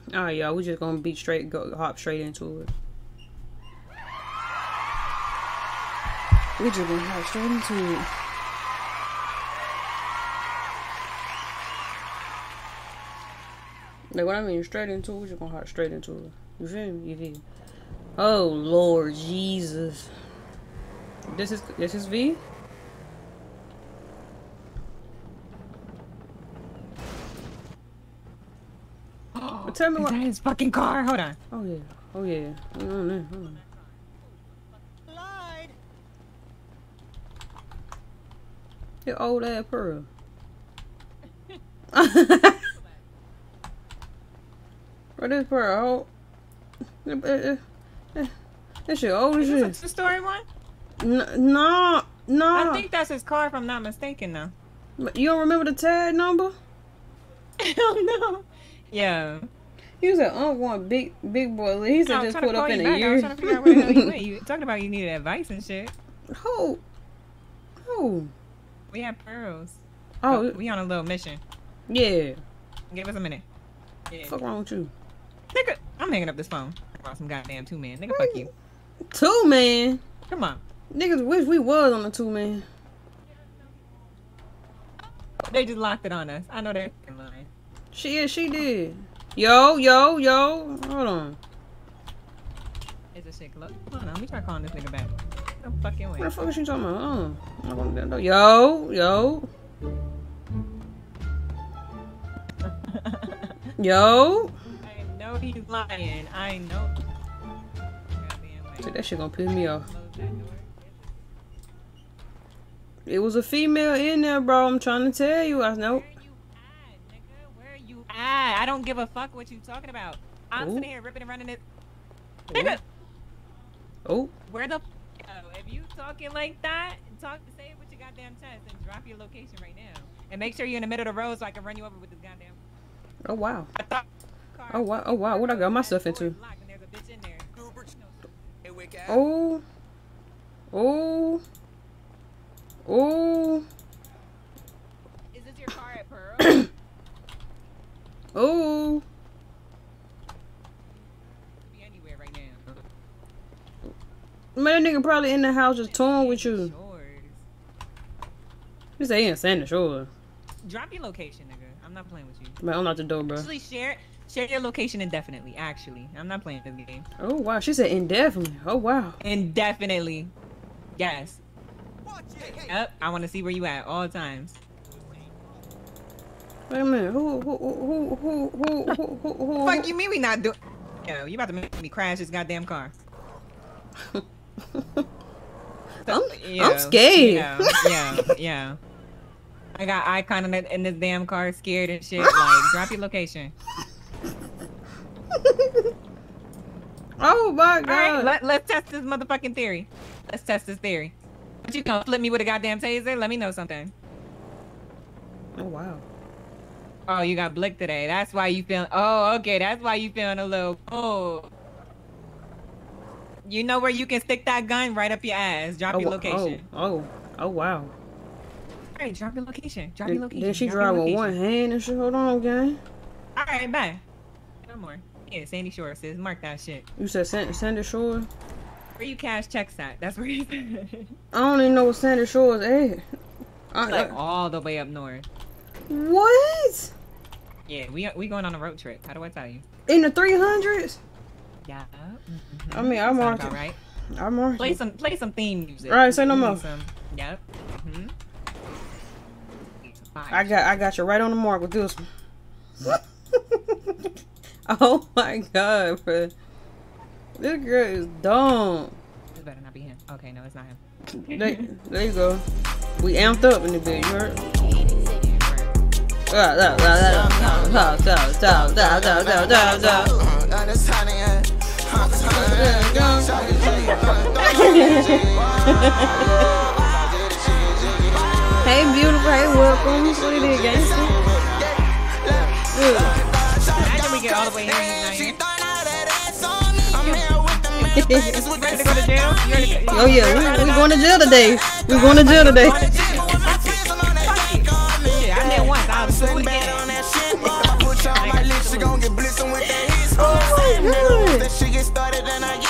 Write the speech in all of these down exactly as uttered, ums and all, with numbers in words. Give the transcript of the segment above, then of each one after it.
Alright, y'all. We just gonna be straight, go hop straight into it. We just gonna hop straight into it. Like what I mean, straight into it. We just gonna hop straight into it. You feel me? You feel me? Oh Lord Jesus. This is this is V. Oh, tell me is what. that his fucking car? Hold on. Oh yeah. Oh yeah. Hold on there. Hold on. Your old ass Pearl. What is Pearl? That shit old as shit. Is this a two-story one? No, no. I think that's his car if I'm not mistaken though. You don't remember the tag number? Hell no. Yeah. He was an unwanted big big boy. He said just put up in a year. I was trying to figure out where the hell you went. You talking about you needed advice and shit. Who? Who? We have pearls. Oh, oh, we on a little mission. Yeah. Give us a minute. Yeah. Fuck wrong with you? Nigga, I'm hanging up this phone. About some goddamn two man. Nigga, fuck you. Two man? Come on. Niggas wish we was on the two man. They just locked it on us. I know they're lying. She is, she did. Yo, yo, yo. Hold on. Is this shit close? Hold on, let me try calling this nigga back. No fucking way. What the fuck is she talking about? Oh, I'm not gonna do that. Yo, yo. Yo. I know he's lying. I know. See, that shit gonna piss me off. It was a female in there, bro. I'm trying to tell you. I know. Where you at, nigga? Where you at? I don't give a fuck what you talking about. I'm Ooh. sitting here ripping and running it. Nigga. Oh. Where the? Oh, if you talking like that, talk to say it with your goddamn chest and drop your location right now. And make sure you're in the middle of the road so I can run you over with this goddamn. Oh wow. Oh wow. Oh wow. What I got myself into? Oh. Oh. Oh. Is this your car at Pearl? Oh. Be anywhere right now. Man, that nigga probably in the house just touring with you. You say he in Sandy Shores. Drop your location, nigga. I'm not playing with you. Man, I'm not the door, bro. Actually, share share your location indefinitely. Actually, I'm not playing this game. Oh wow, she said indefinitely. Oh wow. Indefinitely. Yes. Yep. I want to see where you at all times. Wait a minute. Who who who who who who who who? Fuck you mean we not doing? Yo, you about to make me crash this goddamn car. I'm, yo, I'm scared. Yeah, yeah, yeah. I got icon in, in this damn car, scared and shit. Like, drop your location. Oh my god. Alright, let, let's test this motherfucking theory. Let's test this theory. But you gonna flip me with a goddamn taser? Let me know something. Oh wow. Oh, you got blick today. That's why you feeling. Oh, okay. That's why you feeling a little. Oh. You know where you can stick that gun right up your ass. Drop oh, your location. Oh, oh, oh wow. Alright, drop your location. Drop did, your location. Did she drop drive with one hand and shit? Hold on, gang. Alright, bye. No more. Yeah, Sandy Shores, sis. Mark that shit. You said San Sandy Shores? Where you cash checks at? That's where you. I don't even know what Sandy Shores is. Like all the way up north. What? Yeah, we we going on a road trip. How do I tell you? In the three hundreds? Yeah. Mm-hmm. I mean, I'm on. Right. I'm on. Play some play some theme music. All right, say no more. Some, yep. Mm-hmm. I got I got you right on the mark with this one. Oh my god, bro. This girl is dumb. This better not be him. Okay, no, it's not him. There, there you go. We amped up in the bed, you heard? Hey, beautiful. Hey, welcome. What it is, gangster? Imagine we get all the way here. You ready to go to jail? Oh yeah, we, we going to jail today. We going to jail today. Shit, I did once. I'll do it again.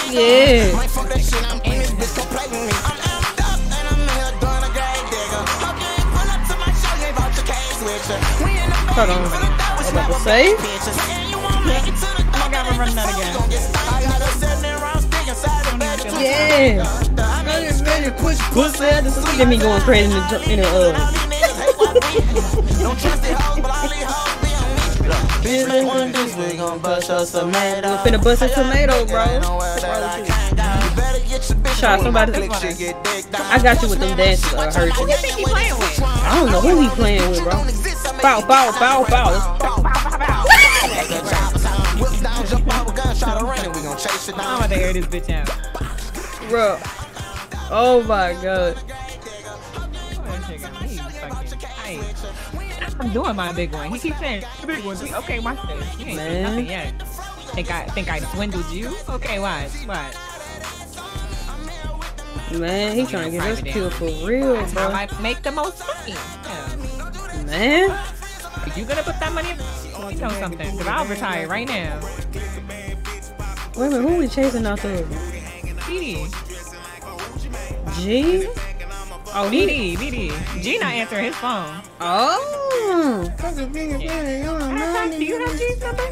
Yeah. Hold on. I was about to say. Oh my god, we're running out again. Yeah. Look at me going crazy in the, in the uh. We're finna bust a tomato, bro. Shot somebody. I got you with them dances. I heard Who you. you think he playing with? I don't know who he playing with, bro. Bow, bow, bow, bow. I'm about to air this bitch out. Bro. Oh my god. I'm doing my big one. He keeps saying big one. Okay, watch this. You ain't Man. nothing yet. Think I think I swindled you? Okay, watch, watch. Man, he trying to get us killed for real, That's how bro. I make the most money. Yeah. Man. If you gonna put that money, you know something. Cause I'll retire right now. Wait a minute, who we chasing out there? B D, G? Oh, B he. D, B D. G not answering his phone. Oh. Do you have G's number?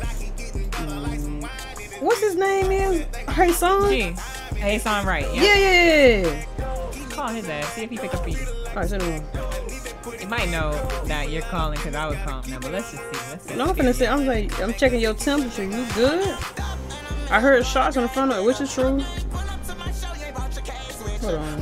What's his name is? Hey, son? G. Hey, so I'm right. Yeah, Yeah. yeah, yeah. Call his ass. See if he pick up for you. Alright, send him He might know that you're calling because I was calling him, but let's just see. Let's see. No, I'm finna say, I'm like, I'm checking your temperature. You good? I heard shots on the front of it, which is true. Hold on.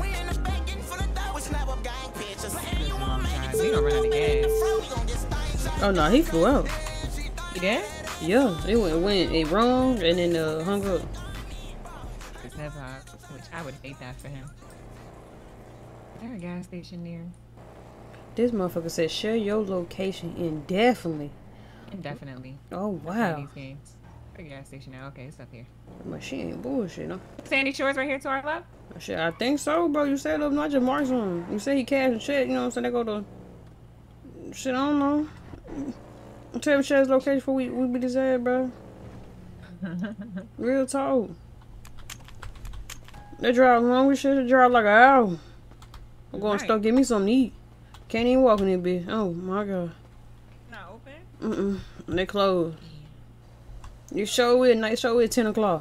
We gonna run out of gas. Oh no, he flew out. You did? Yeah, it went, went it wrong and then uh, hung up. It's hip hop, which I would hate that for him. Is there a gas station near? This motherfucker said share your location indefinitely. Indefinitely. Oh Play wow. these games. A gas station now. Okay, it's up here. But she ain't bullshit, no. Sandy Shores right here to our left. Shit, I think so, bro. You said up, not just marks on. You say he cash and check, you know what I'm saying? They go to shit, I don't know. Tell me Shad's location before we we beat his ass, bro. Real talk. They drive long as shit, they drive like an hour. I'm going Right. to start get me something to eat. Can't even walk in there, bitch. Oh my god. Not open. Mm-mm. They closed. You show it, night show it ten o'clock.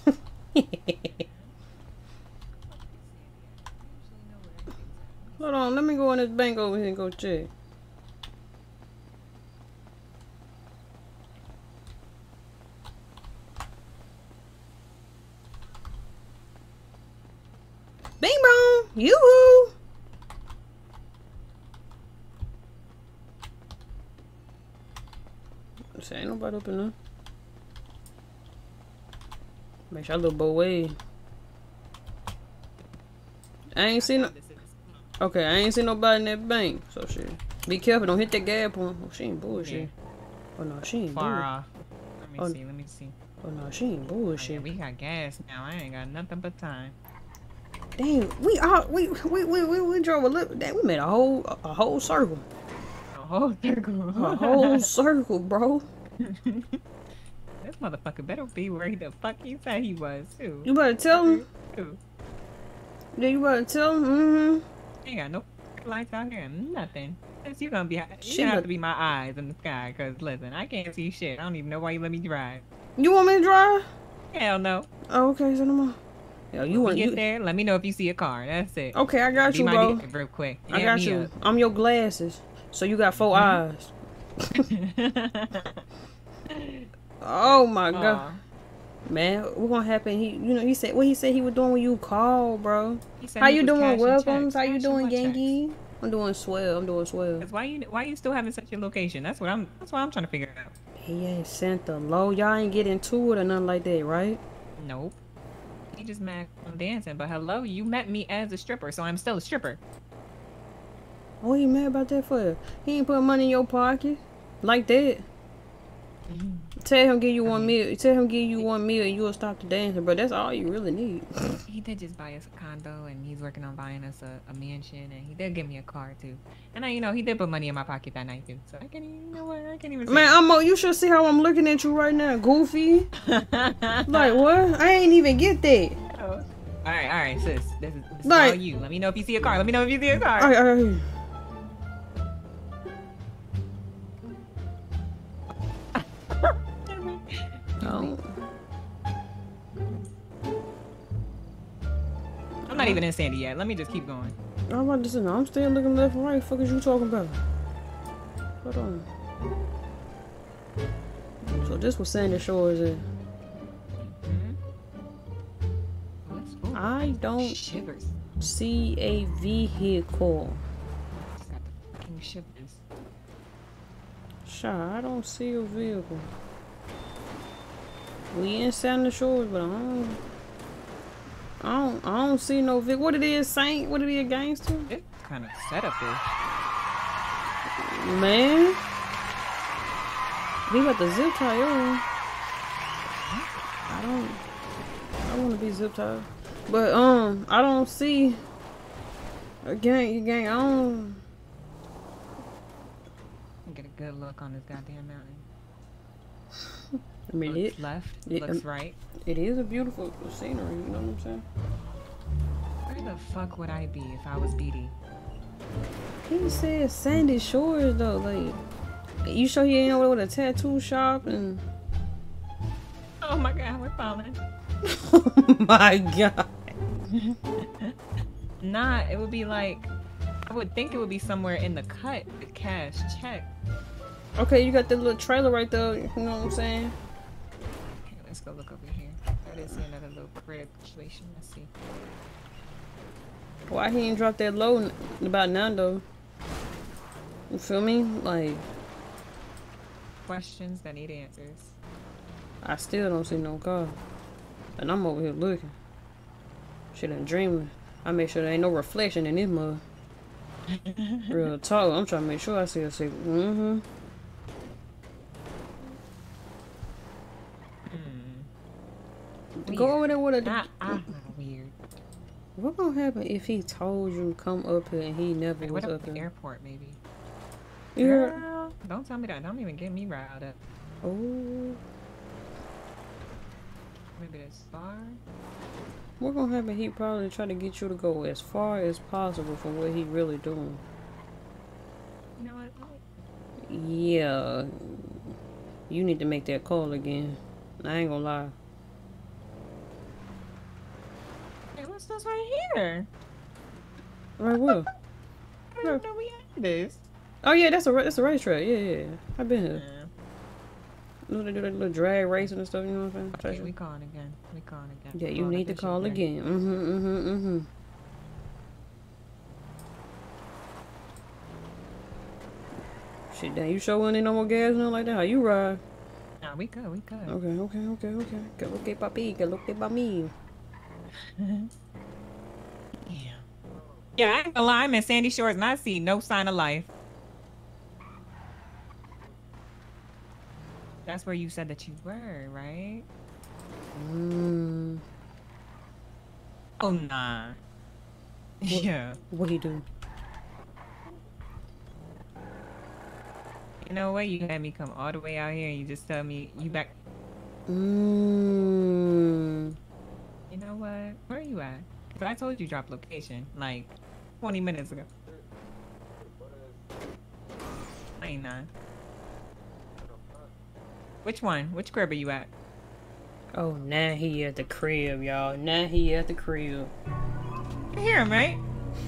Hold on, let me go in this bank over here and go check. Bing bong! Yoo-hoo! Say, ain't nobody up in there. Make sure I look both ways. I ain't seen no. Okay, I ain't seen nobody in that bank. So shit. Be careful, don't hit that gas pump. Oh, she ain't bullshit. Oh no, she ain't Far bullshit. off. Let me Oh. see. Let me see. Oh no, she ain't Oh, yeah, bullshit. we got gas now. I ain't got nothing but time. Damn, we all we we we we, we drove a little. Damn, we made a whole a, a whole circle. A whole circle. A whole circle, bro. This motherfucker better be where the fuck he said he was too. You better tell him. Too. Yeah, you better tell him. Mm-hmm. Ain't got no lights out here. Nothing. Since you gonna be, you She gonna have look- to be my eyes in the sky. Cause listen, I can't see shit. I don't even know why you let me drive. You want me to drive? Hell no. Oh, okay, send him on. Yo, you When want we get you? there, let me know if you see a car. That's it. Okay, I got Be you, my bro. D- real quick. I Hit got me you. up. I'm your glasses, so you got four eyes. Oh my god, Aw. man, what gonna happen? He, you know, he said what he said he was doing when you called, bro. He said How he you was doing? cashing Welcomes. checks. How you Cashing doing, my checks. Yankee? I'm doing swell. I'm doing swell. 'Cause why you why you still having such a location? That's what I'm that's what I'm trying to figure out. He ain't sent the low. Y'all ain't get into it or nothing like that, right? Nope. He just mad I'm dancing, but hello, you met me as a stripper, so I'm still a stripper. What you mad about that for? He ain't put money in your pocket like that. Tell him give you I one mean, meal. Tell him give you one meal and you'll stop the dancing, bro. That's all you really need. he did just buy us a condo, and he's working on buying us a, a mansion, and he did give me a car too. And I, you know, he did put money in my pocket that night too. So I can't even, you know what? I can't even. Say Man, I'm. You should see how I'm looking at you right now, goofy. Like what? I ain't even get that. Oh. All right, all right, sis. This is, this is Like- all you. Let me know if you see a car. Let me know if you see a car. All right, all right. Oh. I'm not even in Sandy yet. Let me just keep going. I'm about to say, no, I'm still looking left and right. Fuck is you talking about? Hold on. So this was Sandy Shores is. Mhm. What's- ooh, I don't shivers. see a vehicle. Just got the fucking shivers. Sure, I don't see a vehicle. We in Sandy Shores, but I don't. I don't. I don't see no vehicle. What it is, Saint? What it is, gangster? It's kind of set up there. Man, we got the zip tie on. I don't. I want to be zip tied, but um, I don't see a gang. Gang, I don't. Get a good look on this goddamn mountain. I mean, Looks it. left, it- looks right. It is a beautiful scenery. You know what I'm saying? Where the fuck would I be if I was B D? He said Sandy Shores though. Like, you sure he ain't over there with a tattoo shop and? Oh my god, we're falling. Oh my god. Nah, it would be like, I would think it would be somewhere in the cut, the cash check. Okay, you got the little trailer right there. You know what I'm saying? Okay, let's go look over here. I did see another little crib situation. Let's see. Why he ain't drop that low n- about now though? You feel me? Like, Questions that need answers. I still don't see no car, and I'm over here looking. Shit, I'm dreaming. I make sure there ain't no reflection in this mud. Real talk. I'm trying to make sure I see a signal. Mm-hmm. Hmm. Go over there with a. Ah, ah, weird. What gonna happen if he told you to come up here and he never Wait, was what up up the here? airport, maybe? You heard? Girl, don't tell me that. Don't even get me riled up. Oh. Maybe this far. What gonna happen? He probably try to get you to go as far as possible from what he really doing. You know what? Yeah. You need to make that call again. I ain't gonna lie. Hey, what's this right here? Right, well. I didn't know we had this. Oh yeah, that's a ra- that's a racetrack. Yeah, yeah, yeah. I've been here. Yeah. You know, they do that little drag racing and stuff. You know what I'm saying? Okay, we calling again. We calling again. Yeah, We're you going need to up this call shit again. Mm-hmm, mm-hmm, mm-hmm. Shit, damn, you sure we ain't no more gas and nothing like that? How you ride? there. Nah, we good. We good. Okay, okay, okay, okay. Que lo que papi, que lo que pa mí. Yeah. Yeah, I ain't gonna lie. I'm in Sandy Shores and I see no sign of life. That's where you said that you were, right? Mm, Oh, nah. Yeah. what he do? You know what? You had me come all the way out here and you just tell me you back. Mm. You know what? Where are you at? Because I told you drop location like twenty minutes ago. I ain't not. Which one? Which crib are you at? Oh, now he at the crib, y'all. Now he at the crib. You hear him, right?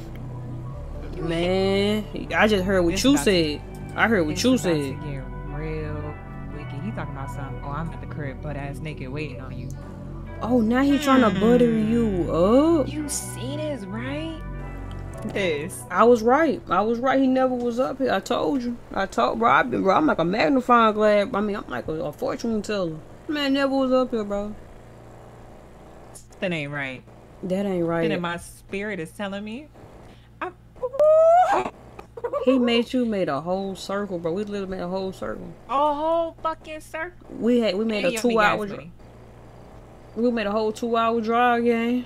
Man, I just heard what This you about to- said. I heard what It's you about to said. get real wicked. He talking about something. Oh, I'm at the crib, butt ass naked, waiting on you. Oh, now he trying to butter you up. You see this, right? This. I was right. I was right. He never was up here. I told you. I told bro. I've been, bro. I'm like a magnifying glass. I mean, I'm like a, a fortune teller. Man never was up here, bro. That ain't right. That ain't right. And then my spirit is telling me, I'm, He made you made a whole circle, bro. We literally made a whole circle. A whole fucking circle. We had we made a two hour. We made a whole two hour drive game.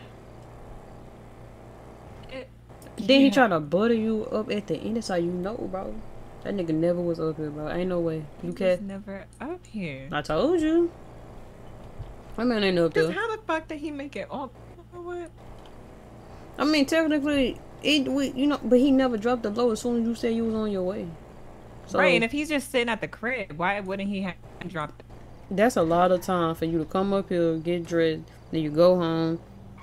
It, then yeah. He tried to butter you up at the end. That's how you know, bro. That nigga never was up here, bro. Ain't no way. You can't. Never up here. I told you. I mean, ain't up there. How the fuck did he make it up? What? I mean, technically. It, we, you know, but he never dropped the low as soon as you said you was on your way. So, right, and if he's just sitting at the crib, why wouldn't he have dropped it? That's a lot of time for you to come up here, get dressed, then you go home.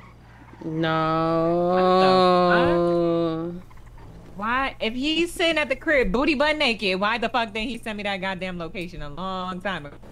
No. Why? If he's sitting at the crib, booty butt naked, why the fuck didn't he send me that goddamn location a long time ago?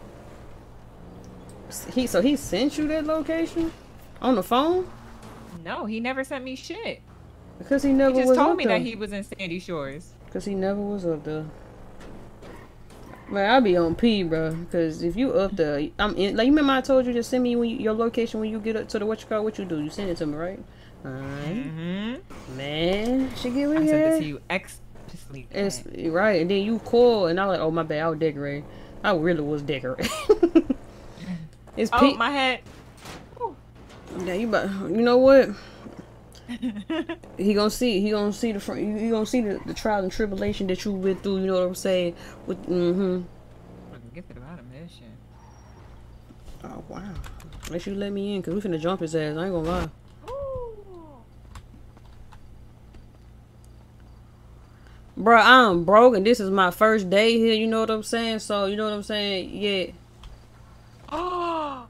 He so he sent you that location on the phone? No, he never sent me shit. Because he never he just was told up me there. that he was in Sandy Shores. Because he never was up there. Man, I'll be on P, bro. Because if you up there, I'm in. Like, you remember I told you to send me when you, your location when you get up to the what you call, what you do? You send it to me, right? Alright. Mm-hmm. Man, she get with I it. sent it to you explicitly. It's right, and then you call, and I was like, oh my bad, I was decorating. I really was decorating. It's oh P. my head. Ooh. Yeah, you about, you know what? he gonna see he gonna see the front he gonna see the, the trial and tribulation that you went through, you know what I'm saying? With mm-hmm. Get to the bottom of this shit. Oh wow. Make sure you let me in, cause we finna jump his ass, I ain't gonna lie. Ooh. Bruh, I'm broke and this is my first day here, you know what I'm saying? So you know what I'm saying? Yeah. Oh.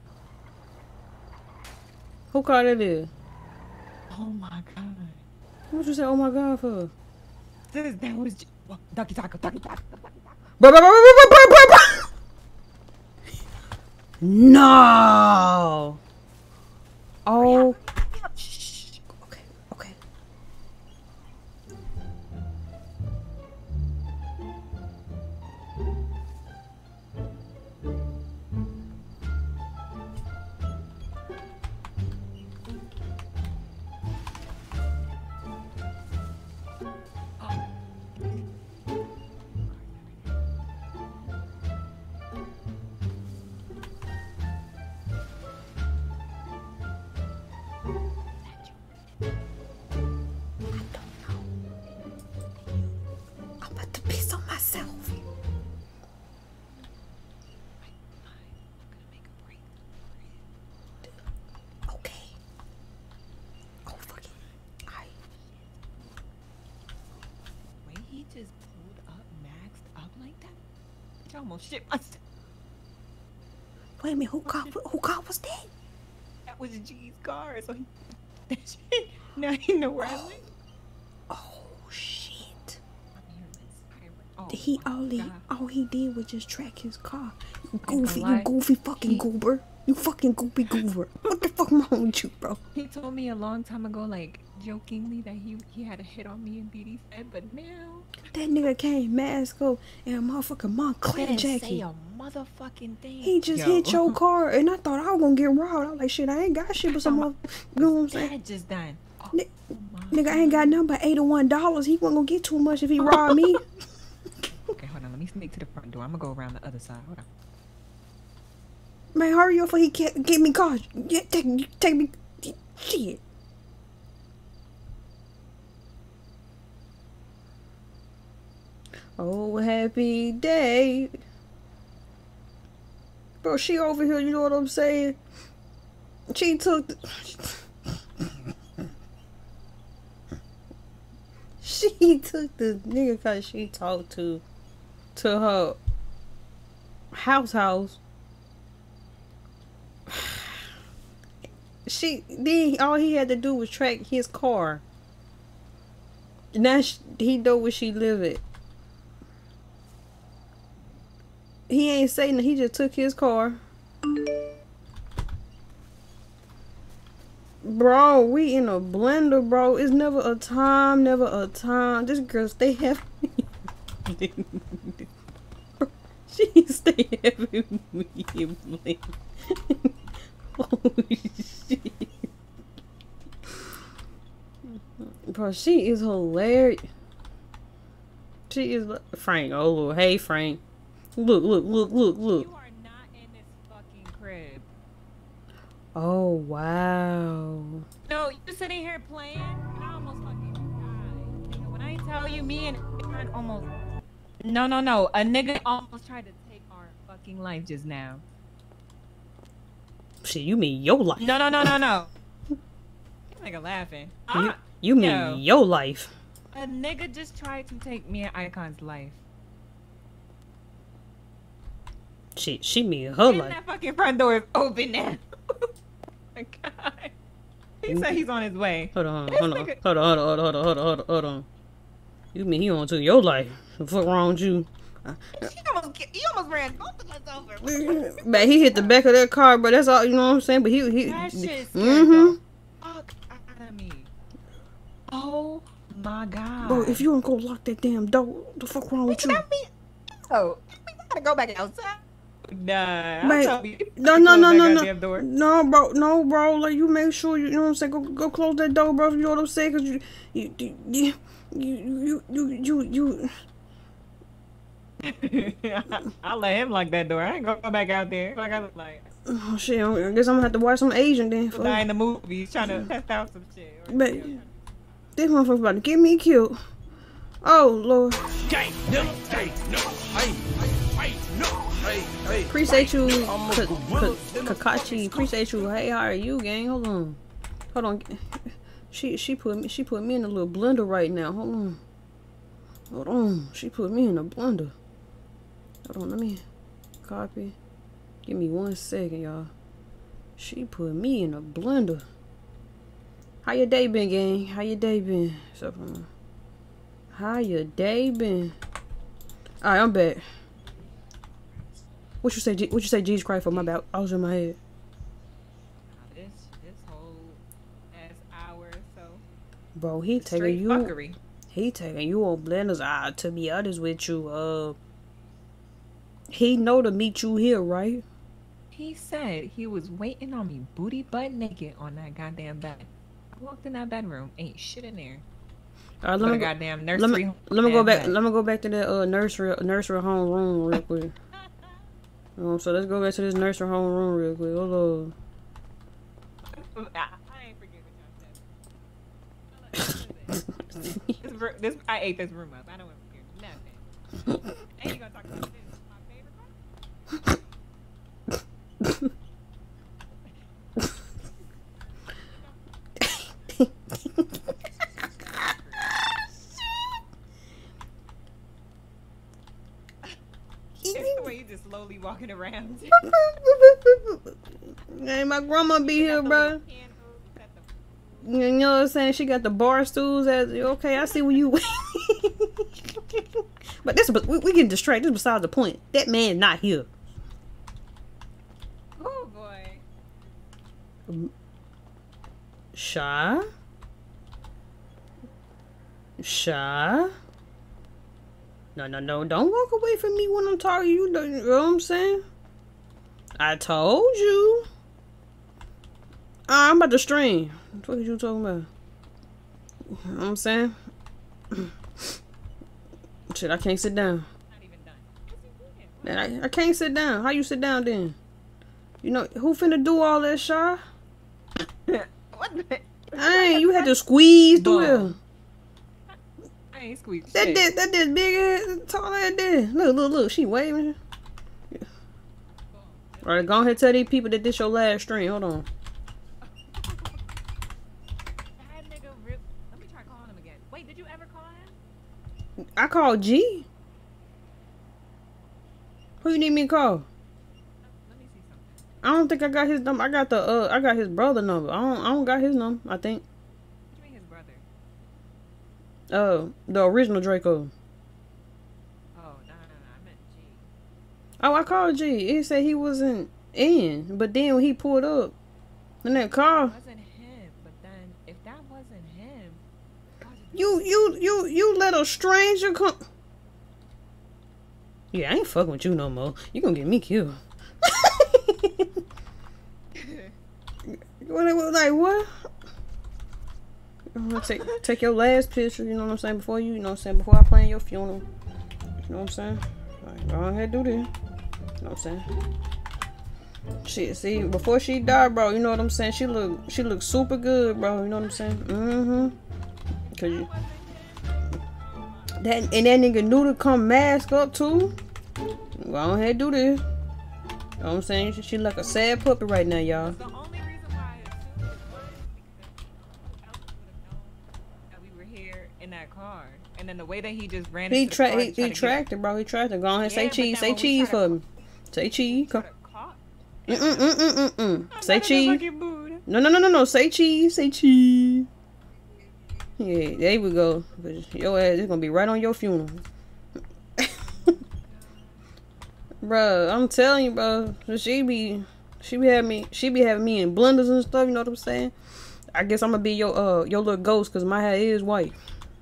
Who called it is? Oh my god. What you say oh my god for? This, that was Ducky Taco, Ducky Taco. No. Oh. Shh. Okay, okay. Almost shit myself. Wait a minute, who car? Who car was that? That was G's car. So he, that shit, now he know where oh. I live. Oh shit! Oh, he all he all he did was just track his car. You goofy, you goofy fucking he, goober. You fucking goofy goober. What the fuck wrong with you, bro? He told me a long time ago, like jokingly, that he he had a hit on me in B D's head, but now that nigga came mask up and a motherfucking Montclair jacket. Say a motherfucking thing. He just Yo. hit your car, and I thought I was gonna get robbed. I was like, shit, I ain't got shit but some mother. You know what I'm saying? That just done. Oh, N oh nigga, I ain't got nothing but eighty-one dollars. He wasn't gonna get too much if he robbed me. Okay, hold on. Let me sneak to the front door. I'm gonna go around the other side. Hold on. Man, hurry up before he can't get me caught. Yeah, take, take me. Shit. Oh, happy day. Bro, she over here, you know what I'm saying? She took the... she took the nigga cause she talked to to her house house. She then all he had to do was track his car. Now she, he know where she live at. He ain't saying that, he just took his car. Bro, we in a blender, bro. It's never a time, never a time. This girl stay having me. She stay having me in blender. Holy shit. Bro, she is hilarious. She is Frank. Oh Lord, hey Frank. Look, look, look, look, look. You are not in this fucking crib. Oh wow. No, you sitting here playing, and I almost fucking died. Nigga, when I tell you, me and Aaron almost. No, no, no. A nigga almost tried to take our fucking life just now. Shit, you mean your life? No, no, no, no, no. Nigga laughing. You, Ah, you mean yo. your life? A nigga just tried to take me and Icon's life. Shit, she mean her And life. that fucking front door is open now. Oh my god. He said he's on his way. Hold on, This hold on, nigga- hold on, hold on, hold on, hold on, hold on, hold on. You mean he on to your life? The fuck wrong with you? He almost, he almost ran both of us over. Man, he hit the back of that car, but that's all. You know what I'm saying? But he, he. That shit scared Mm-hmm. the fuck out of me. Oh my god. Bro, if you don't go lock that damn door, what the fuck wrong with you? That mean, oh, we gotta go back outside. Nah, Man, I'll tell you. No, no, no, Close no, that no, goddamn door. no, bro, no, bro. Like you make sure you, you know what I'm saying. Go, go close that door, bro. You know what I'm saying? Cause you, you, you, you, you, you, you, you. I'll let him lock that door. I ain't gonna go back out there. Like I look like. Oh shit! I guess I'm gonna have to watch some Asian then. Fuck. Die in the movies trying to test out some shit. Or, But you know, this motherfucker about to get me killed. Oh Lord. Gang, no, gang, no, hey, hey, no, hey, hey. Appreciate you, Ka- Ka- Kakashi. Appreciate you. Hey, how are you, gang? Hold on, hold on. She she put me she put me in a little blender right now. Hold on, hold on. She put me in a blender. Hold on, let me copy. Give me one second, y'all. She put me in a blender. How your day been, gang? How your day been? So, um, how your day been? All right, I'm back. What you say? G- what you say? Jesus Christ for my bad. I was in my head. This this whole last hour or so. Bro, he taking Straight you. fuckery. He taking you on blenders. Ah, to be honest with you, uh, he know to meet you here, right? He said he was waiting on me, booty butt naked, on that goddamn bed. I walked in that bedroom, ain't shit in there. All right, But let a me go, goddamn let nursery. me let me go and back. bed. Let me go back to that uh nursery nursery home room real quick. Um, so let's go back to this nursery home room real quick. Hold on. I, I ain't forget what y'all said. this, ru- this, I ate this room up. I don't want to forget nothing. And you gonna talk about this? My favorite part? It's the way you just slowly walking around. Hey, my grandma be here, bro. You know what I'm saying? She got the bar stools. At, okay, I see where you. But this, but we, we get distracted. This is besides the point. That man not here. Oh boy. Shy. Shy. No, no, no. Don't walk away from me when I'm talking. You know, you know what I'm saying? I told you. Uh, I'm about to stream. What are you talking about? You know what I'm saying? Shit, I can't sit down. Not even done. Yes, you can. Man, I, I can't sit down. How you sit down then? You know, who finna do all that, Shy? What the? Dang, you had to squeeze through Boom. there. I ain't squeezed That shit. did, that did big ass, tall ass did. Look, look, look, she waving. All right, go ahead and tell these people that this your last stream. Hold on. That nigga rip. Let me try calling him again. Wait, did you ever call him? I called G. Who you need me to call? Let me see something. I don't think I got his number. I got the uh, I got his brother number. I don't, I don't got his number. I think. What you mean his brother? Uh, the original Draco. Oh, no, no, no. I meant G. Oh, I called G. He said he wasn't in, but then when he pulled up, in that car, It wasn't him, but then if that wasn't him, why did you, you, you, you let a stranger come. Yeah, I ain't fucking with you no more. You gonna get me killed. What, what, like what? I'm gonna take take your last picture. You know what I'm saying? Before you, you know what I'm saying? Before I plan your funeral. You know what I'm saying? Alright, go ahead and do this. You know what I'm saying? Shit, see, before she died, bro, you know what I'm saying? She look, she look super good, bro. You know what I'm saying? Mm-hmm. Cause you, that and that nigga knew to come mask up too. Go ahead and do this. You know what I'm saying? She, she like a sad puppy right now, y'all. The only reason why I assumed it was because else would have known that we were here in that car, and then the way that he just ran. He into tra the car he, to try he to tracked get, it, bro. He tracked it. Go ahead, Yeah, say but cheese, then say when we cheese try for to- me. Say cheese. try Come. to caught. Mm mm mm mm mm mm. I'm Say not in the cheese. fucking mood. No no no no no. Say cheese. Say cheese. Yeah, there we go. Your ass is gonna be right on your funeral. Bro, I'm telling you, bro. She be, she be having me, she be having me in blenders and stuff. You know what I'm saying? I guess I'm gonna be your, uh, your little ghost because my hair is white.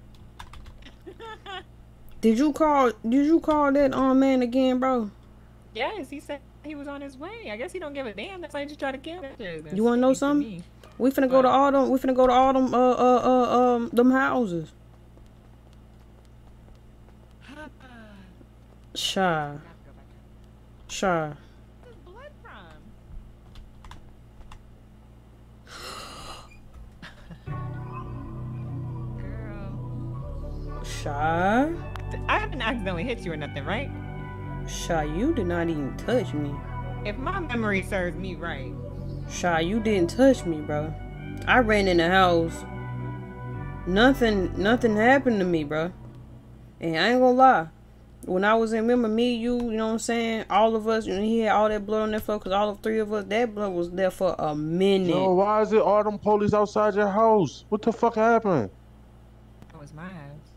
Did you call? Did you call that um man again, bro? Yes, he said he was on his way. I guess he don't give a damn. That's why he just tried to kill him. You wanna know something? We finna go to all them. We finna go to all them. Uh, uh, uh, um, them houses. Shy, shy. Where's blood from? Girl, Shy, I haven't accidentally hit you or nothing, right? Shy. You did not even touch me. If my memory serves me right. Shy, you didn't touch me, bro. I ran in the house. Nothing, nothing happened to me, bro. And I ain't gonna lie. When I was in, remember me, you, you know what I'm saying? All of us, you know, he had all that blood on that floor because all of three of us, that blood was there for a minute. Yo, why is it all them police outside your house? What the fuck happened? That was my house.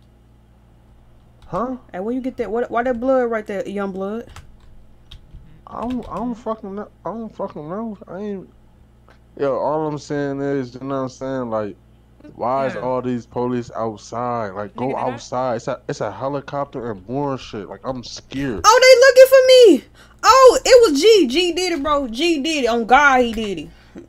Huh? Hey, where you get that? What? Why that blood right there, young blood? I don't, I don't fucking know. I don't fucking know. I ain't. Yo, all I'm saying is, you know what I'm saying? Like, why is Yeah. all these police outside? Like, go Nigga, did I- outside. It's a, it's a helicopter and more shit. Like, I'm scared. Oh, they looking for me. Oh, it was G. G did it, bro. G did it. On God, he did it.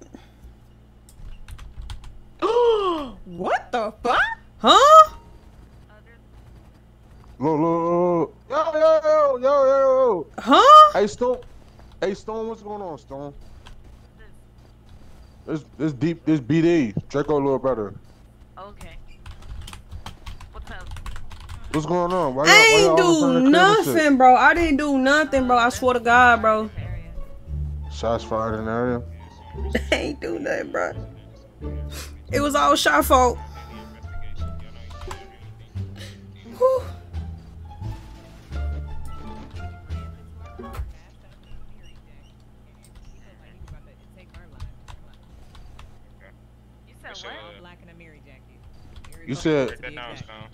What the fuck? Huh? Look, look, look. Yo, yo, yo, yo, yo. Huh? Hey, Stone. Hey, Stone, what's going on, Stone? This, this deep, this B D. Draco a little better. Okay. What's up? What's going on? Why I y'all- why ain't y'all always do trying to kill this shit? nothing, bro. I didn't do nothing, bro. I swear to God, bro. Shots fired in the area. I ain't do nothing, bro. It was all Shy fault. Whew. You said Sure. what? All black and a Mary jacket. You said- Break that down, Stone.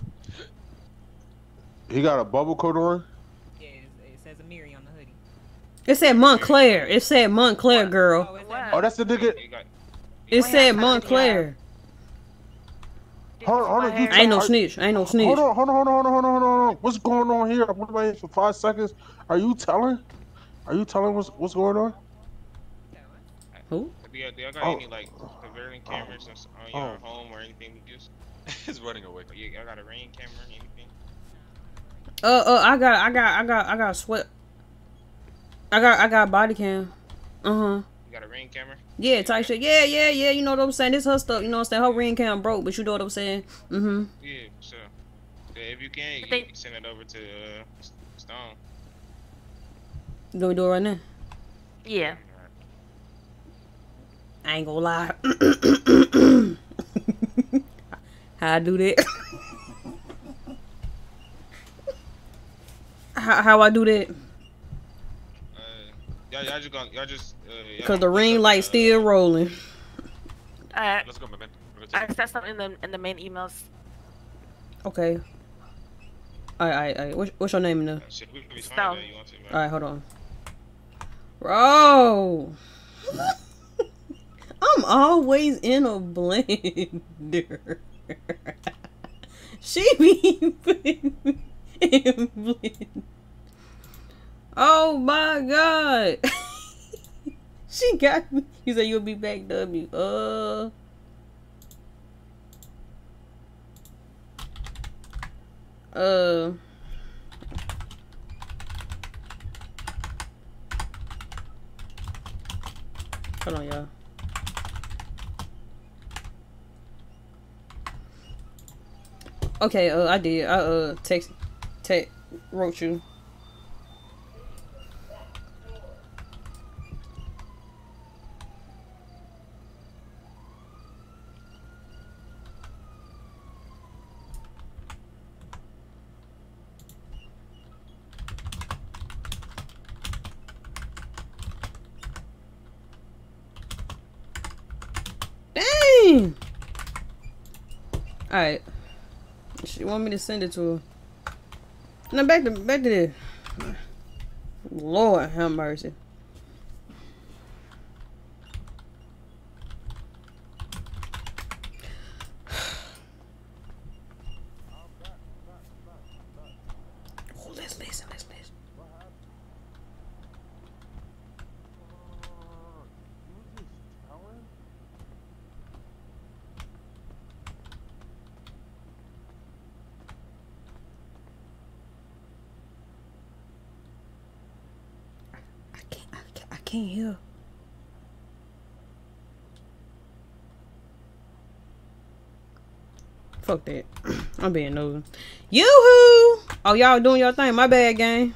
He got a bubble coat on. Yeah, it, it says Amiri on the hoodie. It said Montclair. It said Montclair, girl. Oh, it What? said Oh, that's the nigga. You got It What said happened? Montclair. Hold on, hold on, you I ain't no Are- snitch. I ain't no snitch. Hold on, hold on, hold on, hold on, hold on, hold on. What's going on here? I'm waiting here for five seconds. Are you telling? Are you telling what's what's going on? Who? Do y'all, do y'all got Oh. any like surveillance cameras on- on your Oh. home or anything to use? He's running away. You, y'all got a ring camera or anything? Uh, uh, I got, I got, I got, I got sweat. I got, I got body cam. Uh huh. You got a ring camera? Yeah, type shit. Yeah, yeah, yeah. You know what I'm saying? This her stuff. You know what I'm saying? Her ring cam broke, but you know what I'm saying? Mm-hmm. Yeah, sure. Yeah, if you can, you They- can send it over to uh, S- Stone. Do we do it right now? Yeah. I ain't gonna lie. How I do that? how, how I do that? Uh, y'all, y'all just gonna, y'all just. Uh, y'all Cause gonna the put ring up, light uh, still rolling. Alright. Let's go, man. We're I gonna take said something in the in the main emails. Okay. Alright, alright, alright. What's, what's your name in there? Shit, we can be Stone. fine if you want to, man. Alright, hold on. Bro. I'm always in a blender. She be putting me in blender. Oh my god. She got me. You said you'll be back, W. Uh. Uh. Hold on, y'all. Okay, uh, I did. I uh text, text, wrote you. Dang. All right. She want me to send it to her. Now back to back to this. Lord have mercy. Oh, let's listen. Let's listen. I can't hear. Fuck that. I'm being nosy. Yoo-hoo! Oh, y'all doing your thing. My bad, gang.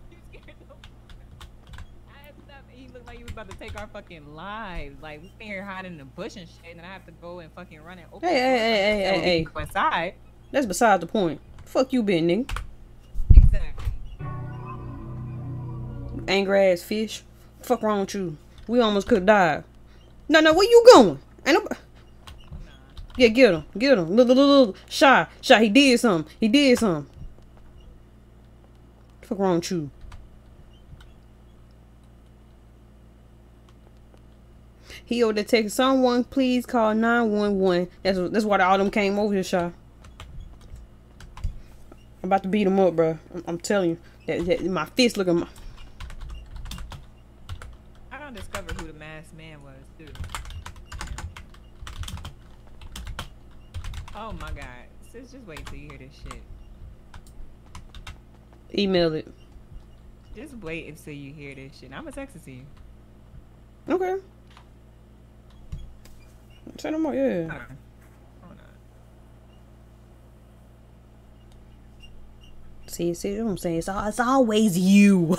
He looked like he was about to take our fucking lives. Like, we been here hiding in the bush and shit, and I have to go and fucking run and open Hey, hey, hey, hey, hey, hey. Go inside. That's beside the point. Fuck you, been nigga. Exactly. Angry ass fish. Fuck wrong with you? We almost could die. No, no, where you going? Ain't no. Yeah, get him, get him. Look, look, look, look. Shy, shy. He did something. He did something. Fuck wrong with you? He over there texting someone. Please call nine one one. That's that's why all them came over here, Shy. I'm about to beat him up, bro. I'm, I'm telling you. That, that my fist looking. Discover who the masked man was too. Oh my god. Sis, just wait till you hear this shit. Email it. Just wait until you hear this shit. I'm gonna text it to you. Okay. Say no more, yeah. Hold on. Hold on. See, see what I'm saying? It's, all, it's always you.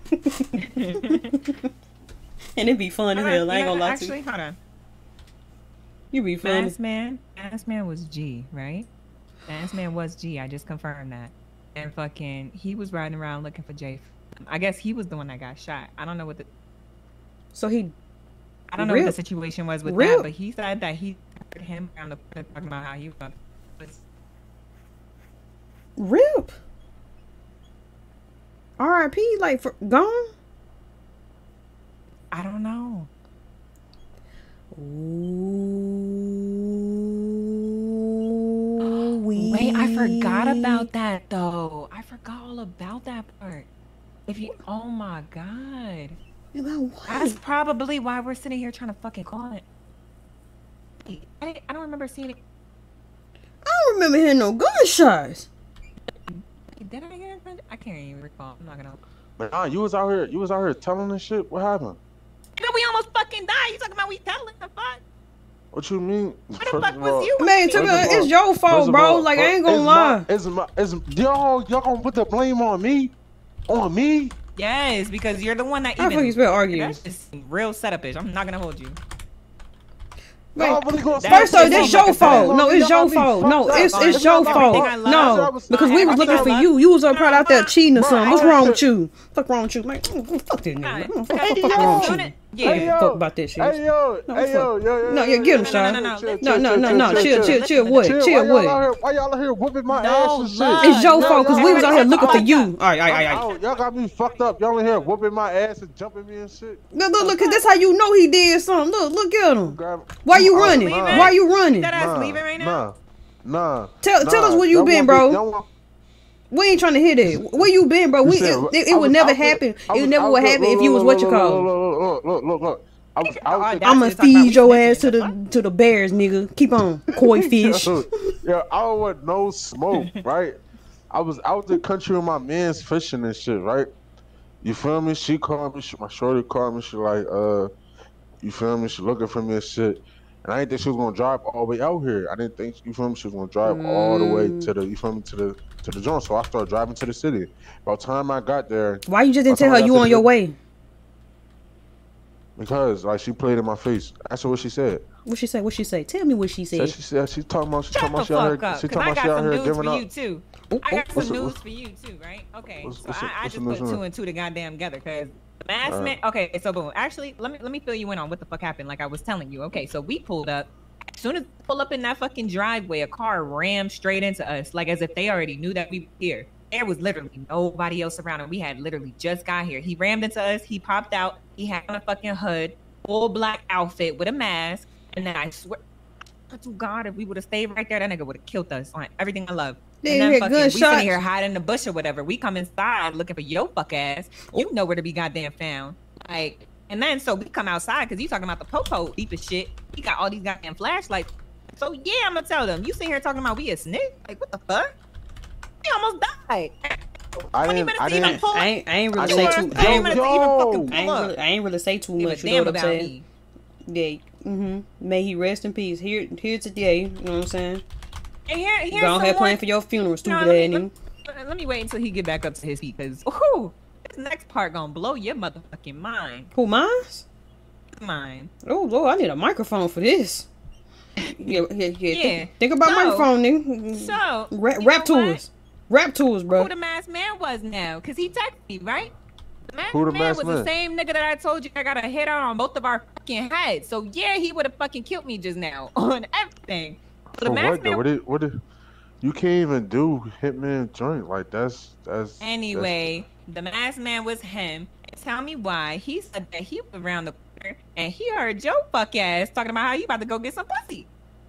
And it'd be fun as hell. I ain't gonna lie to you. Actually, hold on. You be fun. Masked man, Masked man was G, right? Masked man was G. I just confirmed that. And fucking, he was riding around looking for Jay. I guess he was the one that got shot. I don't know what the. So he. I don't know Rip. what the situation was with Rip. that, but he said that he heard him around the talking about how he was. Rip. R I P like for gone. I don't know. Ooh, Wait, I forgot about that though. I forgot all about that part. If you, oh my god, about what? that's probably why we're sitting here trying to fucking call it. I didn't, I don't remember seeing it. I don't remember hearing no gunshots. Did I hear it? I can't even recall. I'm not gonna. But nah, you was out here. You was out here telling this shit. What happened? Nigga, we almost fucking died. You talking about we telling the fuck? What you mean? What the fuck was you? Man, to First me, of all- it's your first fault, of bro. all, Like I ain't gonna it's lie. My, it's my, it's y'all. Y'all gonna put the blame on me? On me? Yes, because you're the one that How the fuck you even. spell argue? That's just real setup-ish. I'm not gonna hold you. Wait, Y'all really gonna first start though, this saying your like fault. that? No, it's Y'all your got me fault. No, fucked it's up. it's It's your not fault. everything I love. No, because we was I looking love for love. you. You was up right out there cheating or Bro, something. What's I wrong ain't with you? Fuck wrong with you, man? Mm, Fuck that nigga. Mm, Fuck, Hey, fuck, fuck wrong with yo. you. Yeah. Hey, yo. Fuck about that shit. Hey yo, No, hey fuck. yo, yo, yo, No, yo, yeah, get him, yo, Sean. No, no, no, chill, No, no, no, chill, no. Chill, chill, chill. What? Chill, Chill, why y'all out what? here? Why y'all out here whooping my No, ass and shit? love. It's your Yo, fault because we was out here looking for you. All right, all right, all right. Y'all y'all got me fucked up. Y'all in here whooping my ass and jumping me and shit. Look, look, look, cause that's how you know he did something. Look, look at him. Grab- Why you Uh, running? nah, Why you running? That ass nah, leaving right now? Nah, nah. Tell- nah. tell us where you Y'all been, want me- bro. y'all want- We ain't trying to hear that. Where you been, bro? You We said- it, it, it I would was never out there- happen. I It was never out would there- happen look, if you was look, what you look, call. Look, look, look, look, look. I was out Oh, there. that's I'ma just talking feed about your we ass to snitching, the to the bears, nigga. Keep on, koi fish. Yo, yo, I don't want no smoke, right? I was out the country with my mans fishing and shit, right? You feel me? She called me, she, my shorty called me, she like, uh, You feel me? She looking for me and shit. And I didn't think she was gonna drive all the way out here. I didn't think, you feel me, she was gonna drive mm. all the way to the, you feel me, to the to the joint. So I started driving to the city. By the time I got there, why you just didn't tell her you on your way? Because like she played in my face. That's what she said. What she say? What she say? Tell me what she said. She said she talking about she Shut talking about the she out fuck here. up, She 'cause talking I about she got out some here news giving for up. you too. Oh, I got oh, some what's it- news what's- for you too, right? Okay, what's- so what's I, it- I what's just the put news two on? and two to goddamn together because the mass Alright. man. Okay, so boom. Actually, let me let me fill you in on what the fuck happened. Like I was telling you. Okay, so we pulled up. As soon as we pull up in that fucking driveway, a car rammed straight into us, like as if they already knew that we were here. There was literally nobody else around, and we had literally just got here. He rammed into us. He popped out. He had on a fucking hood, full black outfit with a mask, and then I swear to God, if we would have stayed right there, that nigga would have killed us on everything I love. They And then hear fucking, we gunshots. sitting here hiding in the bush or whatever. We come inside looking for your fuck ass. You know where to be goddamn found. Like, and then so we come outside because you talking about the popo deep as shit. He got all these goddamn flashlights. So yeah, I'm gonna tell them. You sitting here talking about we a snitch? Like what the fuck? He almost died. I twenty didn't. minutes I to even didn't. pull up. I ain't, I ain't I really say didn't- too. twenty I ain't, minutes to really, even Yo. fucking I ain't pull really, up. I ain't really say too Give a much. You know damn what I'm about saying? me. Yeah. Mm-hmm. May he rest in peace. Here, here today. You know what I'm saying? And here, here's Go ahead, someone- playing for your funeral, No, stupid let, ass me, nigga. let, let me wait until he get back up to his feet, cause ooh, this next part gonna blow your motherfucking mind. Who, mine? Mine. Oh Lord, I need a microphone for this. Yeah, yeah, yeah. Yeah. Think, think about So- microphone, nigga. So rap, you rap know what? tools, rap tools, bro. Who the masked man was now? Cause he texted me, right? The masked Who the man masked was the man? same nigga that I told you I got a hit out on both of our fucking heads. So yeah, he would have fucking killed me just now on everything. So the For masked what though? man. What did? What did? You can't even do hitman joint like that's that's. Anyway, the masked man was him. And tell me why. He said that he was around the corner and he heard Joe fuck ass talking about how you about to go get some pussy.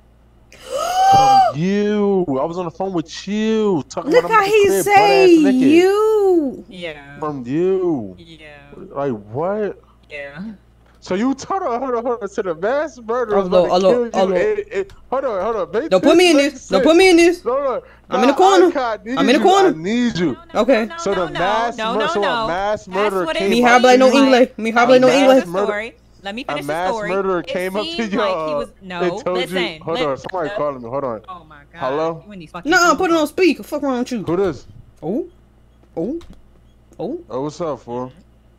That's from you. I was on the phone with you talking Look about how I'm at the he crib, say butt-ass naked. you. Yeah. From you. Yeah. Like what? Yeah. So you told her, hold on, hold on, to the mass murderer. Oh, Lord, oh, Lord, oh, Lord. Hold on, hold on. Make Don't put me in this. Don't put me in this. No, no. I'm in the corner. I need I'm in the you. corner. I need you. No, Okay. no, So no, the no, mass no, mur- no, so a no. mass That's murderer what it came Me up habla to no you. inglés. Me habla Let no me finish inglés. the murder- story. Let me A finish the mass story. murderer It came up to seemed you. like he was no. They told listen. you. Hold let- on, somebody let- calling me. Hold on. Oh my god. Hello? You and these fucking No, phone put it on calls. speaker. Fuck wrong with you. Who this? Oh, oh, oh. Oh, what's up, fool?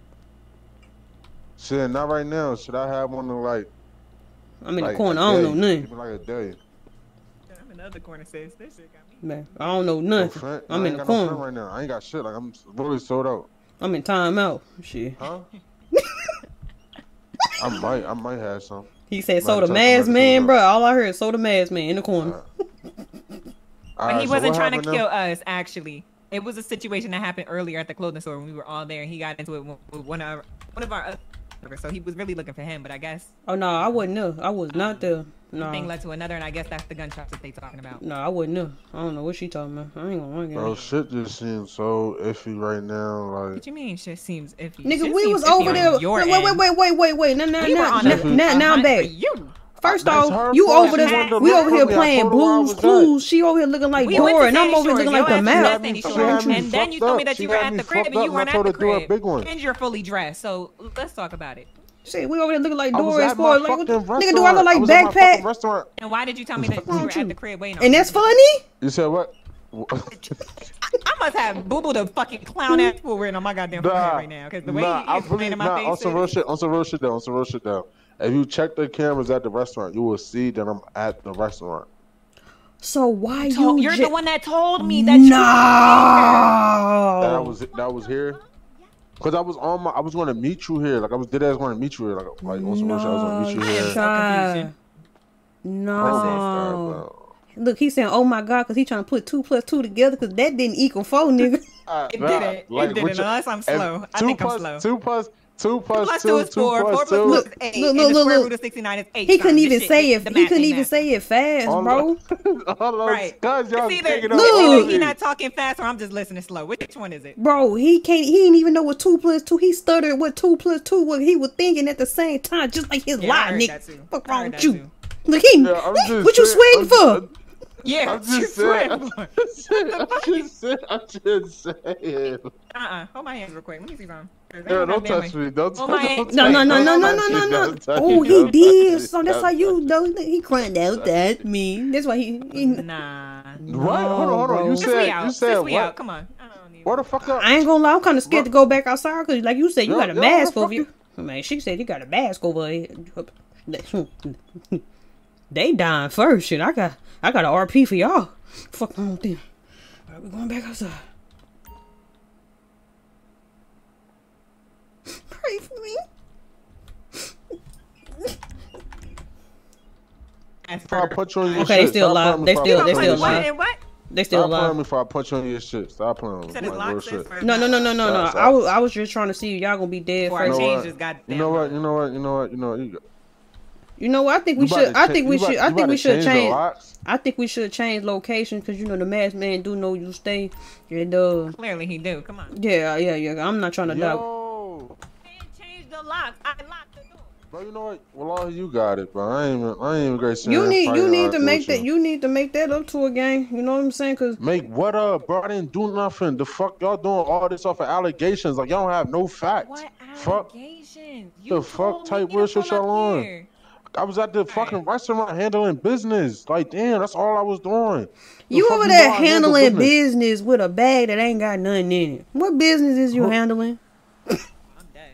Shit, not right now. Should I have one of like? I'm in like the corner. a I don't day? know nothing. Give me like a day. I'm in the other corner, sis. This shit got me. Man, I don't know No nothing. friend? I'm I in ain't the got no corner. friend right now. I ain't got shit. Like I'm really sold out. I'm in timeout. Shit. Huh? I might. I might have some. He said, Might "So the talk masked about man, it. bro." All I heard, "So the masked man" in the corner. All But right, he so wasn't what trying to happened kill now? us, actually. It was a situation that happened earlier at the clothing store when we were all there, and he got into it with with one of our, one of our other. So he was really looking for him, but I guess Oh no, I wasn't there. I was not there. one thing No, led to another, and I guess that's the gunshots that they talking about. no, I wasn't there. I don't know what she talking about. I ain't gonna lie, Bro, again. shit just seems so iffy right now. Like, What you mean? Shit seems iffy. Nigga, Shit we seems was iffy over on there. your Wait, wait, end. wait, wait, wait, wait. Now, now, We were now, on now, a- now, a now I'm hunt for back. you. First That's off, her you fault. over She there. wanted to We look over for here me. I playing told her where I Blues was at. Clues. She over here looking like We Dora, went to and I'm Sandy over here Shores. looking Your like the ass was map. at Sandy She Shores. had me And then you fucked told me up. that She you were had at me the crib fucked and you up, and weren't I at told the her to do a crib. big one. And you're fully dressed. So let's talk about it. Shit, we over there looking like I was Dora at as my far like, what, fucking nigga, do I look restaurant. like I was at my fucking backpack? restaurant. And why did you tell me that you wrong were with at you? the crib waiting on And me? that's funny? You said what? I must have boo boo the fucking clown ass fool written on my goddamn forehead Nah, right now. Because the way nah, he I explained really, in my nah, face. on some is- real shit, on some real shit down, on some real shit down. If you check the cameras at the restaurant, you will see that I'm at the restaurant. So why told- you You're ju- the one that told me that you No. That I was, that I was here. Cause I was on my, I was going to meet you here. Like I was dead ass going to meet you here. Like, like on some real shit, I was going to meet you No, I am here. so Shy. confused. Oh my God, No. bro. Look, he's saying, "Oh my God," because he trying to put two plus two together, because that didn't equal four, nigga. Uh, It nah, didn't. like, It didn't. what you- Unless I'm if slow. I two think I'm plus- slow. Two plus two plus Plus two, two is two four. Four plus plus two. two is eight. Look, And look, the look, square look. root of sixty-nine is eight. He couldn't son. even This shit- say the- it. the He math couldn't ain't even math. say it fast, All bro. of- all of- Right. Cause y'all It's either, taking it's up Look. either on he me. not talking fast or I'm just listening slow. Which one is it? Bro, he can't. He didn't even know what two plus two. He stuttered what two plus two was. He was thinking at the same time, just like his Yeah, I lie, heard nigga. that too. Fuck I wrong heard with that you? too. Look, he. Yeah, I'm just What you saying- sweating I'm- for? Yeah, I'm you just saying. swear. I'm just saying. I'm just saying. I'm just saying. Uh-uh. Hold my hands real quick. Let me see if I'm. Yeah, don't touch me. Don't, Oh, don't, my- don't No, no, touch no, me. no, no, Don't no, touch no, me. no. Don't touch Oh, me. he Don't touch did. me. So that's Don't why you touch know he crying out at me. That's why he. he Nah. me. What? Hold on, hold on. bro. You Sis me said, out. you Sis said me what? out. Come on. I don't need Where the fuck up? I ain't gonna lie, I'm kind of scared to go back outside because, like you said, you Yo, got a yo, mask fuck over you. Man, she said you got a mask over here. They dying first, shit. I got, I got an R P for y'all. Fuck on with them. Alright, we going back outside. Pray for me. If I punch you on your Okay, shit, they still stop alive. playing me They if I still- punch they you on still your What alive. shit. and what? They still Stop playing alive. me if I punch you on your shit. Stop playing with Said me. it's Like, real locked, sis, shit. or No, no, no, no, no, no. Stop, stop. I was, I was just trying to see if y'all gonna be dead Before I first. You know change what? this goddamn You know what? lock. You know what? You know what? You know what? You know. You know what? I think we You about should. to I cha- think we you about- should. I you think about we to should change the change. locks? I think we should change location because you know the masked man do know you stay. And uh, Clearly he do. Come on. yeah, yeah, yeah. I'm not trying to doubt. Yo, Can't change the locks. I locked the door. bro. You know what? Well, you got it, bro. I ain't even. I ain't even great. You need. You need to make that. You You need to make that up to a game. You know what I'm saying? Cause make what up, bro? I didn't do nothing. The fuck y'all doing all this off of allegations? Like y'all don't have no facts. What Fuck. allegations? The You fuck told type me weird to shit pull y'all up on? here. I was at the fucking restaurant handling business. Like, damn, that's all I was doing. The you fuck over know there I handle handling business with a bag that ain't got nothing in it. What business is you Huh? handling? I'm dead.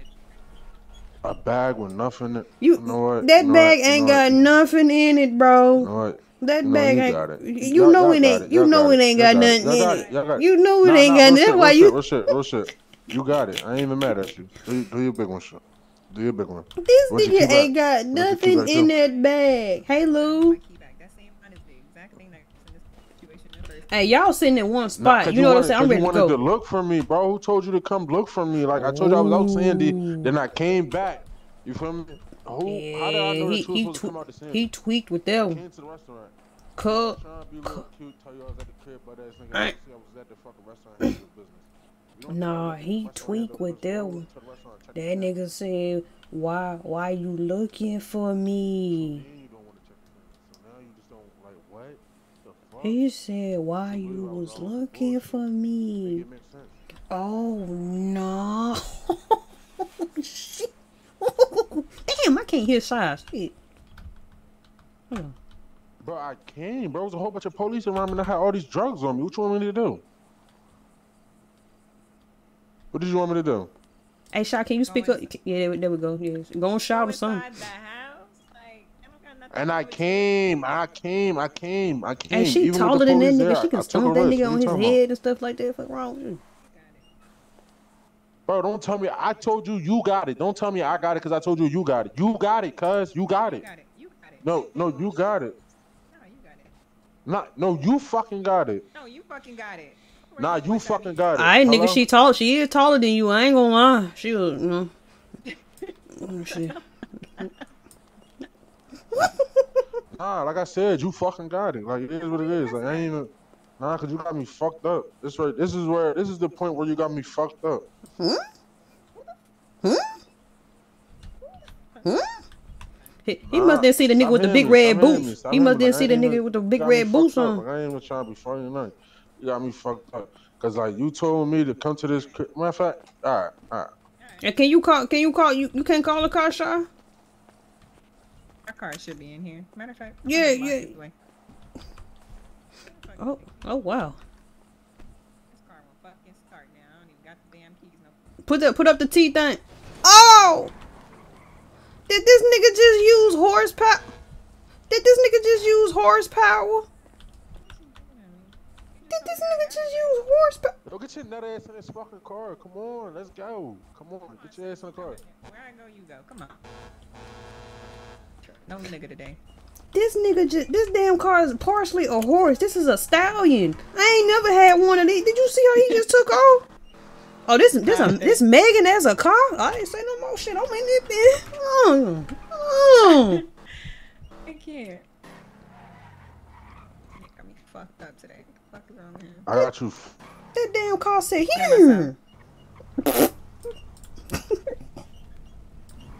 A bag with nothing in it. You, You know what? that You know bag what? You ain't know got what? nothing in it, bro. You know what? That You know, bag you ain't. got it. You Y'all- know y'all it got ain't. it. You Y'all know got it ain't Y'all got got it. nothing Y'all in got it. Y'all got it. You know it Nah, ain't nah, got real nothing. shit, Why real you? shit, real shit, real shit. You got it. I ain't even mad at you. Do, do your big one, shit. Do your big one. This Where's your nigga key ain't back? got Where's your key nothing back in too? that bag. Hey Lou. My key back. That same one is the exact thing that's in this situation in first. Hey, y'all sitting in one Nah, spot. 'cause you know what I'm wanted, saying? I'm 'cause ready you to wanted go. to look for me, bro. Who told you to come look for me? Like I told you I was out Sandy, then I came back. You feel me? Who? Yeah, how did I know he that you were he supposed to come twe- out to Sandy? he tweaked with that I one. came to the restaurant. Cut. Trying to be a little cute, tell you I was at the crib, but ass nigga. I- I see I was at the fucking restaurant handling business. You don't think I Nah, was at the he restaurant tweaked handling with business, that bro? one. Went to the restaurant, checked the That cameras. nigga said, "Why, why you looking for me?" Then you don't want to check the cameras. So now you just don't like what the fuck? He said, "Why So you believe I was all on some looking bullshit. for Make me?" it make sense. Oh no! Shit. Damn, I can't hear size. Shit. Hold on. Bro, I came, bro. There was a whole bunch of police around me and I had all these drugs on me. What you want me to do? What did you want me to do? Hey, Shy, can you speak up? Yeah, there we go. Yeah, go and shout or something. Inside the house? Like, I don't got nothing And to I do with came, I came, I came, I came. Hey, she Even with taller the than that police nigga. there, She I- can I took a stomp that risk. nigga What on you his talking about? head and stuff like that. Fuck wrong with you? Bro, don't tell me I told you you got it. Don't tell me I got it because I told you you got it. You got it, cuz. You got You it. got it. You got it. No, no, you got it. No, you got it. Not, no, you fucking got it. No, you fucking got it. Nah, you fucking got it. Alright, nigga, Hello? she tall. She is taller than you. I ain't gonna lie. She was, you know. Oh, shit. Nah, like I said, you fucking got it. Like it is what it is. Like I ain't even. Nah, cause you got me fucked up. This right. This is where. This is the point where you got me fucked up. Huh? Huh? Huh? He, he Nah, must didn't see the nigga stop with the hitting big me, red stop hitting me, boots. stop He hitting must me. didn't Like, see I the ain't nigga even- with the you big got me red boots fucked up. on. Like, I ain't even trying to be funny tonight. You got me fucked up. Cause like you told me to come to this. cri- Matter of fact, all right, all right. And can you call? Can you call? You you can't call the car, Shy? My car should be in here. Matter of fact, I'll Yeah, just lock yeah. this away. Oh, oh wow. This car will fucking start now. I don't even got the damn keys. No. Put the put up the T thing. Oh! Did this nigga just use horsepower? Did this nigga just use horsepower? Did this nigga just use horsepower? Yo, get your nut ass in this fucking car. Come on, let's go. Come on, get your ass in the car. Where I go, you go. Come on. No nigga today. This nigga just this damn car is partially a horse. This is a stallion. I ain't never had one of these. Did you see how he just took off? Oh, this this a, this Megan as a car? I ain't say no more shit. I'm in it there. Oh, oh. I can't. Got me fucked up today. What the fuck is wrong with him? I got you. That damn car said Yeah, here.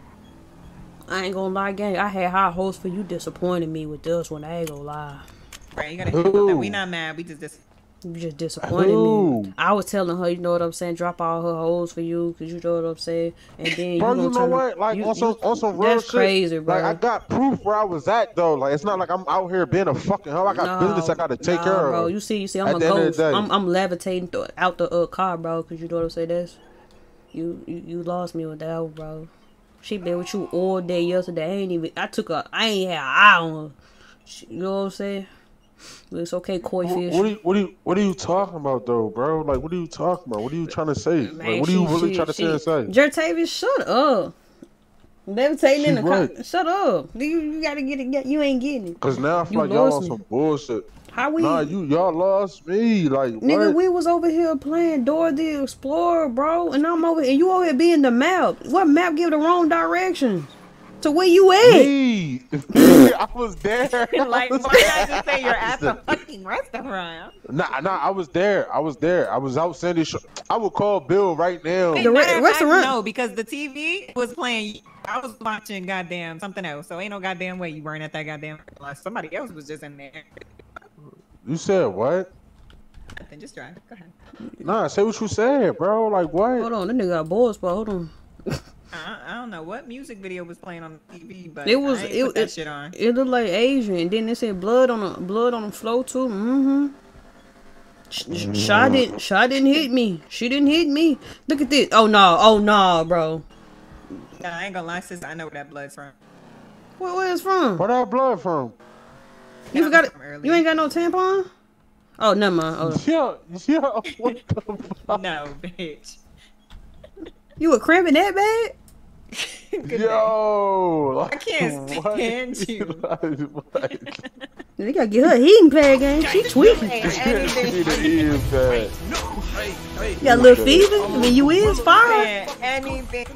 I ain't gonna lie, gang. I had high hopes for you. Disappointed me with this one. I ain't gonna lie. Right, you gotta hear about that. We not mad. We just dis- You just disappointed Who? me. I was telling her, you know what I'm saying, drop all her hoes for you, cause you know what I'm saying. And then Bro, you, you gonna know turn, what? Like you, on some you, on some real that's shit. crazy, bro. Like I got proof where I was at though. Like it's not like I'm out here being a fucking hoe. I got No, business I gotta take nah, care bro. of. You see, you see, I'm At a the end of the ghost. day. I'm, I'm levitating th- out the uh, car, bro. Cause you know what I'm saying. That's you, you, you lost me with that, one, bro. She been with you all day yesterday. I ain't even. I took a. I ain't had an eye on her. She, you know what I'm saying? But it's okay, koi What, fish. what, are you, what are you what are you talking about though, bro? Like what are you talking about? What are you trying to say? Man, Like what are you she- really she- trying to say and she- say? Jertavius, shut up. Levitating in She the car. what? Shut up. You, you gotta get it. Get, you ain't getting it. Cause now I feel You like y'all lost on me. some bullshit. How we? Nah, you y'all lost me. Like Nigga, what? we was over here playing Dora the Explorer, bro, and I'm over and you over here being the map. What map give the wrong directions? To where you at? Me. I was there. like, why not just say you're at the fucking restaurant? Nah, nah, I was there. I was there. I was out Sandy. Sh- I would call Bill right now. Wait, The re- matter of fact, restaurant- no, because the T V was playing. I was watching goddamn something else, so ain't no goddamn way you weren't at that goddamn. Unless somebody else was just in there. You said what? Then just drive. Go ahead. Nah, say what you said, bro. Like what? Hold on, that nigga got balls, but hold on. I, I don't know what music video was playing on the T V, but It was I ain't it, put that it, shit on. it looked like Asian, and then they said blood on the blood on the floor too. Mm-hmm. Sh- Shaw didn't Shaw didn't hit me. She didn't hit me. Look at this. Oh no, oh no, bro. Nah, I ain't gonna lie, sis. I know where that blood's from. Where where it's from? Where that blood from? You That forgot was it. from earlier. You ain't got no tampon? Oh, never mind. Oh. Yo, yo, what the fuck? No, bitch. You were cramping that bad? Good day. Yo, I can't stand you. Like, They gotta get her heating pad game. She tweaking. Anything. No, hey, hey. You got a little fever? I mean, you is fine. Man, anything.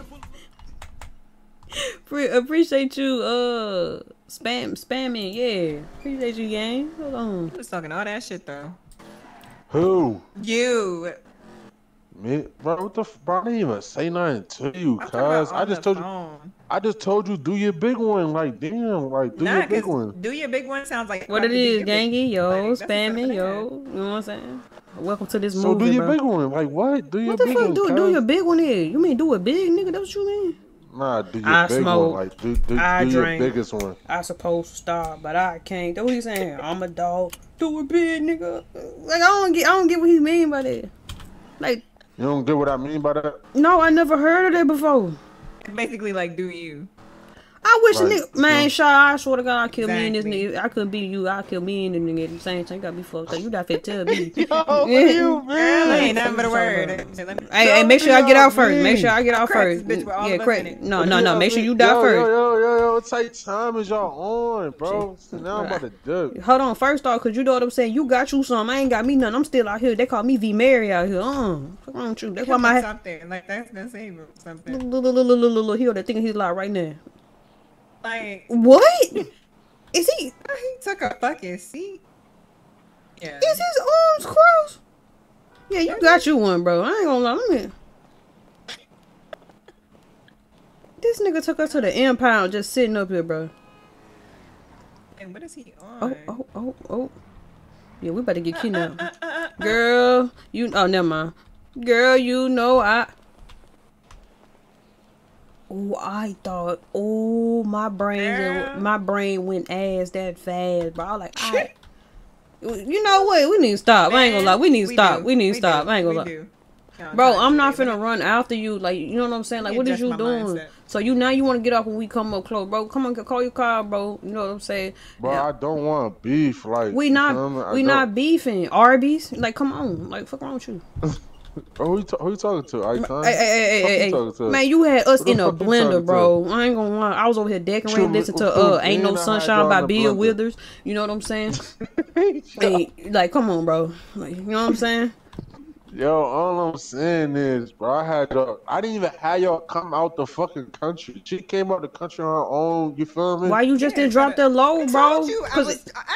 Pre- appreciate you, uh, spam spamming. Yeah, appreciate you, gang. Hold on. I was talking all that shit though. who? You. Me, bro, what the f- bro? I didn't even say nothing to you, I'm talking about cuz. I on just the told you. phone. I just told you, do your big one. Like, damn, like, do Nah, your big cause one. do your big one sounds like What about it to be is, your big- gangy? Yo, like, that's what's up spamming, for yo. You know what I'm saying? Welcome to this So movie, do your bro. big one. Like, what? Do your What the big fuck? one. Do do cuz. your big one here? You mean do it big, nigga? That's what you mean? Nah, do your I big smoke. one. Like, do, do, I do your drink. biggest one. I supposed to stop, but I can't. That's what he's saying. I'm a dog. Do it big, nigga. Like I don't get, I don't get what he mean by that. Like, You don't get what I mean by that? no, I never heard of that before. It's basically like do you. I wish Right. a nigga, man, Shaw, I swear to God, I kill me and this Exactly. nigga. I could be you, I kill me and the nigga at the same time. You gotta be fucked up. You not fit tell me. Yo, what do you Girl, mean? ain't nothing but a word. Hey, Let me- hey, make sure I get out first. me. Make sure I get out Crack first. this bitch with all Yeah, of us crack. in it. No, no, no. Make sure you die yo, first. Yo, yo, yo, yo, what type time is y'all on, bro? So now I'm about to dip. Hold on, first off, cause you know what I'm saying. You got you some. I ain't got me none. I'm still out here. They call me V Mary out here. Uh, what's wrong with you? That's why my something like that's gonna save him something. look, look, look, look, look, look, hear that thing he's like right now. Like What? Is he? he took a fucking seat. Yeah. Is his arms crossed? Yeah, you got you one, bro. I ain't gonna lie. Let me. This nigga took us to the impound just sitting up here, bro. And what is he Oh, on? oh, oh, oh. Yeah, we better get kidnapped. Girl, you. Oh, never mind. Girl, you know I. Oh, I thought. Oh, my brain. Girl. My brain went ass that fast, bro. I was like, I. You know what? We need to stop. I ain't gonna lie. We need to stop. do. We need to stop. do. I ain't gonna We lie. do. No, Bro, not I'm not today, finna run after you. Like, you know what I'm saying? Like, You what is adjust you my doing? mindset. So you now you want to get off when we come up close, bro? Come on, call your car, bro. You know what I'm saying? Bro, Yeah. I don't want beef. Like, We you feel me? not I we don't- not beefing. Arby's, like, come on, like, fuck wrong with you? Bro, who you, ta- who you talking to? Ike Time? Hey, hey, hey, Fuck hey, you hey, talking to? man, you had us Who the in a fuck you blender, talking to? bro. I ain't gonna lie. I was over here decorating, True, listening to true, uh, "Ain't No man, I had Sunshine" y'all by in the Bill blender. Withers. You know what I'm saying? Hey, like, come on, bro. Like, you know what I'm saying? Yo, all I'm saying is, bro, I had y'all. I didn't even have y'all come out the fucking country. She came out the country on her own. You feel me? Why you just Yeah, didn't drop but, uh, that low, I bro? told you I 'Cause was. I,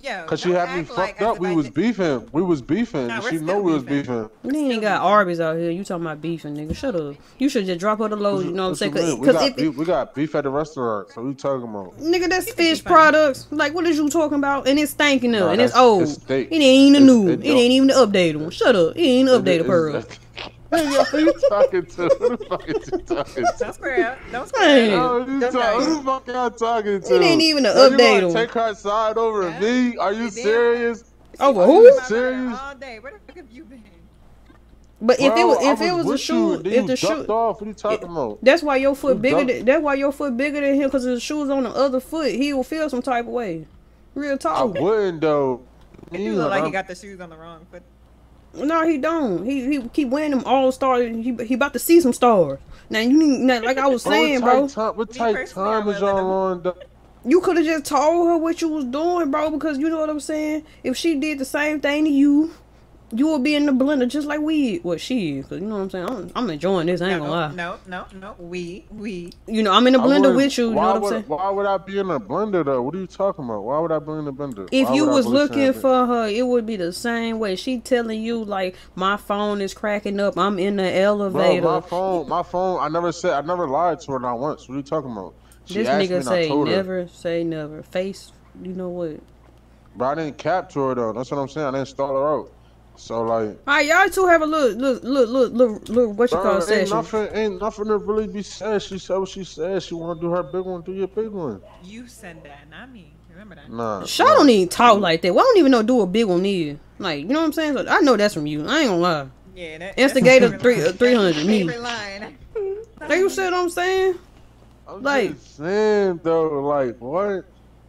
Yo, Cause she don't had me act fucked like as up. if We I was did- beefing. We was beefing. Nah, and we're she still know we was beefing. beefing. You ain't got Arby's out here. You talking about beefing, nigga. Shut up. You should just drop her the load, you know what I'm What saying? you mean? Cause, We 'cause got if, beef, we got beef at the restaurant. So we talking about? nigga, that's think he fish funny. products. Like, what is you talking about? And it's stinking up, Nah, and it's that's- old. it's steak. It ain't even It's- new. it It, don't- ain't even the updated one. Shut up. It ain't It updated is- pearl. Nigga, who you talking to? Who the fuck is you talking to? Don't square up. Don't square Man. up. Oh, you Don't talk, know. who the fuck y'all talking to? It ain't even an Yo, you update gonna on. take her side over Yeah. me? Are you You damn serious? Over She who? was talking about Serious? her all day. Where the fuck have you been? But if it Bro, was, I if it was a with shoe, you, then if you the ducked shoe, off. What are you talking about? that's why your foot You bigger. ducked- Than, that's why your foot bigger than him, cause his shoes on the other foot. He will feel some type of way. Real I talk. wouldn't though. It do Me, look like he I'm- got the shoes on the wrong foot. No, he don't. He he keep wearing them all stars. He he about to see some stars. Now you need, now, like I was Bro, saying, what bro. type Time, what Me type personally, time I is would let y'all him- on? though? You could have just told her what you was doing, bro, because you know what I'm saying? If she did the same thing to you, you would be in the blender just like we what she is. Cause you know what I'm saying? I'm, I'm enjoying this, I ain't No, gonna lie. no, no, no. We, we. You know, I'm in the I blender wouldn't- with you, you know why what I'm would, saying? Why would I be in a blender though? What are you talking about? Why would I be in the blender? If Why you would I was really looking saying that? for her, it would be the same way. She telling you like my phone is cracking up. I'm in the Bro, elevator. my phone, my phone. I never said. I never lied to her not once. What are you talking about? She This asked me nigga and I say told her. never say never. Face, you know what? But I didn't capture her though. That's what I'm saying. I didn't stall her out. So like, All right, y'all two have a little, little, little, little, little, little what you bro, call ain't session. nothing, ain't nothing to really be said. She said what she said. She want to do her big one. Do your big one. You said that, not me. Remember that? Nah. Shaw nah. don't even talk like that. Well, I don't even know do a big one either. Like, you know what I'm saying? So I know that's from you. I ain't gonna lie. Yeah, that, Instigator that's three- my uh, three hundred, favorite me. favorite line. Like you said, what I'm saying. I'm like- just saying though, like what?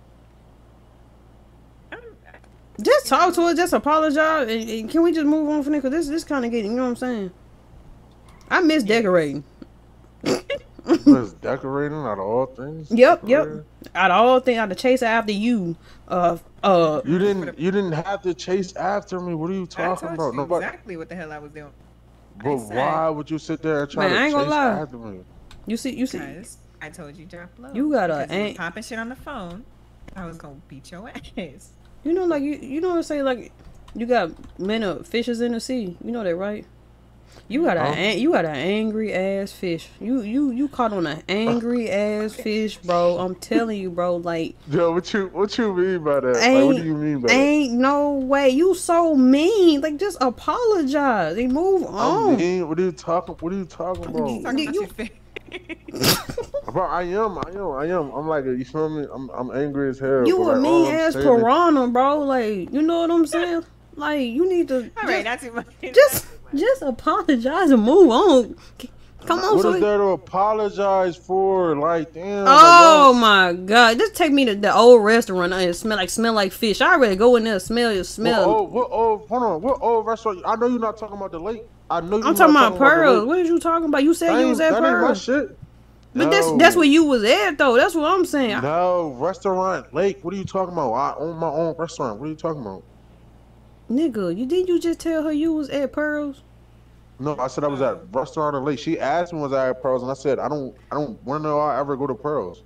Just talk to her. Just apologize. And, and can we just move on from this? Cause this, this kind of getting. You know what I'm saying? I miss decorating. Just decorating out of all things. Yep, For yep. real? Out of all things, out of chase after you. Uh, uh. You didn't. You didn't have to chase after me. What are you I talking told about? you Nobody. exactly what the hell I was doing. But said- why would you sit there and try Man, I to ain't chase gonna lie. after me? You see, you see. Because I told you drop low. You gotta Because you was ain't- popping shit on the phone. I was gonna beat your ass. You know, like you, you know what I'm saying? Like, you got many fishes in the sea. You know that, right? You got a, Huh? an- you got an angry ass fish. You, you, you caught on an angry ass fish, bro. I'm telling you, bro. Like, Yo, what you what you mean by that? Like, ain't, what do you mean by that? ain't no way. You so mean. Like, just apologize and move I on. mean, what are you talking? What are you talking He's about? talking about you- your face. Bro, I am, I am, I am. I'm like, you feel me? I'm, I'm angry as hell. You but, a like, all mean I'm ass saying is- piranha, bro. Like, you know what I'm saying? Like, you need to All right, just, not too much. just, just apologize and move on. Come on, What so is there to apologize for? Like, damn. oh like, my god! Just take me to the old restaurant and it smell like smell like fish. I already go in there, smell it, what, smell. what, what, oh, hold on. What old restaurant? I know you're not talking about the lake. I know you're I'm not talking about the Pearls. lake. What is you talking about? You said That you was ain't- at that ain't my Pearls, shit. but that's No. that's where you was at though. That's what I'm saying. No, restaurant lake. What are you talking about? I own my own restaurant. What are you talking about? Nigga, you did you just tell her you was at Pearls? No, I said I was at restaurant lake. She asked me was I at Pearls, and I said I don't. I don't want to know I ever go to Pearls.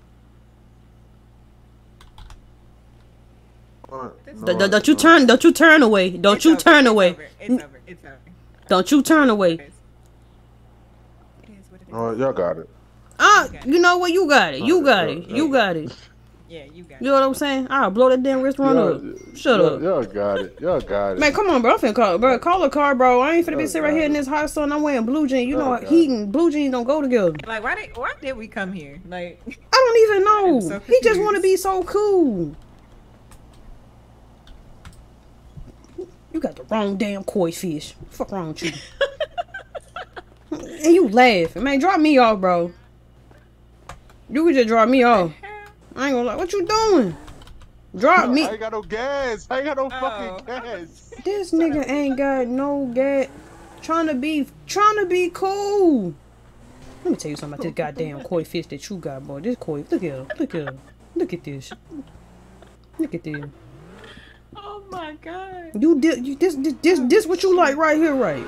Uh, That's- no, Don't- don't- don't you no. turn? Don't you turn away? Don't It's you over, turn it's away? Over, it's over. It's over. Don't you turn away? It is what it is. Oh, y'all got it. Ah, Okay. you know what? You got it. You got it. Yeah, You yeah. got it. Yeah, you got You know what I'm saying? I'll blow that damn restaurant Y'all- up. Shut y'all- up. Y'all got it. Y'all got it. Man, come on, bro. I'm finna call, bro. Call a car, bro. I ain't finna be Oh, sitting right here in God. this hot sun. I'm wearing blue jeans. You know, Oh, God. heat and blue jeans don't go together. it. Like, why did why did we come here? Like, I don't even know. I'm so He just want to confused. be so cool. You got the wrong damn koi fish. Fuck wrong with you? And you laughing, man. Drop me off, bro. You could just drop me off. I ain't gonna lie. What you doing? Drop me. I ain't got no gas. I ain't got no Oh. fucking gas. This nigga ain't got no gat. Trying to be, trying to be cool. Let me tell you something about this goddamn koi fish that you got, boy. This koi, look at her, look at her, look at this, look at this. oh my god. You did, you this, this, this, this what you like right here, right?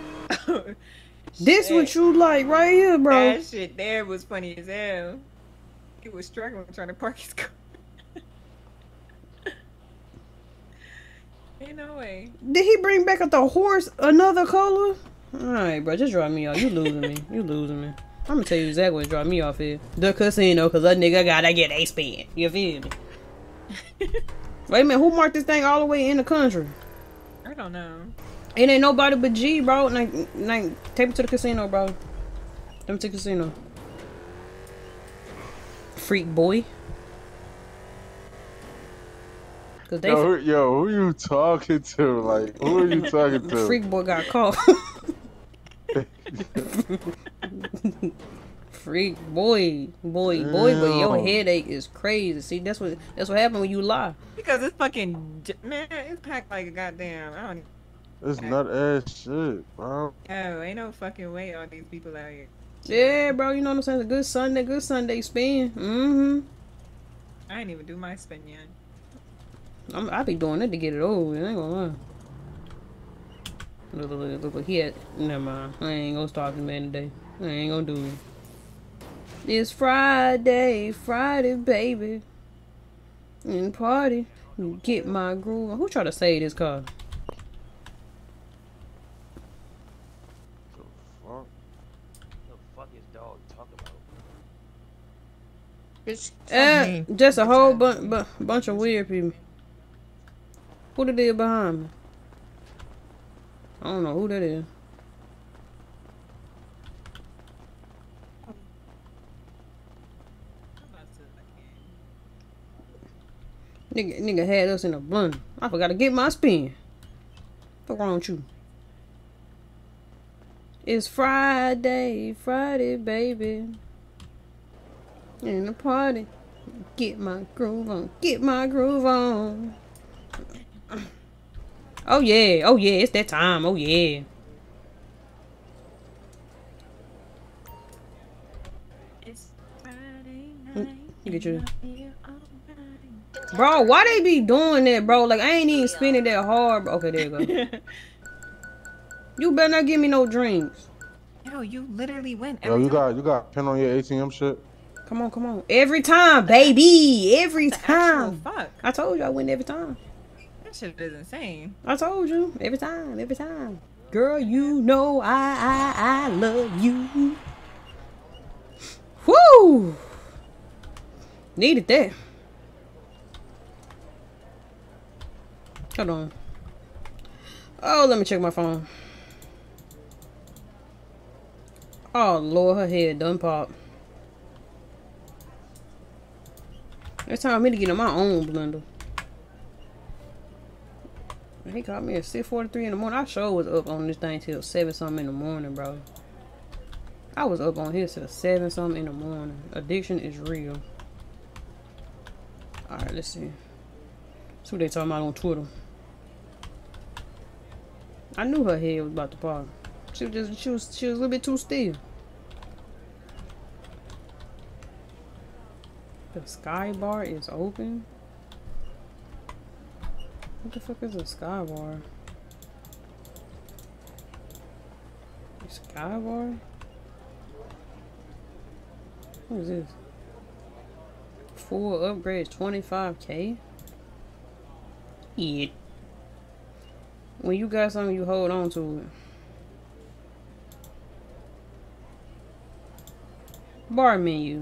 This what you like right here, bro. That shit there was funny as hell. He was struggling trying to park his car. Ain't no way. Did he bring back up the horse another color? Alright, bro, just drop me off. You losing me. You losing me. I'm gonna tell you exactly what drop me off here. The casino, cause that nigga gotta get a spin. You feel me? Wait a minute, who marked this thing all the way in the country? I don't know. It ain't nobody but G, bro. Like, like, take me to the casino, bro. Take me to the casino. Freak boy. Cause they Yo, who, yo, who you talking to? Like, who are you talking to? Freak boy got caught. Freak boy, boy, boy, but your Damn. headache is crazy. See, that's what that's what happened when you lie. Because it's fucking j- man, it's packed like a goddamn. I don't. It's not ass shit, bro. Oh, ain't no fucking way all these people out here. Yeah, bro, you know what I'm saying? A good Sunday, good Sunday spin. Mm-hmm. I ain't even do my spin yet. I'm, I be doing it to get it over. I ain't gonna lie. Look, look, look, look, look, he had. Never mind. I ain't gonna start the man today. I ain't gonna do it. It's Friday, Friday, baby. And party. Get my groove. Who tried to save this car? Fuck. The fuck is dog talking about? Bitch. Eh, just a whole bu bu bunch of weird people. Who that is behind me? I don't know who that is. Nigga, nigga had us in a blunder. I forgot to get my spin. What's wrong with you? It's Friday, Friday, baby. In the party. Get my groove on. Get my groove on. Oh yeah, oh yeah, it's that time. Oh yeah. It's Friday Mm, night. you get your- Here all night. Bro, why they be doing that, bro? Like, I ain't even spinning that hard, bro. Okay, there you go. You better not give me no drinks. Yo, you literally went. Yo, every you time. got you got a pin on your A T M shit? Come on, come on. Every time, baby. Every The actual time. fuck. I told you I win every time. That shit is insane. I told you. Every time, every time. Girl, you know I, I, I love you. Woo! Needed that. Hold on. Oh, let me check my phone. Oh, Lord, her head done pop. It's time for me to get in my own blender. He called me at six forty-three in the morning. I sure was up on this thing till seven something in the morning, bro. I was up on here till seven something in the morning. Addiction is real. Alright, let's see. That's what they talking about on Twitter. I knew her head was about to pop. She was just she was she was a little bit too still. The sky bar is open. What the fuck is a sky bar? A sky bar? What is this? Full upgrades twenty-five K? Yeah. When you got something, you hold on to it. Bar menu.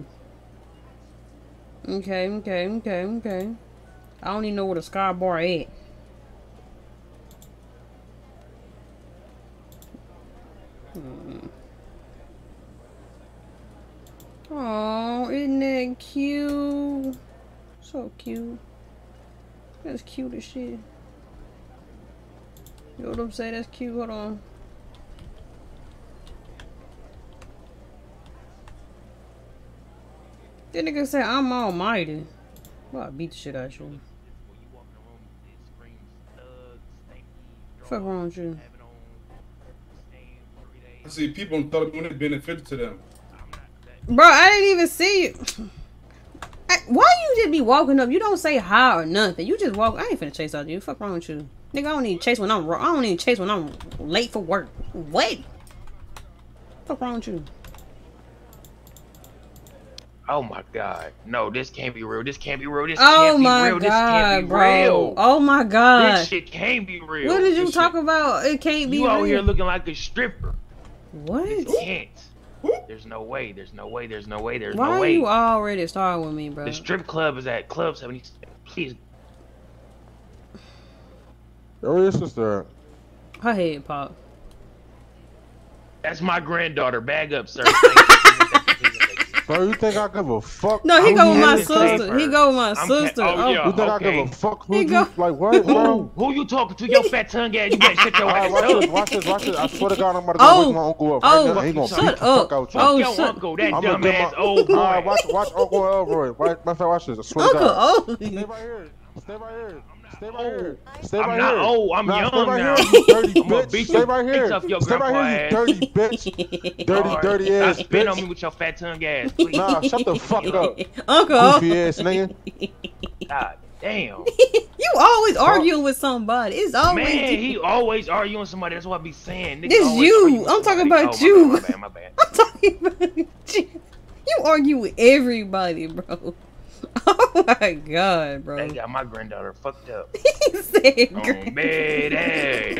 Okay, okay, okay, okay. I don't even know where the sky bar at. Hmm. Oh, isn't that cute? So cute. That's cute as shit. You know what I'm saying? That's cute. Hold on. That nigga said I'm almighty. Well, I beat the shit out of you. When you walk in the room, it screams thug, stanky, Fuck wrong with you? have it on, stain, three days. I see people tell me when it benefited to them. I'm not that. Bro, I didn't even see you. I, why you just be walking up? You don't say hi or nothing. You just walk. I ain't finna chase out you. Fuck wrong with you? Nigga, I don't need chase when I'm I don't need chase when I'm late for work. What? Fuck wrong with you? Oh my god. No, this can't be real. This can't be real. This Oh can't be my real. This can't god, be bro. real. Oh my god. This shit can't be real. What did you This talk shit- about? It can't be You out real. here looking like a stripper. What? This can't. There's no way. There's no way. There's no way. There's Why no are way. you already starting with me, bro? The strip club is at Club seventy. Please. Where your sister at? Her head pop. That's my granddaughter. Bag up, sir. Bro, you think I give a fuck? No, he who go you with my is? sister. He go with my I'm ca- sister. oh, Oh, yeah. You think I Okay. give a fuck? Who He you, go- like what, Who, bro? who you talking to? Your fat tongue ass. You better shut your All right, ass watch up. this, watch this, watch this. I swear to God, I'm about to go Oh, wake my uncle up oh, right now. He gonna shut beat the up. fuck out you. Oh, Your shut- uncle, that I'ma dumb get ass my- old boy. All right, watch, watch Uncle Elroy. Right, matter of fact, watch this. I swear Uncle to God. oh. Stay right here. Stay right here. Stay right here. Stay I'm right not here. old. I'm Nah, young stay right now. here, you dirty I'ma bitch. beat Stay you- right beat here. up your Stay right grandpa here, ass. you dirty bitch. Dirty, Alright. dirty Now ass spit on me bitch. with your fat tongue ass, please. Nah, shut the fuck up. Uncle oh. Goofy ass nigga. God damn. You always arguing with somebody. It's always Man, you. he always arguing with somebody. That's what I be saying. Niggas This always you. arguing with I'm talking somebody. about Oh, you. My bad, my bad, I'm talking about you. You argue with everybody, bro. Oh my god, my bad. They bro. got my granddaughter fucked up. He said Oh, great. baby.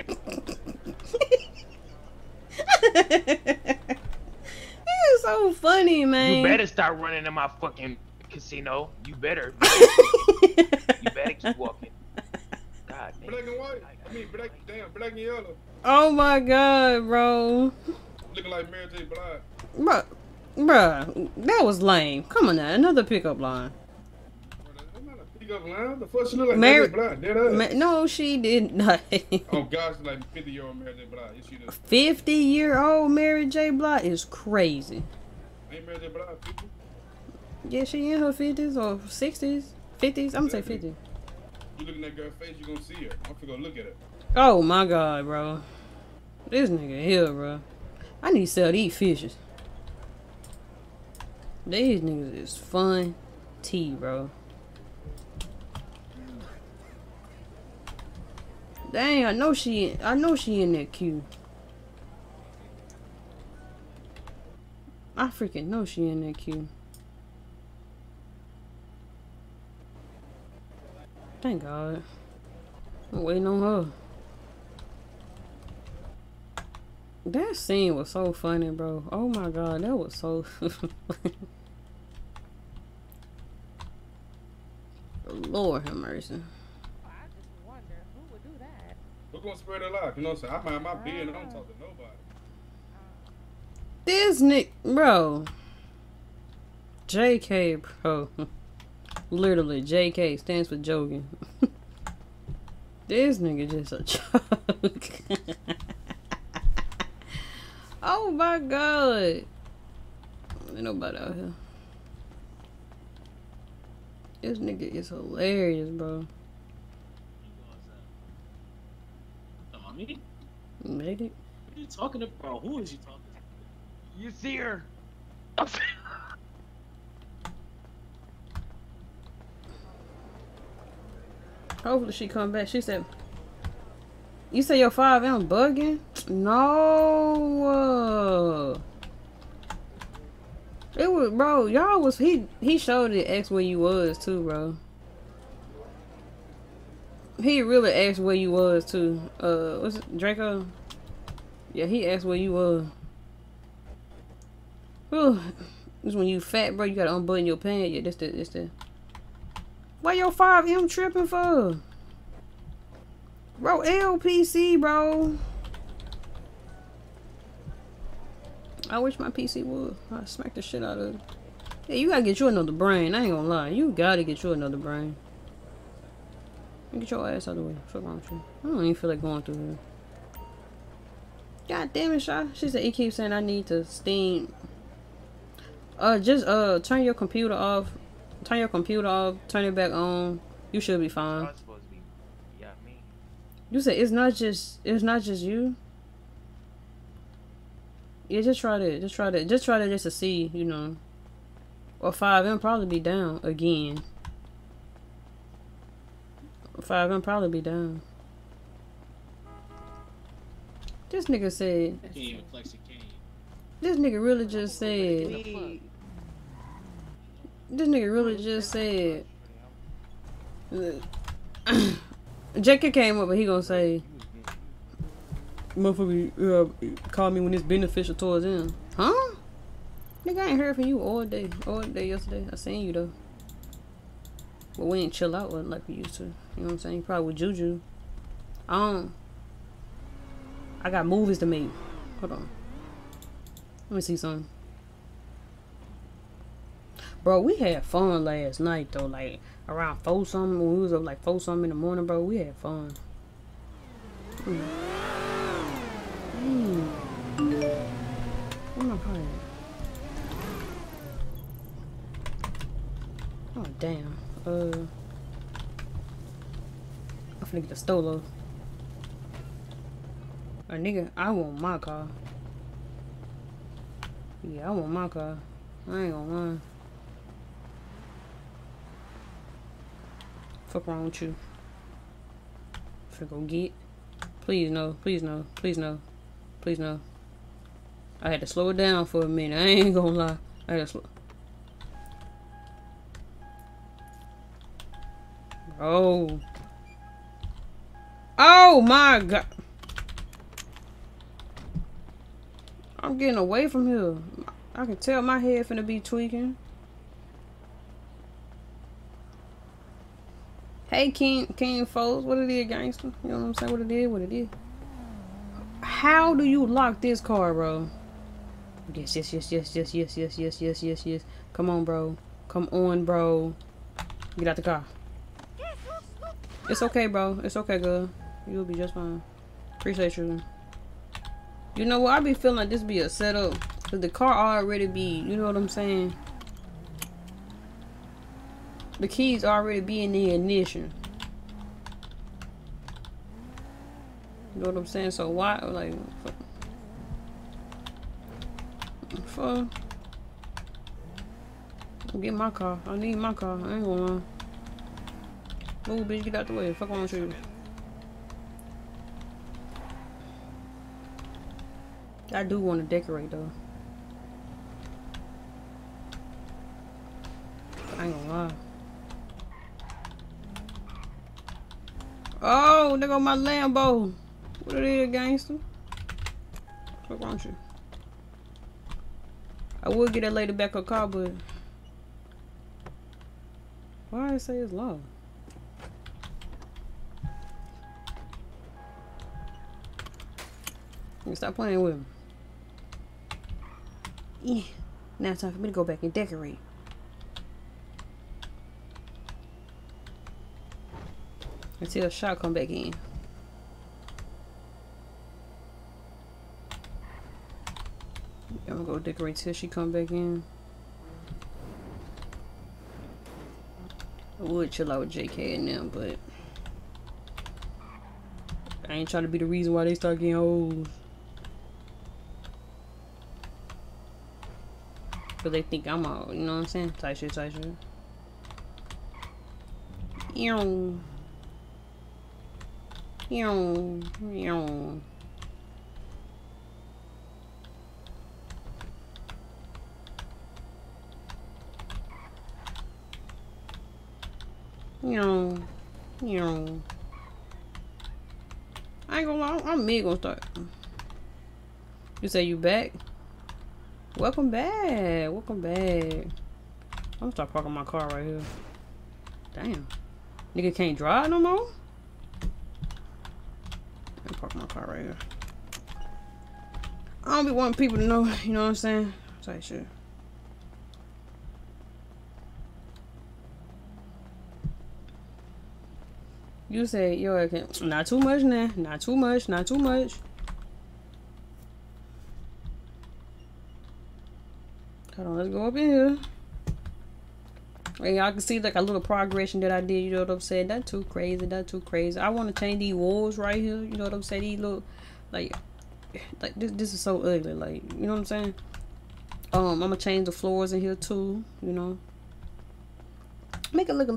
It's so funny, man. You better start running in my fucking casino. You better. You better keep walking. God damn. Black and white. I mean, black, damn, black and yellow. Oh my god, bro. Looking like Mary J. Blige. Bro, bruh, that was lame. Come on now, another pickup line. That's not a pickup line. The fuck she look like Mary- Mary J. Blige. Dead ass. Ma- no, she did not. Oh gosh, she's like fifty year old Mary J. Blige. Yes, she does. fifty year old Mary J. Blige is crazy. Ain't Mary J. Blige fifty? Yeah, she in her fifties or sixties. fifties? I'm gonna say fifty. You look in that girl's face, you gonna see her. I'm finna go look at her. Oh my god, bro. This nigga here, bro. I need to sell these fishes. These niggas is fun tea, bro. Dang, I know she I know she in that queue. I freaking know she in that queue. Thank God. I'm waiting on her. That scene was so funny, bro. Oh my god, that was so Lord have mercy. I just wonder who would do that. We're gonna spread it out. You know what I'm saying? I mind my being. I don't talk to nobody. This Nick, bro. J K, bro. Literally, J K stands for joking. This nigga just a joke. Oh my god. Ain't nobody out here. This nigga is hilarious, bro. Oh, me? Made it. What are you talking about? Who is you talking to? You see her? Hopefully she come back. She said, you say your five M bugging? No. It was, bro, y'all was, he he showed it, asked where you was too, bro. He really asked where you was too. Uh, what's it, Draco? Yeah, he asked where you was. Whew. This when you fat, bro, you gotta unbutton your pants. Yeah, this the, this the. Why your five M tripping for? Bro, L P C, bro. I wish my P C would. I'd smack the shit out of it. Yeah, you gotta get you another brain. I ain't gonna lie. You gotta get you another brain. Get your ass out of the way. Fuck wrong with you. I don't even feel like going through here. God damn it, Sha. She said he keeps saying I need to steam. Uh, just uh, turn your computer off. Turn your computer off. Turn it back on. You should be fine. It's supposed to be, yeah, me. You said it's not just it's not just you. Yeah, just try to just try to just try to just to see, you know. Or five M probably be down again. Five M probably be down. This nigga said. Can't even flex a cane. This nigga really just said. This nigga really just said. J K came up and he gonna say, motherfucker, uh, call me when it's beneficial towards him. Huh? Nigga, I ain't heard from you all day. All day yesterday. I seen you though. But we ain't chill out like we used to. You know what I'm saying? Probably with Juju. Um, I got movies to make. Hold on. Let me see something. Bro, we had fun last night though. Like around four something. When we was up like four something in the morning, bro. We had fun. Hmm. Hmm. Where my car at? Oh damn. Uh, I'm finna get the Stolo. A nigga, I want my car. Yeah, I want my car. I ain't gonna lie. Fuck wrong with you? Finna go get. Please no, please no, please no, please no. I had to slow it down for a minute. I ain't gonna lie. I had to slow. Oh. Oh my god. I'm getting away from here. I can tell my head finna be tweaking. Hey King King Foes, what it is, gangster? You know what I'm saying? What it is, what it is. How do you lock this car, bro? Yes, yes, yes, yes, yes, yes, yes, yes, yes, yes, yes. Come on, bro. Come on, bro. Get out the car. It's okay, bro. It's okay, girl. You'll be just fine. Appreciate you. You know what? I be feeling like this be a setup. Cause the car already be, you know what I'm saying? The keys already be in the ignition. You know what I'm saying? So why, like, for, for get my car. I need my car. I ain't gonna lie. Move, bitch, get out the way. Fuck on with you. I do want to decorate though. I ain't gonna lie. Oh, there go my Lambo. What it is, gangster? Fuck wrong with you? I would get that lady back her car, but why I say it's low? Stop playing with me. Yeah. Now it's time for me to go back and decorate. Until a shot come back in. I'm gonna go decorate till she come back in. I would chill out with J K and them, but I ain't trying to be the reason why they start getting old. Cause they think I'm all, you know what I'm saying? Tight shit, tight shit. Ew. Ew. Ew. Ew. Ew. I ain't gonna lie, I'm me gonna start. You say you back? Welcome back. Welcome back. I'm gonna start parking my car right here. Damn. Nigga can't drive no more? I'm parking my car right here. I don't be wanting people to know, you know what I'm saying? Type shit. You say, yo, I can't. Not too much now. Not too much. Not too much. Hold on, let's go up in here. And y'all can see like a little progression that I did, you know what I'm saying? Not too crazy, not too crazy. I want to change these walls right here, you know what I'm saying? These little, like, like this, this is so ugly, like, you know what I'm saying? Um, I'm gonna change the floors in here too, you know? Make it look a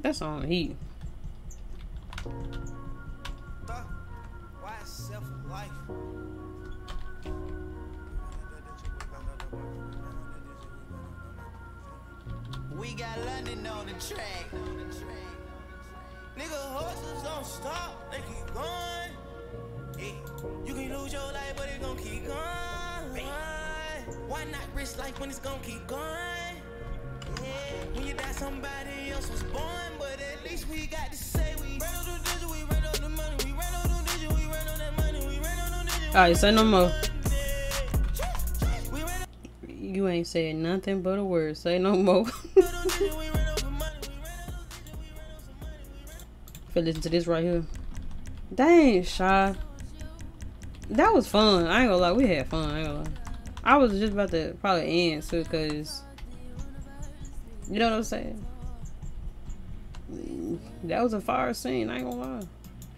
That's on heat. We got London on the track. Nigga, horses don't stop, they keep going. Yeah. You can lose your life, but it gon' keep going. Why not risk life when it's gon' keep going? Yeah. When you die, somebody else was born, but at least we got to say we ran on the digit, we ran on the money, we ran on the digit, we ran on that money, we ran on the digit. Alright, say no more. You ain't saying nothing but a word. Say no more. If I listen to this right here. Dang, Shy. That was fun. I ain't gonna lie. We had fun. I ain't gonna lie. I was just about to probably end too, cause you know what I'm saying. That was a fire scene. I ain't gonna lie.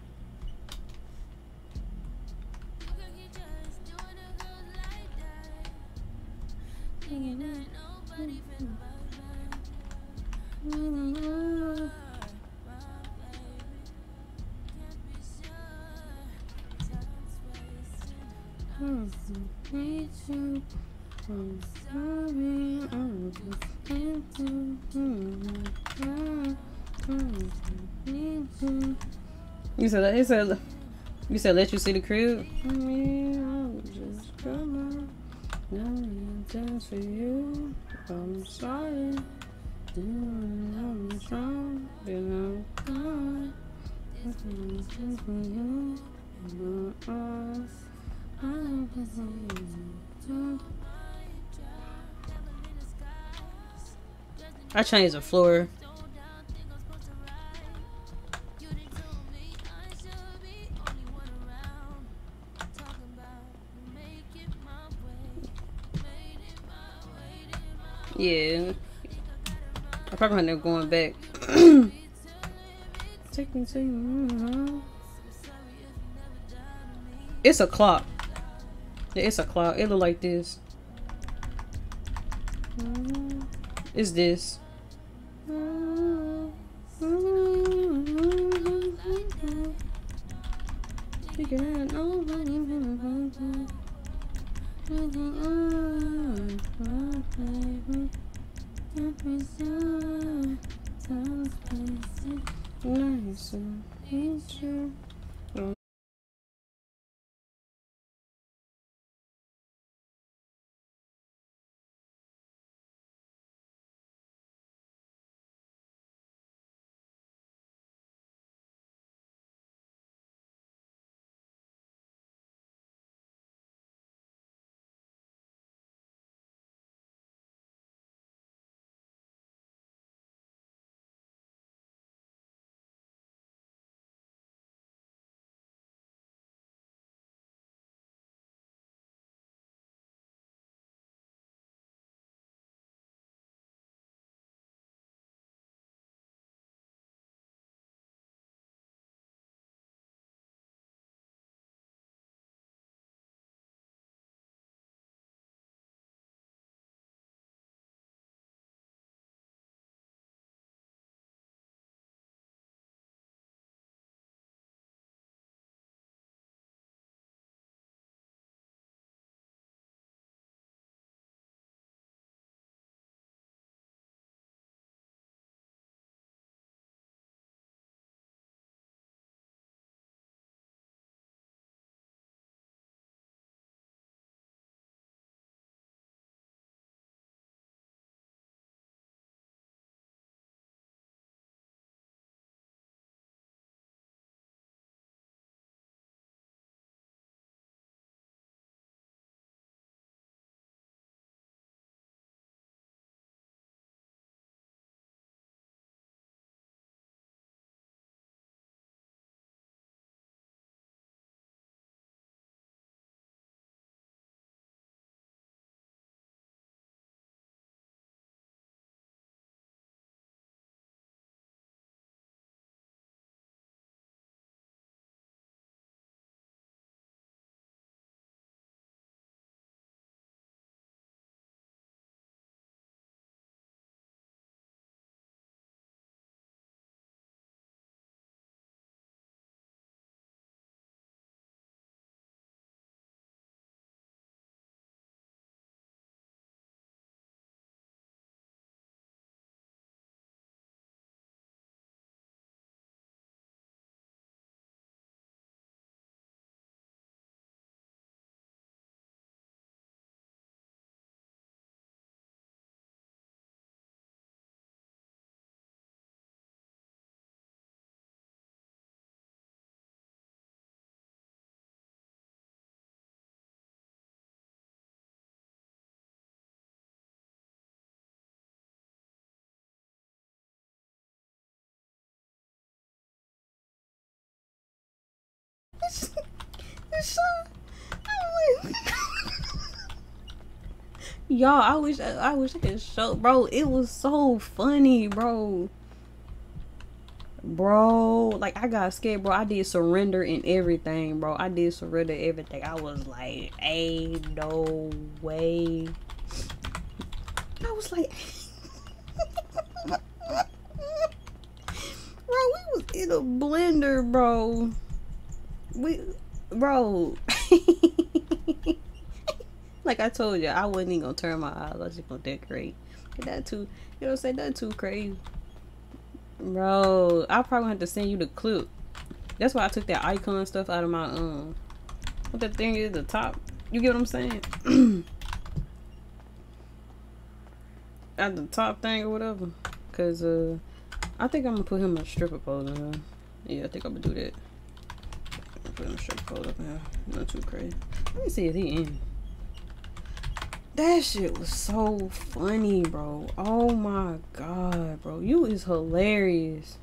You said he said you said let you see the crib. For you, I'm sorry. I'm strong, then I'm I changed the floor. Yeah, I probably end up going back. Take me to you. It's a clock. It's a clock. It look like this. It's this. Nice. was shocked. I was like, y'all, I wish I wish I could show, bro. It was so funny, bro. Bro, like I got scared, bro. I did surrender in everything, bro. I did surrender everything. I was like, ain't no way. I was like, bro, we was in a blender, bro. We, bro. Like I told you, I wasn't even gonna turn my eyes. I was just gonna decorate. That too, you know what I'm saying? That too crazy. Bro, I probably have to send you the clip. That's why I took that icon stuff out of my um what that thing is, the top. You get what I'm saying? At the top thing or whatever. Cause uh I think I'm gonna put him a stripper pose in here. Yeah, I think I'm gonna do that. I'll put him a stripper pose up in here. Not too crazy. Let me see if he in. That shit was so funny, bro. Oh my god, bro. You is hilarious.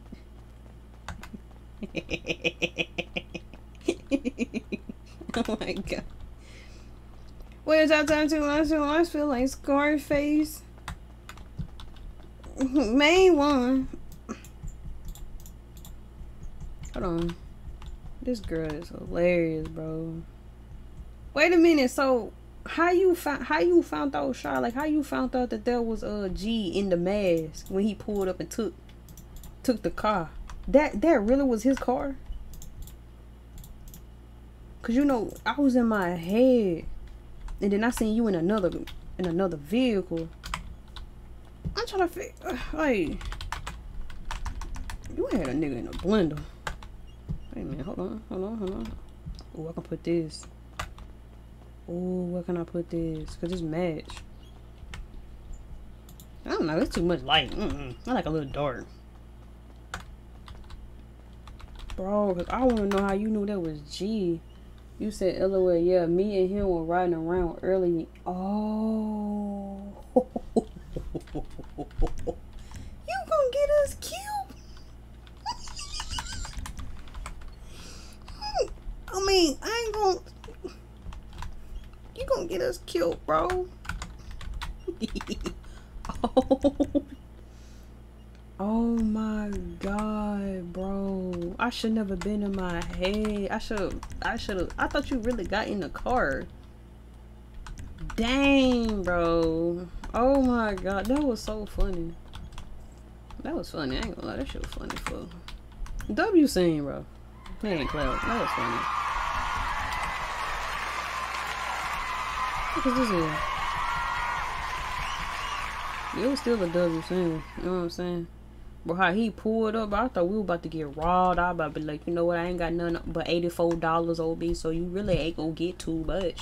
Oh my god. Wait, is that time too much? I feel like Scarface. Main one. Hold on. This girl is hilarious, bro. Wait a minute, so How you found how you found out, Shy? Like how you found out that there was a G in the mask when he pulled up and took took the car? That that really was his car? Cause you know I was in my head, and then I seen you in another in another vehicle. I'm trying to figure, like, you had a nigga in a blender. Wait a minute, hold on, hold on, hold on. Oh, I can put this. Oh, where can I put this? Cause it's match. I don't know. It's too much light. Mm-mm. I like a little dark, bro. Cause I want to know how you knew that was G. You said, "L O L." Yeah, me and him were riding around early. Oh, you gonna get us killed? I mean, I ain't gonna. You gonna get us killed, bro. Oh. Oh my god, bro. I should never been in my head. I should I should have I thought you really got in the car. Dang, bro. Oh my god, that was so funny. That was funny. I ain't gonna lie, that shit was funny for W scene, bro. Man, Cloud, that was funny. What is this here? It was still a W scene, you know what I'm saying? But how he pulled up, I thought we were about to get robbed. I about to be like, you know what, I ain't got nothing but eighty-four dollars O B, so you really ain't gonna get too much.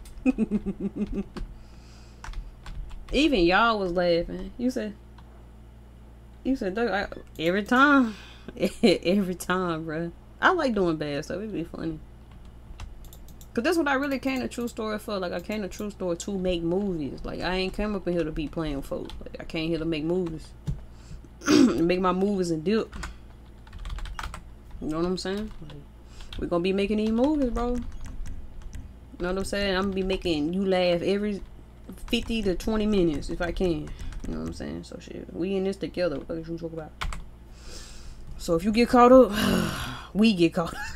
Even y'all was laughing. You said, you said, I, every time. Every time, bro. I like doing bad stuff, it'd be funny. Cause that's what I really came to True Story for. Like I came to True Story to make movies. Like I ain't come up in here to be playing folks. Like I came here to make movies. Make my movies and dip. You know what I'm saying? Like, we're gonna be making these movies, bro. You know what I'm saying? I'm gonna be making you laugh every fifty to twenty minutes if I can. You know what I'm saying? So shit, we in this together. What the fuck you talk about? So if you get caught up, we get caught up.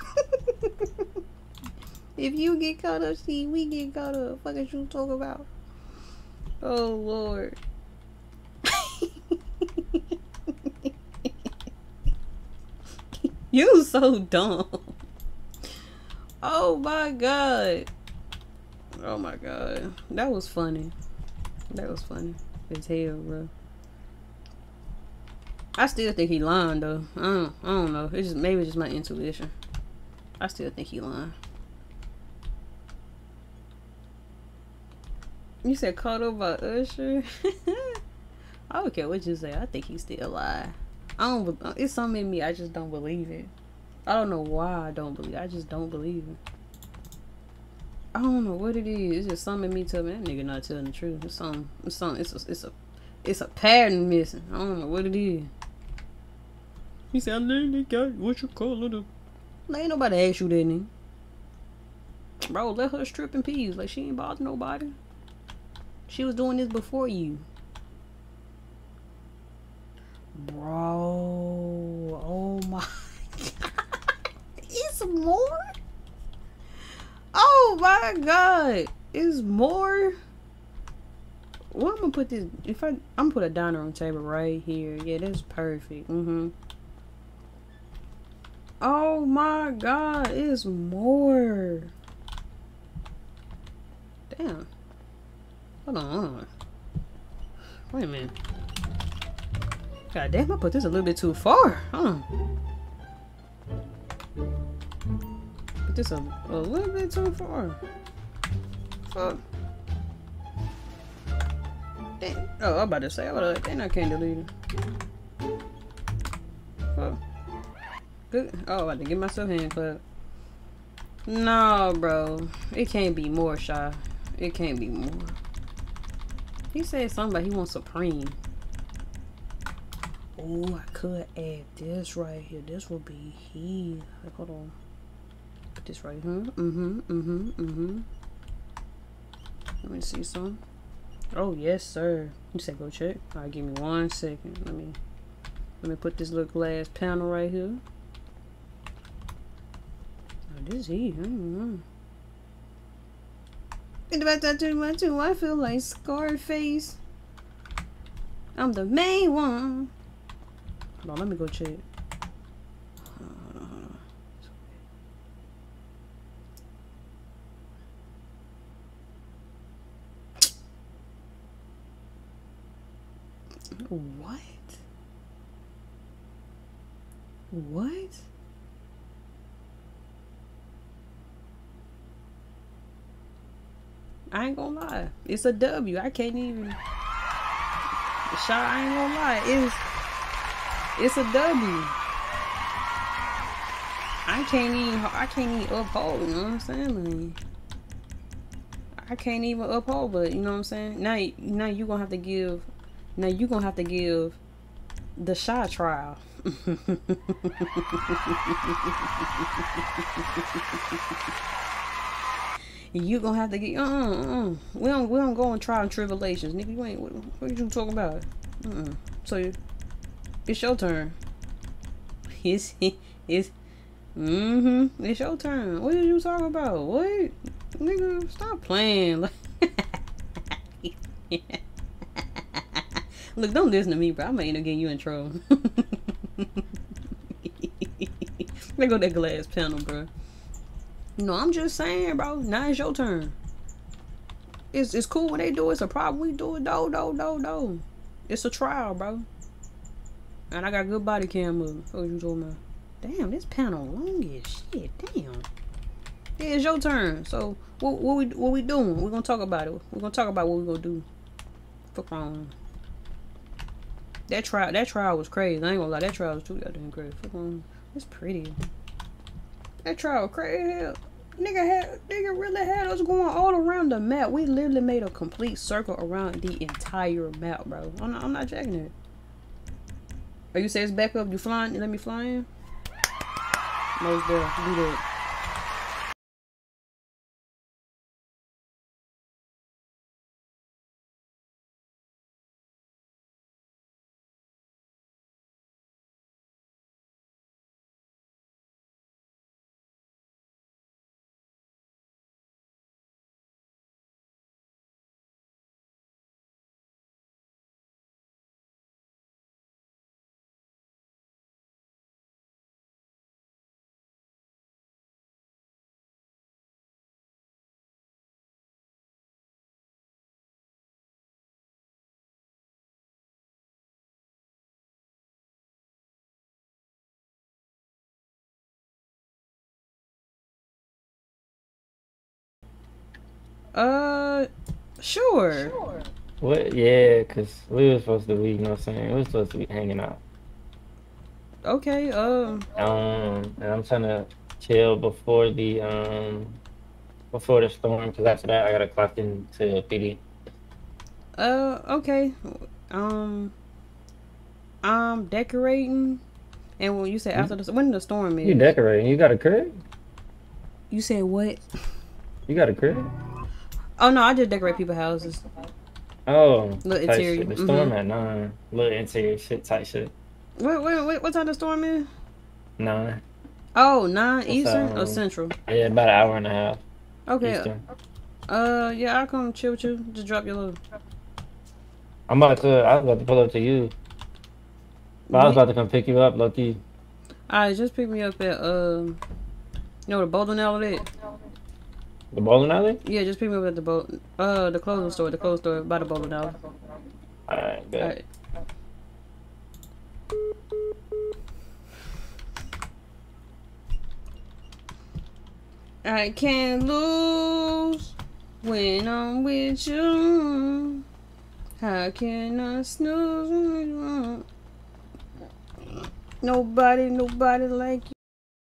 If you get caught up, see, we get caught up. What the fuck you talk about? Oh Lord. You so dumb. Oh my god. Oh my god. That was funny. That was funny as hell, bro. I still think he lying though. I don't, I don't know. It's just maybe it's just my intuition. I still think he lying. You said caught up by Usher? I don't care what you say. I think he's still alive. I don't. It's something in me. I just don't believe it. I don't know why I don't believe it. I just don't believe it. I don't know what it is. It's just something in me telling me that nigga not telling the truth. It's something. It's something. It's a. It's a. It's a pattern missing. I don't know what it is. He said, "I literally got what you call it." Like, ain't nobody asked you that, nigga. Bro, let her strip in peace. Like, she ain't bothering nobody. She was doing this before you. Bro. Oh my God. It's more? Oh my God. It's more? Well, I'm gonna put this. If I, I'm gonna put a dining room table right here. Yeah, that's perfect. Mm-hmm. Oh my God, it's more. Damn. Hold on, hold on. Wait a minute. God damn, I put this a little bit too far. Hold on. Put this a, a little bit too far. Fuck. Dang. Oh, I'm about to say, oh, then I can't delete it. Fuck. Good. Oh, I had to give myself a hand clap. No, bro. It can't be more, Shy. It can't be more. He said something about he wants Supreme. Oh, I could add this right here. This will be here. Like, hold on. Put this right here. Mm-hmm, mm-hmm, mm-hmm. Let me see some. Oh, yes, sir. You said go check. All right, give me one second. Let me, let me put this little glass panel right here. Oh, this here. I don't know. And about that too much too. I feel like Scarface. I'm the main one. Hold on, let me go check. Uh, what? What? I ain't gonna lie. It's a W. I can't even. Shy, I ain't gonna lie. It's it's a W. I can't even. I can't even uphold. You know what I'm saying? Like, I can't even uphold. But you know what I'm saying? Now, now you gonna have to give. Now you gonna have to give the Shy trial. You gonna have to get uh uh uh. We don't we don't go on trial and tribulations, nigga. You ain't what, what are you talking about? Uh uh. So it's your turn. It's it's mm-hmm. It's your turn. What are you talking about? What, nigga? Stop playing. Look, don't listen to me, bro. I might end up getting you in trouble. Let go that glass panel, bro. No, I'm just saying, bro. Now it's your turn. It's it's cool when they do it. It's a problem. We do it, though, though, though, though. It's a trial, bro. And I got good body cam movement. What you talking about? Damn, this panel long as shit. Damn. Yeah, it's your turn. So what what we what we doing? We're gonna talk about it. We're gonna talk about what we gonna do. Fuck wrong. That trial that trial was crazy. I ain't gonna lie. That trial was too goddamn crazy. Fuck wrong. It's pretty. That trial was crazy hell. Nigga had nigga really had us going all around the map. We literally made a complete circle around the entire map, bro. I'm not, I'm not checking it. Are you say it's back up? You flying? Let me fly in. Most there. Do that. Uh, sure. Sure. What? Yeah, cause we were supposed to be, you know what I'm saying? We were supposed to be hanging out. Okay. Um. Um, and I'm trying to chill before the um before the storm, cause after that I gotta clock into P D. Uh. Okay. Um. I'm decorating, and when you say after the when the storm is, You decorating? You got a crib? you said what? You got a crib? Oh no, I just decorate people's houses. Oh, Little type interior. shit. The storm Mhm. at nine. Little interior shit type shit. Wait, wait, wait. What time the storm is? Nine. Oh, nine What's Eastern that, or um, Central? Yeah, about an hour and a half. Okay. Eastern. Uh, yeah, I'll come chill with you. Just drop your load. I'm about to. I was about to pull up to you. But I was about to come pick you up, Loki. Alright, just pick me up at um, you know the bowling alley. At? The bowling alley? Yeah, just pick me up at the bowl. Uh, the clothing store, the clothes store by the bowling alley. Alright, good. Alright. I can't lose when I'm with you. How can I snooze when you want? Nobody, nobody like you.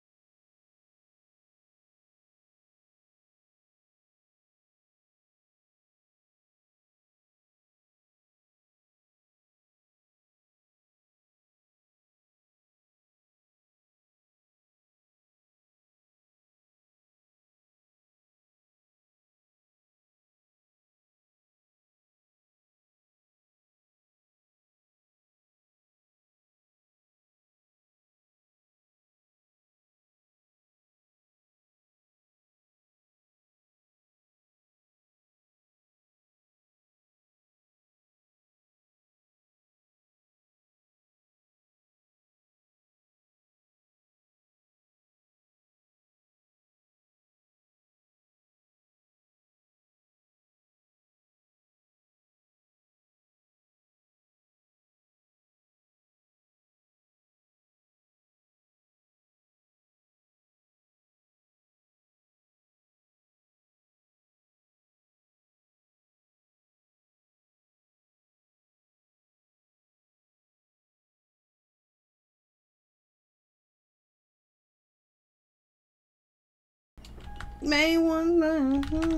May one night.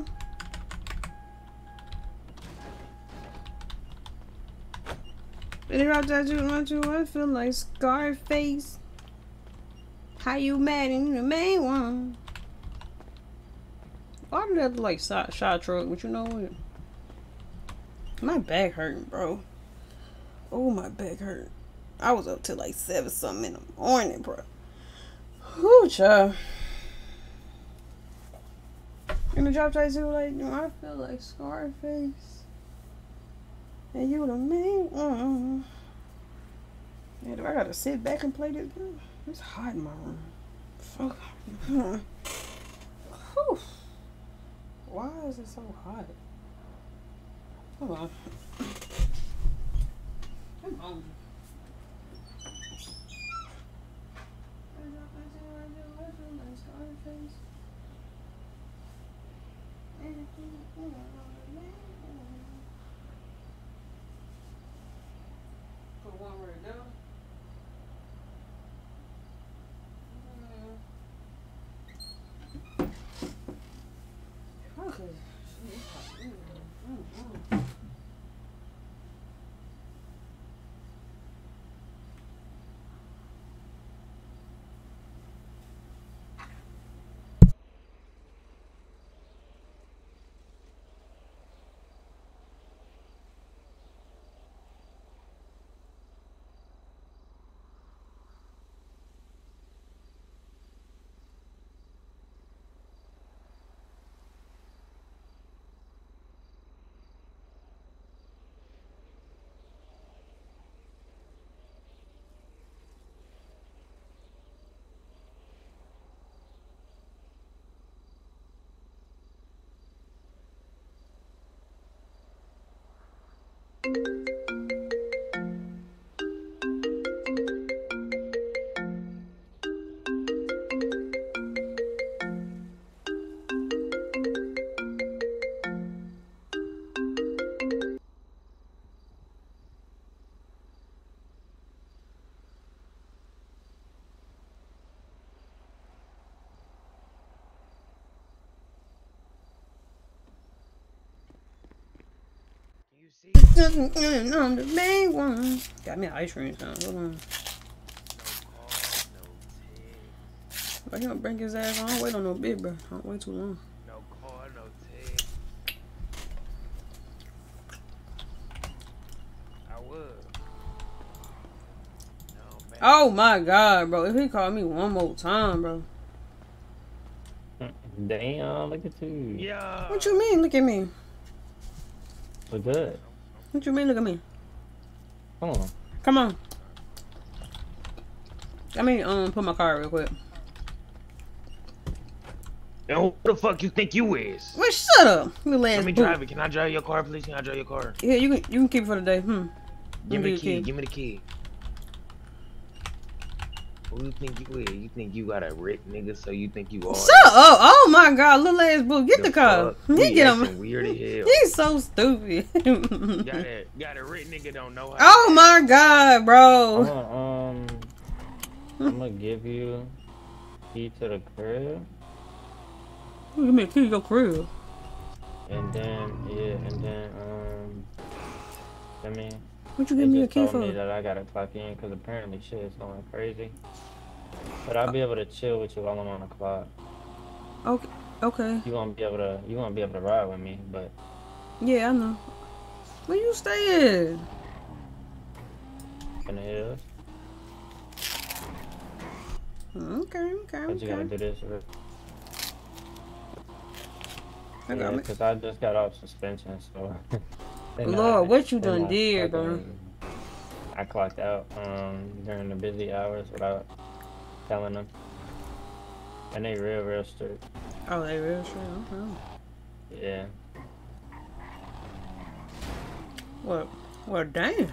Any route that you want to, I feel like Scarface. How you mad and you the main one? Why did that look like shot, shot truck? But you know what? My back hurting, bro. Oh, my back hurt. I was up till like seven something in the morning, bro. Whoo, child. In the job I do, like, I feel like Scarface. And you the main one. Yeah, do I gotta sit back and play this? It's hot in my room. Fuck. Whew. Why is it so hot? Hold on. I'm hungry. Put one where it go. Okay. Mm-hmm. I'm the main one. Got me an ice cream now. Hold on. But he don't bring his ass on. I don't wait on no big bro. I don't wait too long. No car, no Oh my god, bro. If he called me one more time, bro. Damn, look at you. Yeah. What you mean? Look at me. Look good. What you mean? Look at me. Come on. Come on. Let me um put my car real quick. And who the fuck you think you is? Wait, shut up. You Let me boot. drive it. Can I drive your car, please? Can I drive your car? Yeah, you can you can keep it for the day. Hmm. Give me the you key. Give me the key. Who you think you is? You think you got a rich nigga, so you think you are? Shut up! Oh my god, little ass boo, get the, The car. fuck? He He get acting him. weird as hell. He's so stupid. Got a got a rich nigga don't know how. Oh my god, bro. I'm gonna, um, I'm gonna give you key to the crib, Give me a key to your crib. and then yeah, and then um, I mean, What you they give me a just key told for? me that I gotta clock in because apparently shit is going crazy. But I'll be able to chill with you while I'm on the clock. Okay. Okay. You won't be able to, you won't be able to ride with me, but Yeah, I know. Where you stay at? in the hills. Okay, okay, But you gotta okay. do this. Real- I got Yeah, me. because I just got off suspension, so. then Lord, I- what you then done I did, bro? fucking- I clocked out um, during the busy hours without telling them. And they real, real strict. Oh, they real sure. Okay. Yeah. Well, well, damn.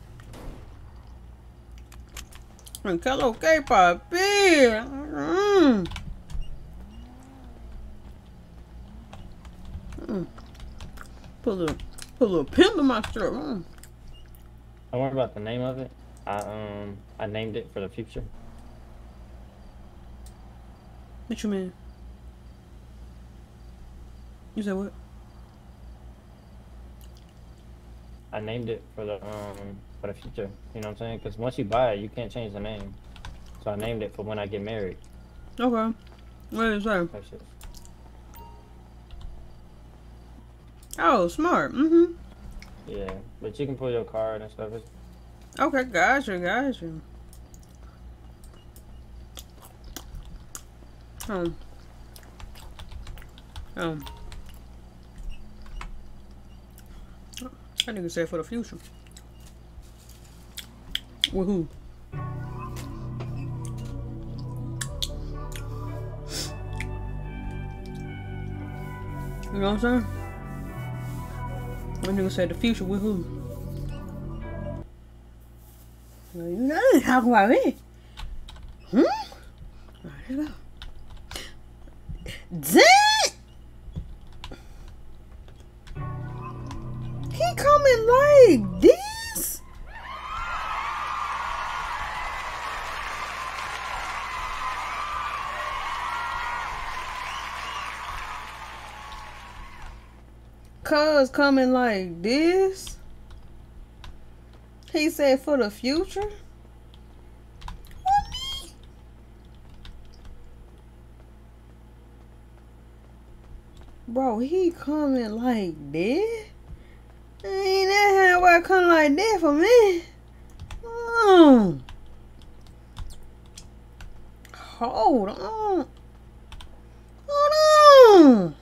And Hello K-pop, mm. mm. Put a little, put a little pimp in my throat. Mm. Don't worry about the name of it. I um I named it for the future. What you mean? You said what? I named it for the um for the future. You know what I'm saying? Because once you buy it, you can't change the name. So I named it for when I get married. Okay. What is that? That shit. Oh, smart. Mm-hmm. Yeah, but you can pull your card and stuff. It's, Okay, gotcha, gotcha. Um. Um. That nigga said for the future. With who? You know what I'm saying? That nigga said the future with who? Well, you know talk about me. Hmm? Alright, let's go. Dang! He coming like this? Cuz coming like this? He said for the future? Bro, he coming like this? Ain't that how I come like that for me? Oh. Hold on. Hold on.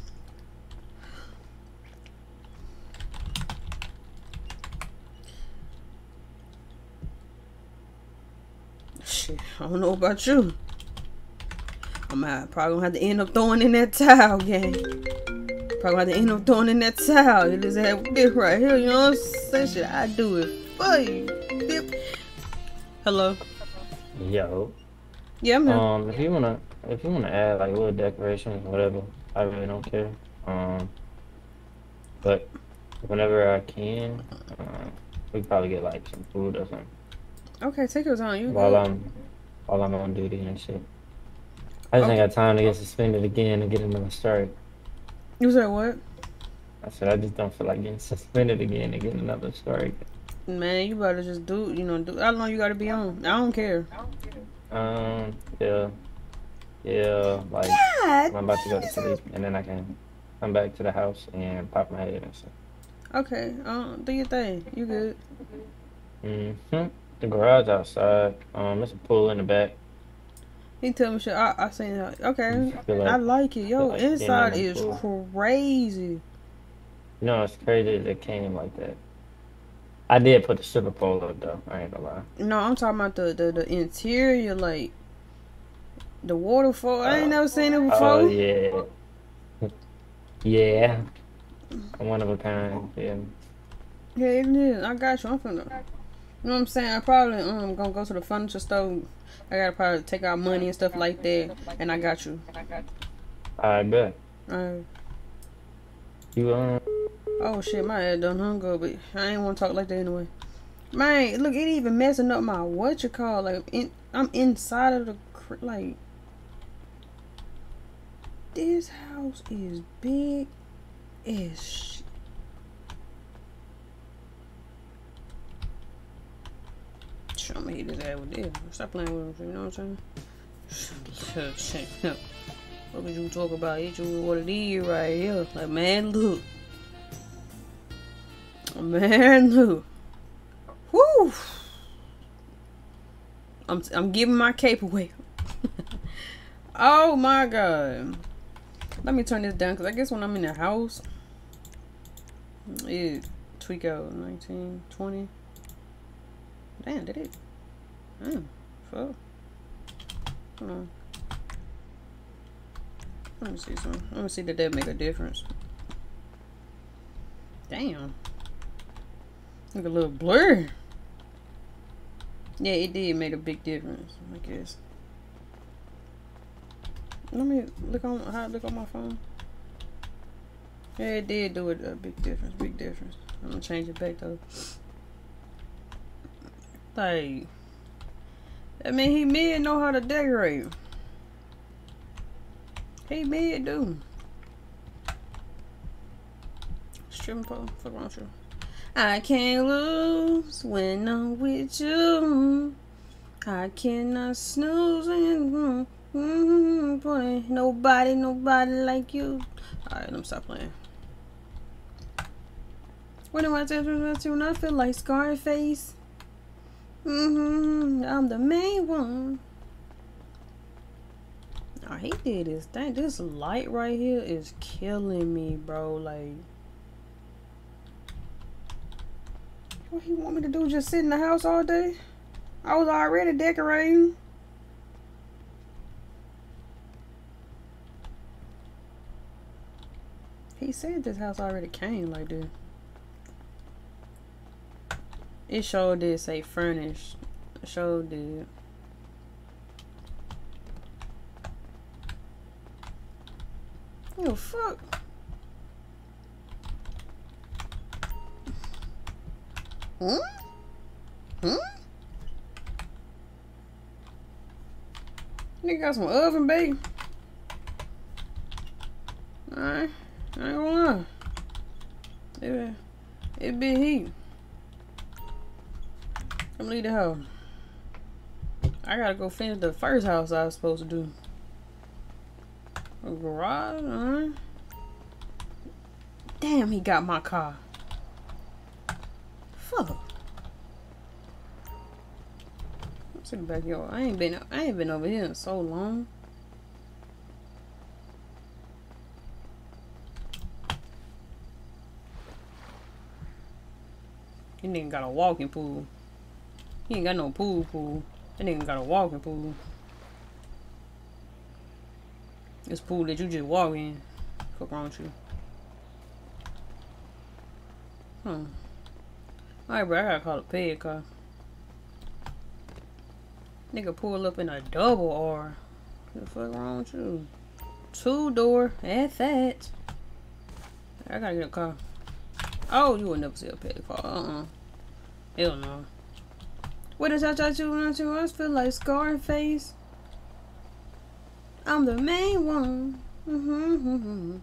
Shit, I don't know about you. I'm uh, probably gonna have to end up throwing in that towel, gang. Probably gonna have to end up throwing in that towel. You just have this right here, you know what I'm saying? Shit, I do it for you. Dip. Hello. yo. Yeah, I'm here. Um, if you wanna, if you wanna add like little decorations, whatever, I really don't care. Um, but whenever I can, uh, we could probably get like some food or something Okay, take your time. You while good. I'm while I'm on duty and shit. I just ain't got time to get suspended again and get another strike. You said what? I said I just don't feel like getting suspended again and getting another strike. Man, you better just do, you know, do. How long you gotta be on? I don't care. Um, yeah, yeah, like God. I'm about to go to sleep and then I can come back to the house and pop my head and stuff. Okay, um, do your thing. You good? Mm-hmm. The garage outside. Um, there's a pool in the back. He tell me shit. I, I seen it. Okay. Feel like- I like it. Yo, feel like being in inside the is pool. crazy. No, it's crazy that it came like that. I did put the stripper pole up though. I ain't gonna lie. No, I'm talking about the, the, the interior, like the waterfall. I ain't never seen it before. Oh yeah. Yeah. One of a kind. Yeah. Yeah, it is. I got you. I'm finna. You know what I'm saying? I probably um gonna go to the furniture store. I gotta probably take out money and stuff like that. And I got you. I bet. Uh, You um. oh shit, my head done hung up, but I ain't want to talk like that anyway. Man, look, it even messing up my what you call like in. I'm inside of the cr- like. This house is big as shit. I'm gonna hit his ass with this. Stop playing with him, you know what I'm saying? What could you talk about? Hit you with what it is right here. Like, man, look. Man, look. Whoo! I'm, I'm giving my cape away. Oh my god. Let me turn this down because I guess when I'm in the house, it tweak out nineteen, twenty. Damn, did it? Damn, fuck. Hold on. Let me see something. Let me see did that make a difference. Damn. Look a little blur. Yeah, it did make a big difference, I guess. Let me look on how I look on my phone. Yeah, it did do it a big difference, big difference. I'm gonna change it back though. Like, I mean, he mid know how to decorate. He mid do. Stripping pole, fuck wrong with you. I can't lose when I'm with you. I cannot snooze and mm, boy, nobody, nobody like you. Alright, let me stop playing. When do I tell you when I feel like Scarface? Mm-hmm, I'm the main one. Oh, he did his thing. This light right here is killing me, bro. Like, what he want me to do? Just sit in the house all day? I was already decorating. He said this house already came like this. It sure did say furnished. It sure did. Oh fuck. Hmm? Hmm? Nigga got some oven bake. Alright. I ain't gonna lie. It, it be heat. Come leave the house. I gotta go finish the first house I was supposed to do. A garage, alright. Damn, he got my car. Fuck. Let's see the backyard. I ain't been I ain't been over here in so long. He nigga got a walking pool. He ain't got no pool pool. That nigga got a walking pool. This pool that you just walk in. Fuck wrong with you? Huh. Alright, bro, I gotta call a pay car. Nigga pull up in a double R. What the fuck wrong with you? Two door and that. I gotta get a car. Oh, you would never see a pay car. Uh-uh. Hell no. What is that that you want to? I feel like Scarface. I'm the main one. Mm-hmm, mm-hmm.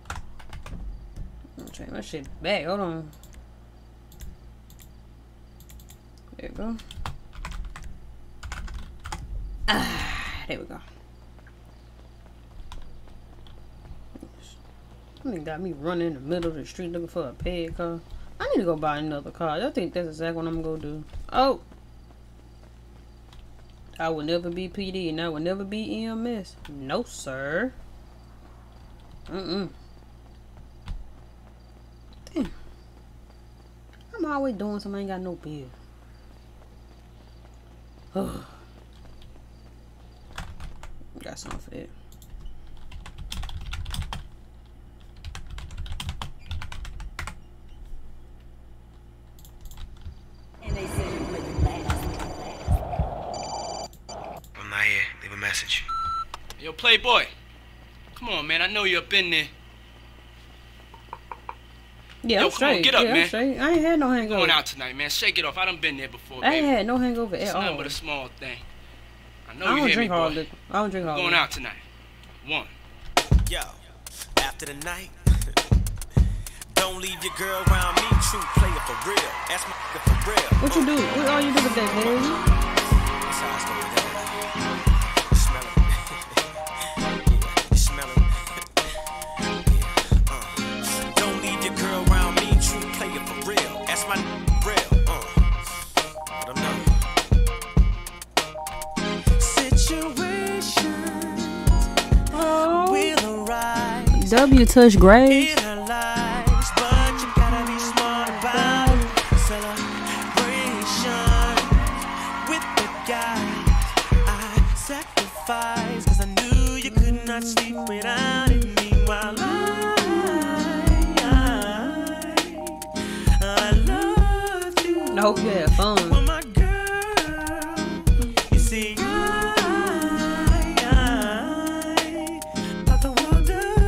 I'm change my shit back. Hold on. There we go. Ah, there we go. Nigga got me running in the middle of the street looking for a paid car. I need to go buy another car. I think that's exactly what I'm gonna do. Oh, I will never be P D and I will never be E M S. No, sir. Mm-mm. Damn. I'm always doing something I ain't got no bill. Oh. Got something for that. I'm not here. Leave a message. Yo, Playboy. Come on, man. I know you're up in there. Yeah, Yo, I'm come straight. on, get up, yeah, man. I'm straight. I ain't had no We're hangover. going out tonight, man. Shake it off. I done been there before, I baby. ain't had no hangover It's at nothing all. but a small thing. I know I you don't hear drink me, all boy. liquor. I don't drink We're all going liquor. out tonight. One. Yo, after the night, don't leave your girl around me. True player for real. That's my nigga for real. What you do? What all you do with that, Harry? That's how it's going down. You smell it. Yeah, you smell it. Yeah, uh. Don't leave your girl around me. True player for real. That's my nigga real. Uh. Let 'em know. Situations will arise. W touch grave. In our lives, but you gotta be smart about celebration with the guys. I sacrificed cause I knew you could not sleep without it. Meanwhile, I, I, I loved you. I hope you had fun. Well, my girl, you see, I, I thought the world of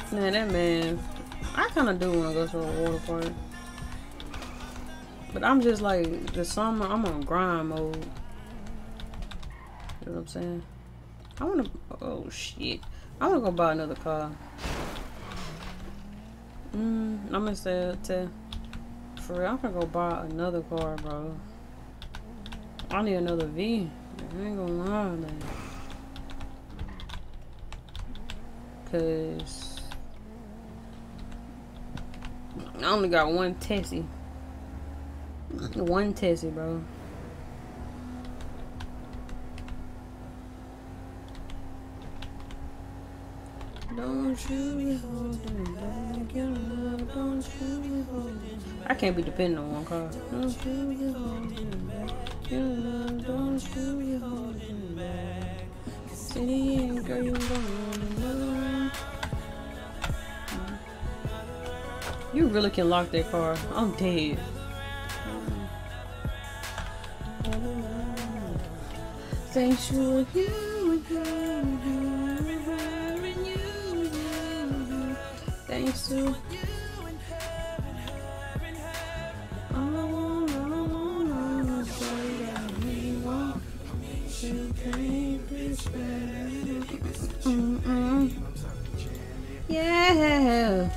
Man, that man, I kind of do want to go to a water park. But I'm just like, the summer, I'm on grind mode. You know what I'm saying? I want to, oh shit. I want to go buy another car. Mm, I'm going to say, tell, for real, I'm going to go buy another car, bro. I need another V. I ain't gonna lie, man. Cause I only got one Tessie. One Tessie, bro. Don't you be holding back your love, don't you be holding back. I can't be dependent on one car. Don't you be holding back your love, don't you be holding back. City and girl, you going another one. You really can lock that car. I'm dead. Thanks for you and her and her and her and you and you. Thanks to you and her and her and her. All I want, all I want, all I want, sorry that we want. Champagne, respect. Mm-mm. Yeah.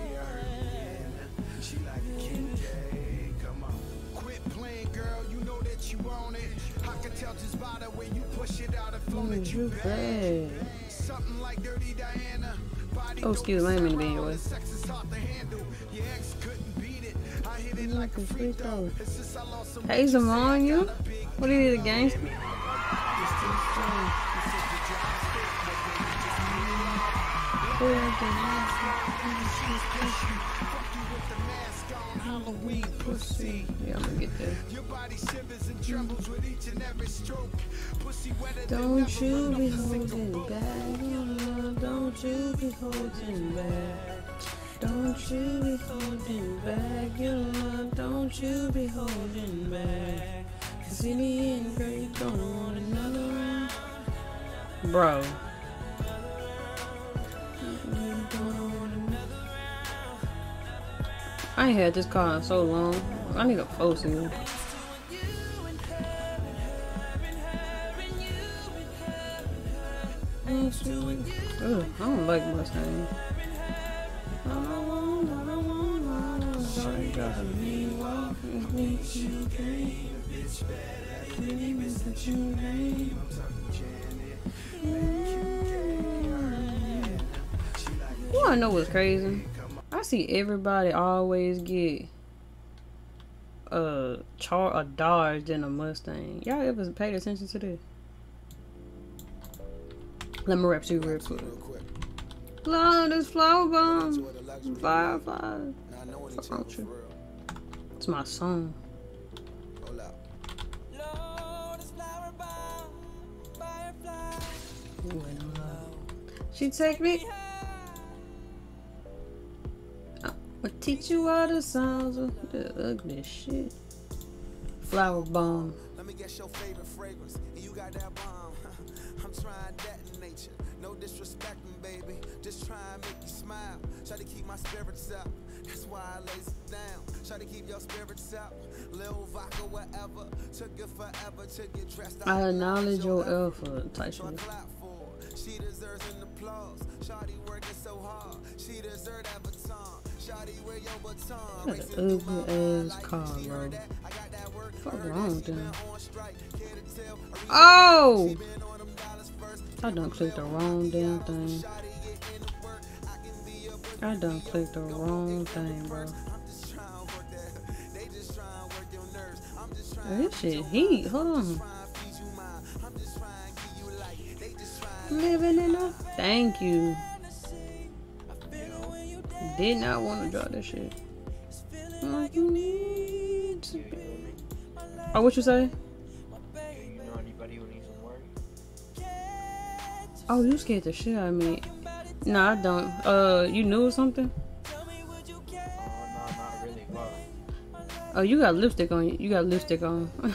You bad. Oh, excuse me, I ain't mean to be in your way. Hey, Zamon, you? What are you, the gangster? Yeah, I'm gonna get there. Don't you be holding back, don't you be holding back. Don't you be holding back, your love, don't you be holding back. Cause in the end, girl, you don't want another one. Bro. I ain't had this car in so long. I need a four seal. Ugh, I don't like Mustang. You wanna know what's crazy? I see everybody always get a char a Dodge than a Mustang. Y'all ever paid attention to this? Let me rap you real quick. Love this flower bomb. Firefly. What's wrong with you? It's my song. She take me. I'll teach you all the sounds of the ugly shit. Flower bomb. Let me guess your favorite fragrance. And you got that bomb. I'm trying that in nature. No disrespecting, baby. Just try and make you smile. Try to keep my spirits up. That's why I lays it down. Try to keep your spirits up. Lil vodka, whatever. Took it forever to get dressed. I acknowledge your effort. Type shit. She deserves an applause. Shawty working so hard. She deserves that baton. Shawty wear your baton. That's an ugly ass car, bro. What's wrong with them? Oh! I done clicked the wrong damn thing. I done clicked the wrong thing, bro. This shit heat. Hold on. Living in a thank you. Did not want to draw this shit. Like you need to be. Oh, what you say? You know anybody who needs some work? Oh, you scared the shit out of me. No, I don't. Uh, you knew something? Oh, no, not really. Well, oh, you got lipstick on you. You got lipstick on. uh,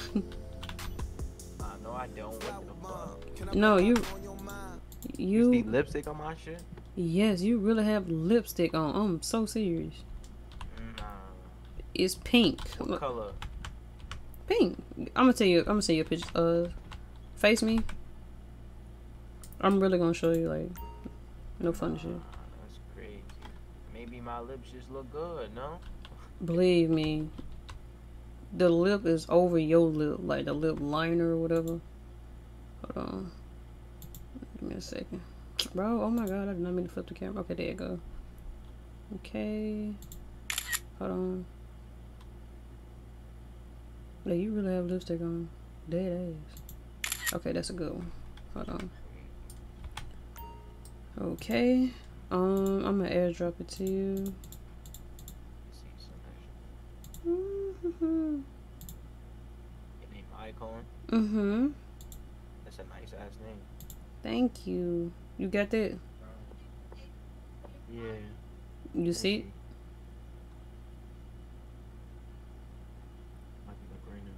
no, I don't. What the fuck? No, you. You You. see lipstick on my shit? Yes, you really have lipstick on. I'm so serious. Nah. It's pink. What color? Pink. I'm gonna tell you. I'm gonna send you a picture. Uh, face me. I'm really gonna show you, like, no funny shit. That's crazy. Maybe my lips just look good, no? Believe me, the lip is over your lip, like the lip liner or whatever. Hold on. Give me a second. Bro, oh my god, I did not mean to flip the camera. Okay, there you go. Okay. Hold on. Yeah, you really have lipstick on. Dead ass. Okay, that's a good one. Hold on. Okay. Um, I'm gonna airdrop it to you. Mm-hmm. Your name Icon? Mm-hmm. That's a nice ass name. Thank you. You got that? Yeah. You see it? Might be the green one.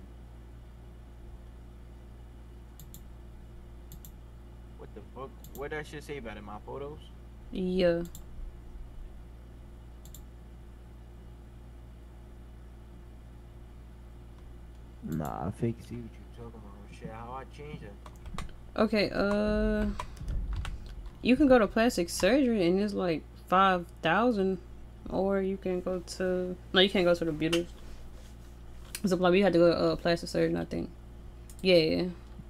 What the fuck? What that shit say about it? My photos? Yeah. Nah, I fake see what you talking about. Shit, how I change it? Okay, uh, you can go to plastic surgery and it's like five thousand, or you can go to no, you can't go to the beauty. So like you had to go to uh, plastic surgery, I think. Yeah.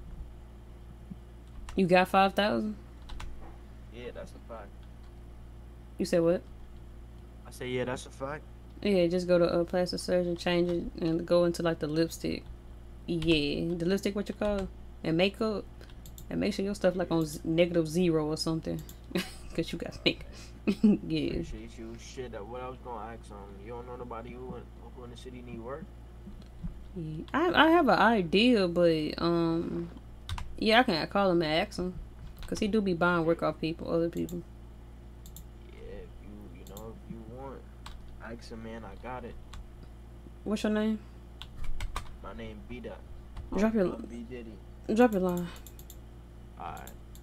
You got five thousand? Yeah, that's a fact. You said what? I say yeah, that's a fact. Yeah, just go to a uh, plastic surgeon, change it, and go into like the lipstick. Yeah, the lipstick, what you call it? And makeup, and make sure your stuff like on z negative zero or something, cause you got make. Yeah. Appreciate you. Shit, that what I was gonna ask. Um, you don't know nobody who in, who in the city need work? Yeah. I I have an idea, but um, yeah, I can call him and ask him, cause he do be buying work off people, other people. Yeah, if you you know if you want, ask him, man. I got it. What's your name? My name B Dot. Drop your B Diddy. drop your line. Alright.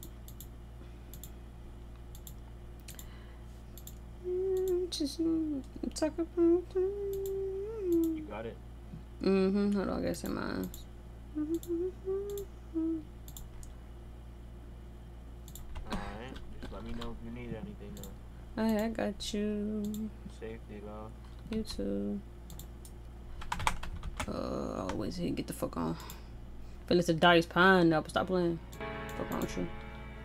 Just talk about. You got it. Mm-hmm. Hold on, I guess in mine. Alright. Just let me know if you need anything though. Alright, I got you. Safety, love. You too. Uh, always here. Get the fuck on. Feel it's a Dice Pineapple. Stop playing. Fuck on with you.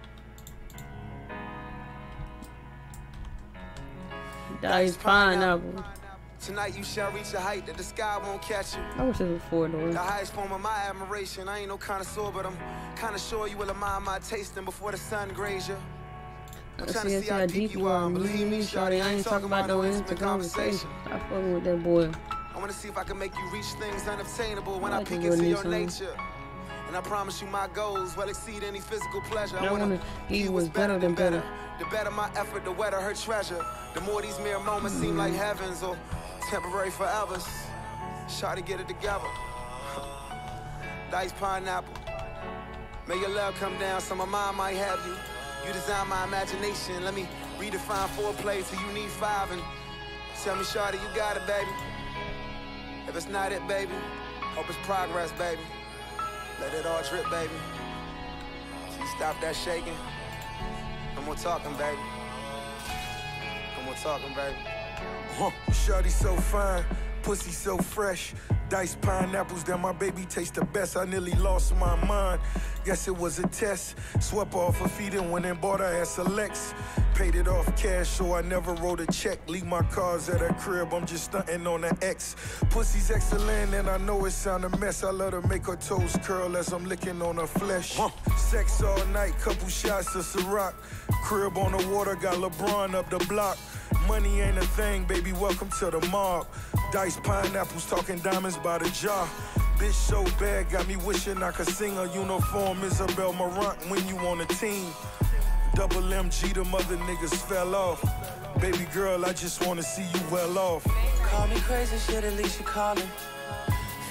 Dice Pineapple. Tonight you shall reach a height that the sky won't catch you. I wish it was four doors. The highest form of my admiration. I ain't no connoisseur, but I'm kinda sure you will admire my tasting before the sun graze you. I'm Let's trying see, to see how deep you are. Believe me, shawty, I ain't talking about no instant conversation. Stop fucking with that boy. I wanna see if I can make you reach things unobtainable when I I like peek the into real your song. nature. And I promise you my goals will exceed any physical pleasure. I wanna give you what's better than better. The better my effort, the wetter her treasure. The more these mere moments seem like heavens or temporary forevers. Shawty, get it together. Dice Pineapple. May your love come down so my mind might have you. You design my imagination. Let me redefine foreplay till you need five. And tell me, shawty, you got it, baby. If it's not it, baby, hope it's progress, baby. Let it all drip, baby. So you stop that shaking. No more talking, baby. No more talking, baby. Huh. Shawty so fine, pussy so fresh. Diced pineapples that my baby taste the best. I nearly lost my mind. Guess it was a test. Swept off her feet and went and bought her ass a Lex. Paid it off cash, so I never wrote a check. Leave my cars at her crib, I'm just stunting on the X. Pussy's excellent and I know it sound a mess. I let her make her toes curl as I'm licking on her flesh. Huh. Sex all night, couple shots of Ciroc. Crib on the water, got LeBron up the block. Money ain't a thing, baby, welcome to the mob. Diced pineapples, talking diamonds by the jar. Bitch so bad, got me wishing I could sing a uniform Isabel Marant when you on a team. Double M G, the mother niggas fell off. Baby girl, I just wanna see you well off. Call me crazy, shit, at least you calling.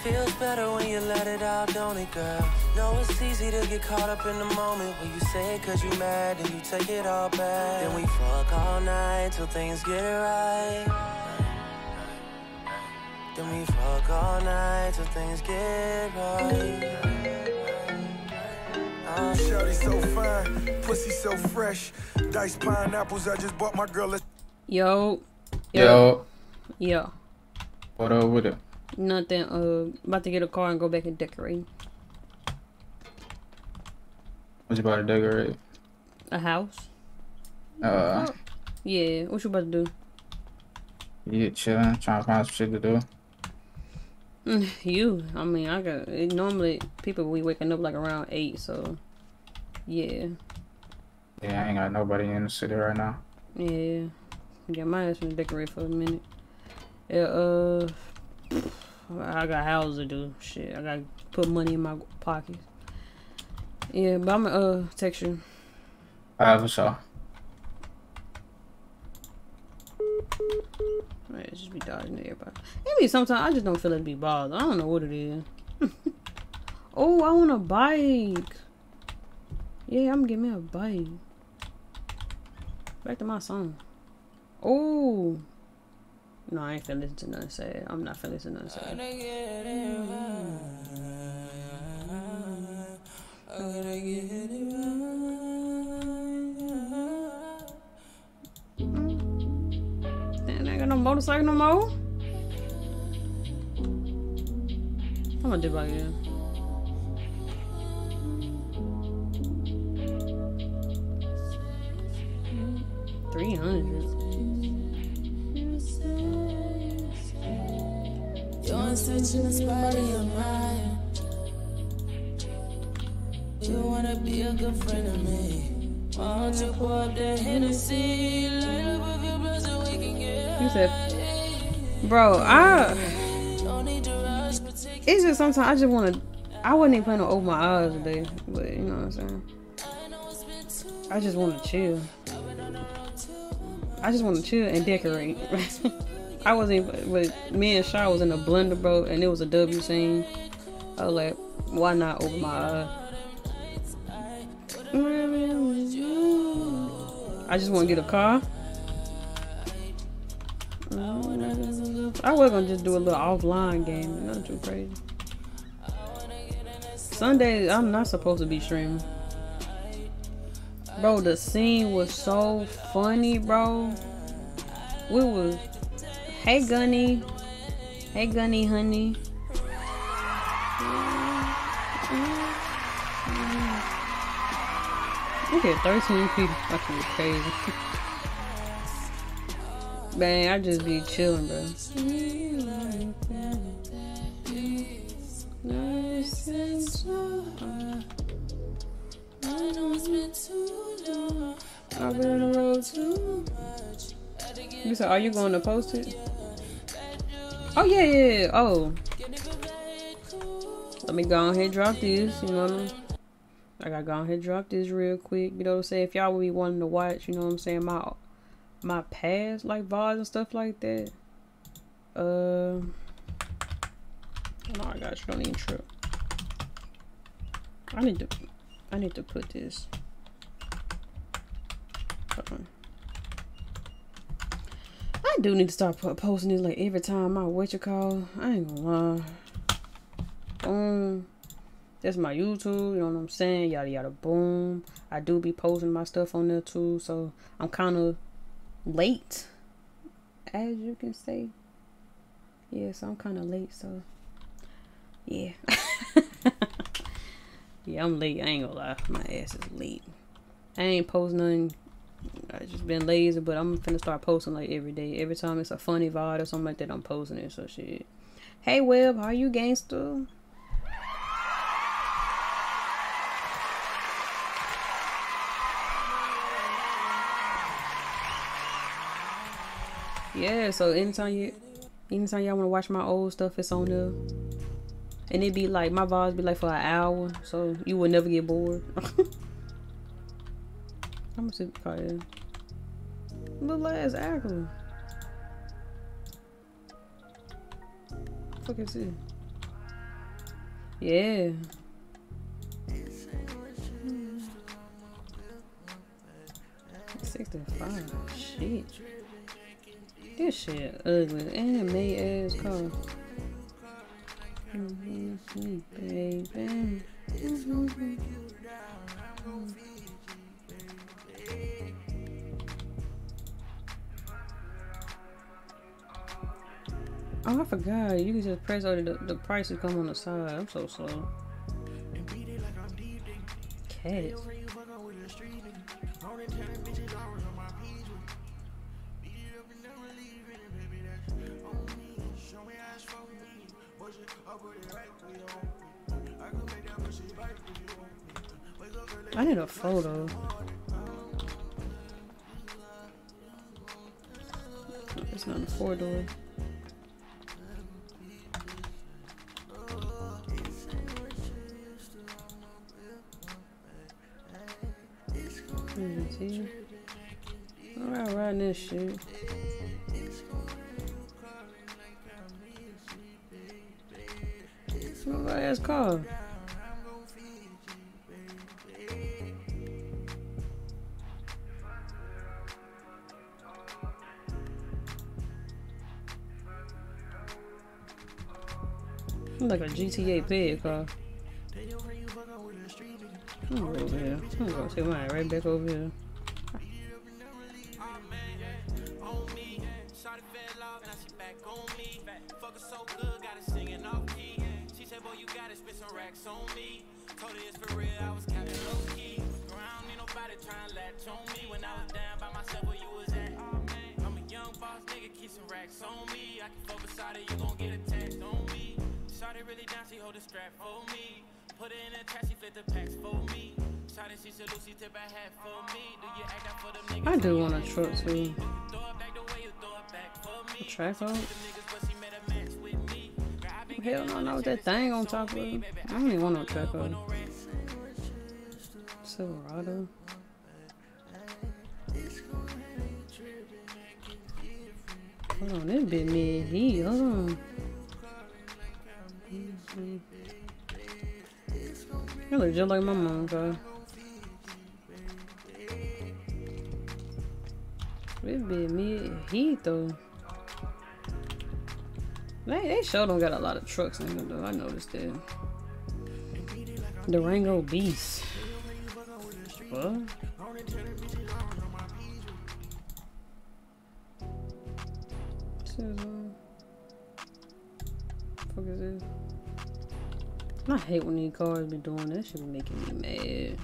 feels better when you let it out, don't it, girl? No, it's easy to get caught up in the moment when you say it cause you mad and you take it all back. Then we fuck all night till things get right. Then we fuck all night till things get right. Shawty so fine, pussy so fresh. Diced pineapples, I just bought my girl a... Yo. Yo. Yo. What up with it? Nothing. Uh, about to get a car and go back and decorate. What you about to decorate? A house. Uh. Yeah. What you about to do? Yeah, chilling, trying to find some shit to do. You. I mean, I got. It, normally, people be waking up like around eight, so. Yeah. Yeah, I ain't got nobody in the city right now. Yeah. Yeah, my ass finna decorate for a minute. Yeah, uh. I got houses to do. Shit, I gotta put money in my pockets. Yeah, but I'm uh text you. Alright, for sure. Alright, just be dodging everybody. Maybe sometimes I just don't feel like to be bothered. I don't know what it is. Oh, I want a bike. Yeah, I'm gonna get me a bike. Back to my song. Oh. No, I ain't finna listen to nothing sad. I'm not finna listen to nothing sad. Damn, I ain't got no motorcycle no more. How much did I get? Three hundred. You're searching the spot in your mind. You wanna be a good friend of me. Why don't you pour up that Hennessy? Light up with your blood so we can get. You said, bro, I. It's just sometimes I just wanna. I wasn't even planning to open my eyes today, but you know what I'm saying. I just wanna chill. I just wanna chill and decorate. I wasn't, but me and Shaw was in a blender, bro, and it was a W scene. I was like, why not open my eye? I just want to get a car. I was gonna just do a little offline game, nothing too crazy. Sunday, I'm not supposed to be streaming. Bro, the scene was so funny, bro. We was. Hey Gunny. Hey Gunny, honey. Look at thirteen people. Fucking crazy. Man, I just be chilling, bro. I've been on the road too much. You said, are you going to post it? Oh, yeah, yeah, yeah. Oh. Let me go ahead and drop this, you know what I mean? I gotta go ahead and drop this real quick. You know what I'm saying? If y'all would be wanting to watch, you know what I'm saying, my my past, like, V O Ds and stuff like that. Uh. No, I got you. Don't even trip. I need to, I need to put this. Hold on. I do need to start posting this like every time I what you call. I ain't gonna lie. Boom. That's my YouTube, you know what I'm saying? Yada yada boom. I do be posting my stuff on there too, so I'm kind of late, as you can say. Yeah, so I'm kind of late, so yeah. Yeah, I'm late. I ain't gonna lie. My ass is late. I ain't posting nothing. I just been lazy, but I'm finna start posting like every day. Every time it's a funny V O D or something like that, I'm posting it. So shit. Hey Web, how you gangster? Yeah, so anytime you, anytime y'all wanna watch my old stuff, it's on there. And it be like, my V O Ds be like for an hour, so you will never get bored. How much did it cost? Little ass actor. Fuck is it? Yeah. sixty-five. Shit. This shit ugly and made ass car. Mm-hmm, baby. Mm-hmm. Oh, I forgot. You can just press over the, the price will come on the side. I'm so slow. Cats. I need a photo. It's not a four door. See? Alright, riding this shit. What ass car? Like a G T A pig car. I'm gonna go over here. I'm gonna take mine right back over here. I do want a truck too. A track out? Hell no, not with that thing on top of it. I don't even want no track out. Silverado. Hold on, this bit mid heat. Hold on. Mm-hmm. You look just like my mom, car. This bit mid heat though. They, they sure don't got a lot of trucks in them though. I noticed that. Durango Beast. What? What the fuck is this? I hate when these cars be doing that shit, be making me mad.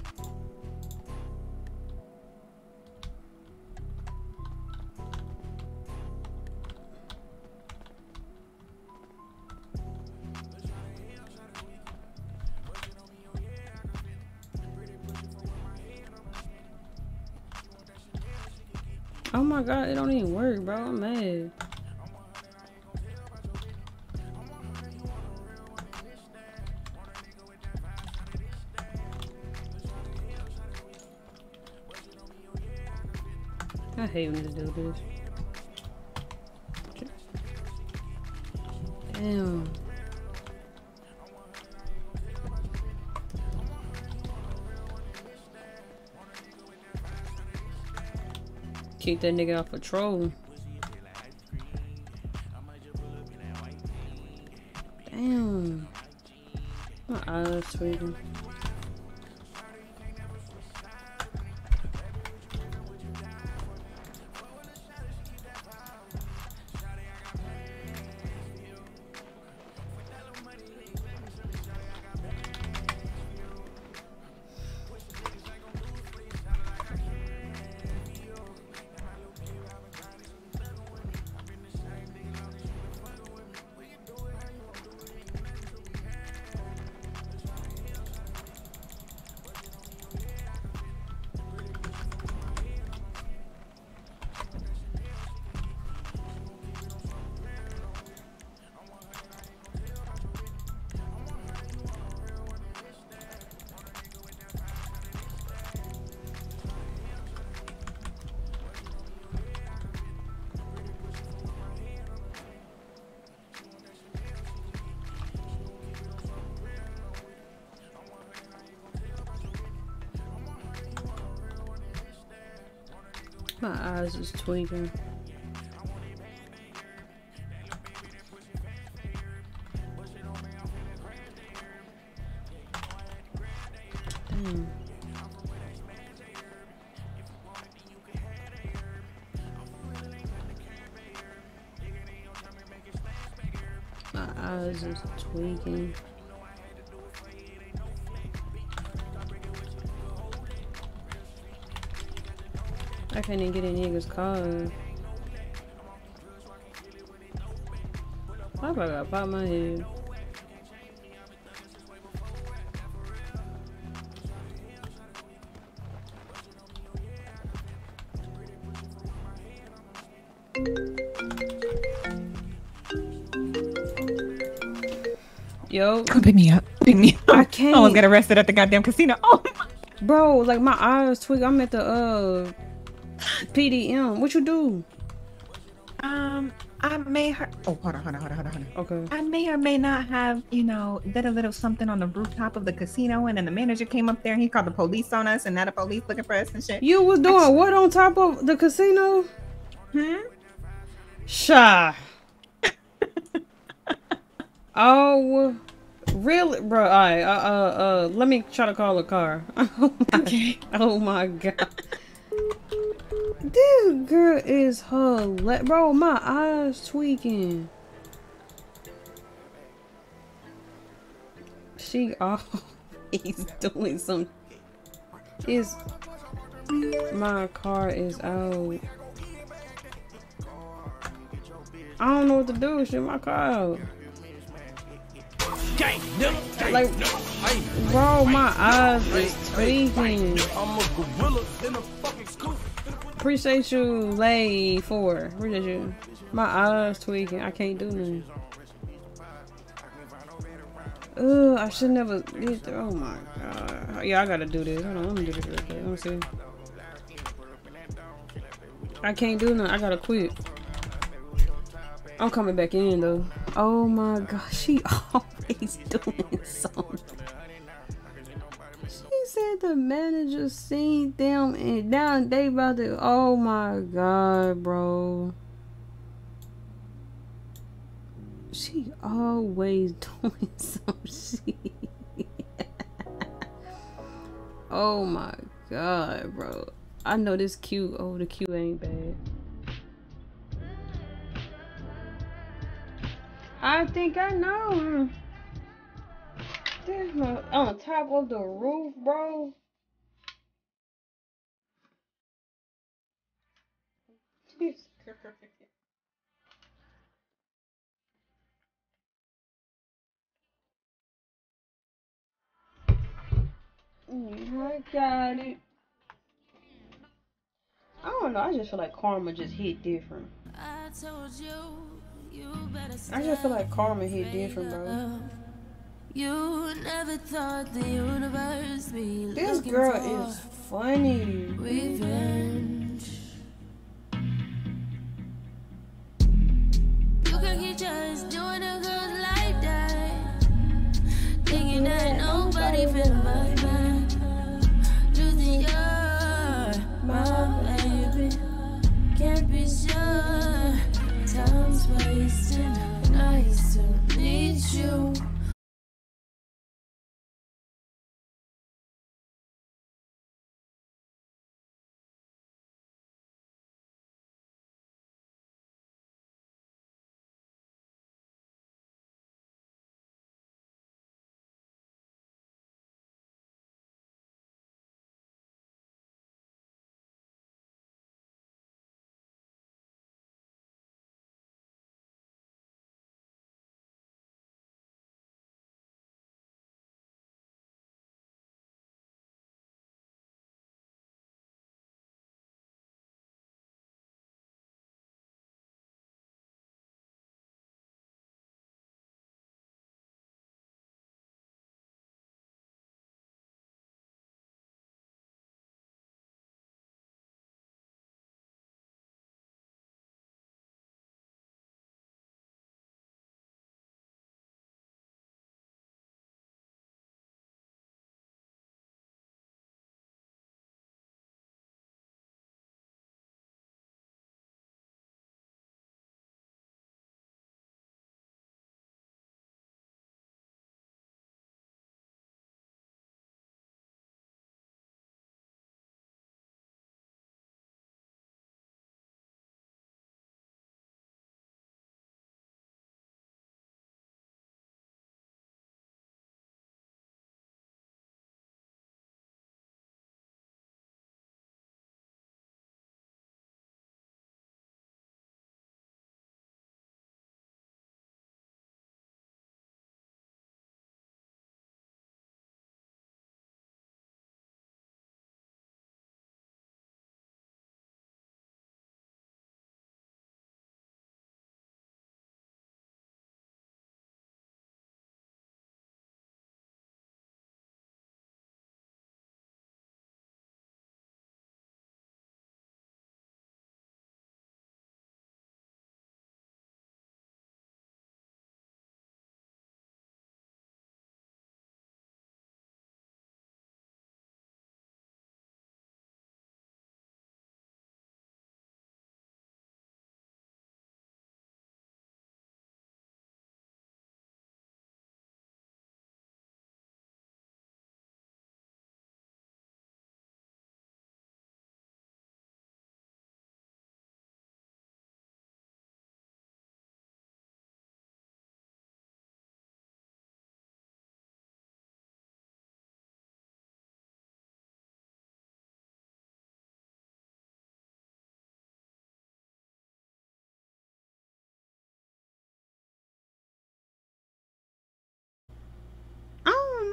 Oh my god, it don't even work, bro. I'm mad. I hate when they do this. Damn. Kick that nigga off patrol. Damn. My eyes tweaking. My eyes is tweaking. Hmm. My eyes is tweaking. I can't even get in niggas' car. I probably gotta pop my head. Yo, come pick me up. Pick me up. I can't. I almost got arrested at the goddamn casino. Oh my. Bro, like my eyes twig. I'm at the uh P D M. What you do? Um, I may have. Oh, hold on, hold on, hold on, hold on, hold on. Okay. I may or may not have, you know, did a little something on the rooftop of the casino, and then the manager came up there and he called the police on us, and now the police looking for us and shit. You was doing what on top of the casino? Hmm. Shy. Oh, really, bro? All right, uh, uh, uh, let me try to call a car. Oh my, okay. Oh my god. This girl is hilarious, bro. My eyes tweaking. She always doing some. Is my car is out. I don't know what to do. Shit, my car out. Like, bro, my eyes is tweaking. Appreciate you, lay for. Appreciate you. My eyes tweaking. I can't do nothing. Ugh, I should never did. Oh my god. Yeah, I gotta do this. Hold on, let me do this real quick. Let me see. I can't do nothing. I gotta quit. I'm coming back in though. Oh my god, she always doing something. She said the manager seen them and now they about to. Oh my god, bro. She always doing some shit. Oh my god, bro. I know this cute. Oh, the cute ain't bad. I think I know. There's my, on top of the roof, bro. This girl. I got it. I don't know. I just feel like karma just hit different. I told you, you better I just feel like karma hit different, bro. You never thought the universe be This looking girl for is funny. revenge. You can keep just doing a good like that, thinking that nobody feel my back. You think you're my baby, can't be sure. Time's wasting, I still need you.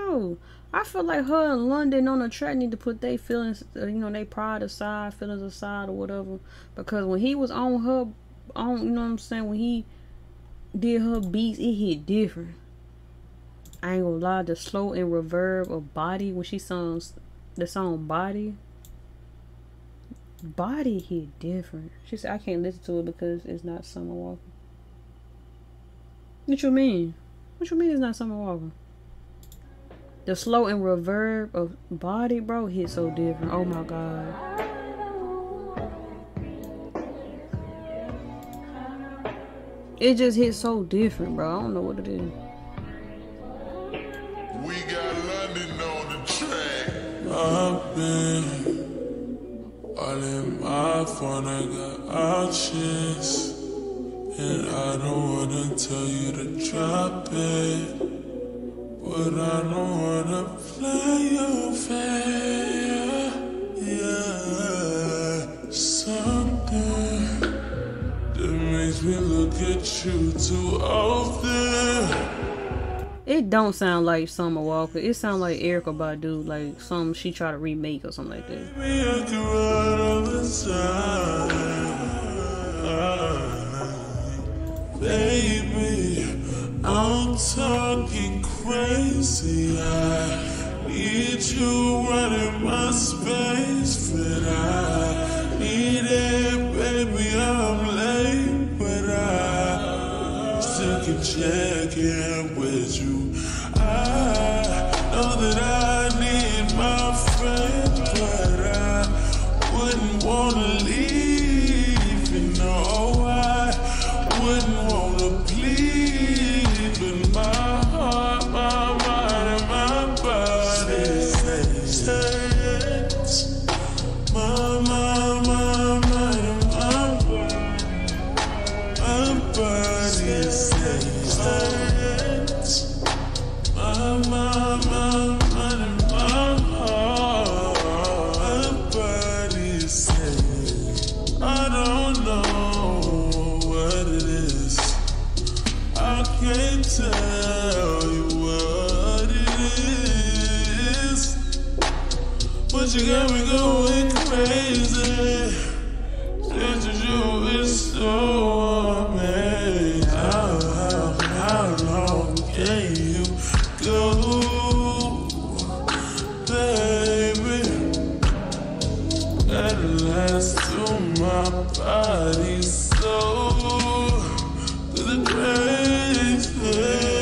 know. I feel like her and London on the track need to put their feelings, uh, you know, they pride aside, feelings aside, or whatever. Because when he was on her, on, you know what I'm saying, when he did her beats, it hit different. I ain't gonna lie, the slow and reverb of Body when she songs the song Body. Body hit different. She said I can't listen to it because it's not Summer Walker. What you mean? What you mean it's not Summer Walker? The slow and reverb of Body, bro, hit so different. Oh my god. It just hit so different, bro. I don't know what it is. We got London on the track. I've been all in my phone, I got options. And I don't wanna tell you to drop it, but I don't wanna play your fair. Yeah, something that makes me look at you too often. It don't sound like Summer Walker. It sounds like Erykah Badu, like something she tried to remake or something like that. Maybe I can run all the time. Baby, I'm talking crazy. I need you running my space, but I need it, baby. I'm late, but I still can check in with you. I know that I need my friend, but I wouldn't wanna leave. You know, I wouldn't wanna plead, but my heart, my mind, and my body says it. My, my, my mind, and my body, my body says it. My, my, my mind, and my heart, my body says I don't know what it is. I can't tell you what it is, but you got me going crazy. Just you is so amazing. How, how, how long can you go, baby? Gotta last to my body so to the grave.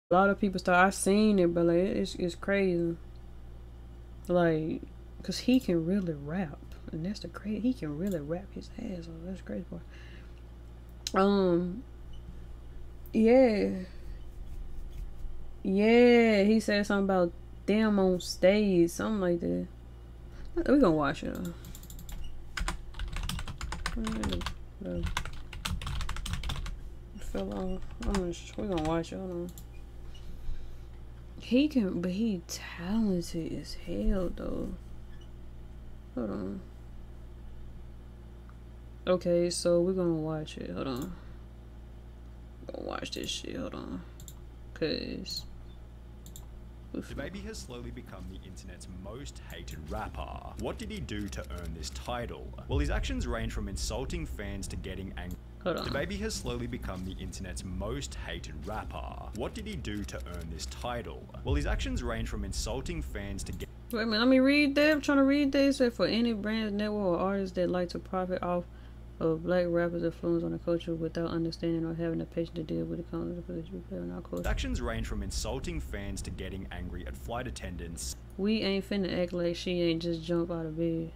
A lot of people start. I seen it, but like it's it's crazy. Like, cause he can really rap, and that's the crazy. He can really rap his ass off. That's the crazy part. Um. Yeah. Yeah, he said something about them on stage, something like that. We gonna watch it. Uh, fell off. I'm just, we gonna watch it. Hold on. He can, but he talented as hell though. Hold on. Okay, so we're gonna watch it. Hold on. We're gonna watch this shit. Hold on. Cause DaBaby has slowly become the internet's most hated rapper. What did he do to earn this title? Well, his actions range from insulting fans to getting angry. Hold on. DaBaby has slowly become the internet's most hated rapper. What did he do to earn this title? Well, his actions range from insulting fans to get. Wait a minute, let me read that. I'm trying to read this. It said for any brands, network, or artists that like to profit off of black rappers' influence on the culture without understanding or having the patience to deal with the consequences we play on our culture. Actions range from insulting fans to getting angry at flight attendants. We ain't finna act like she ain't just jump out of bed.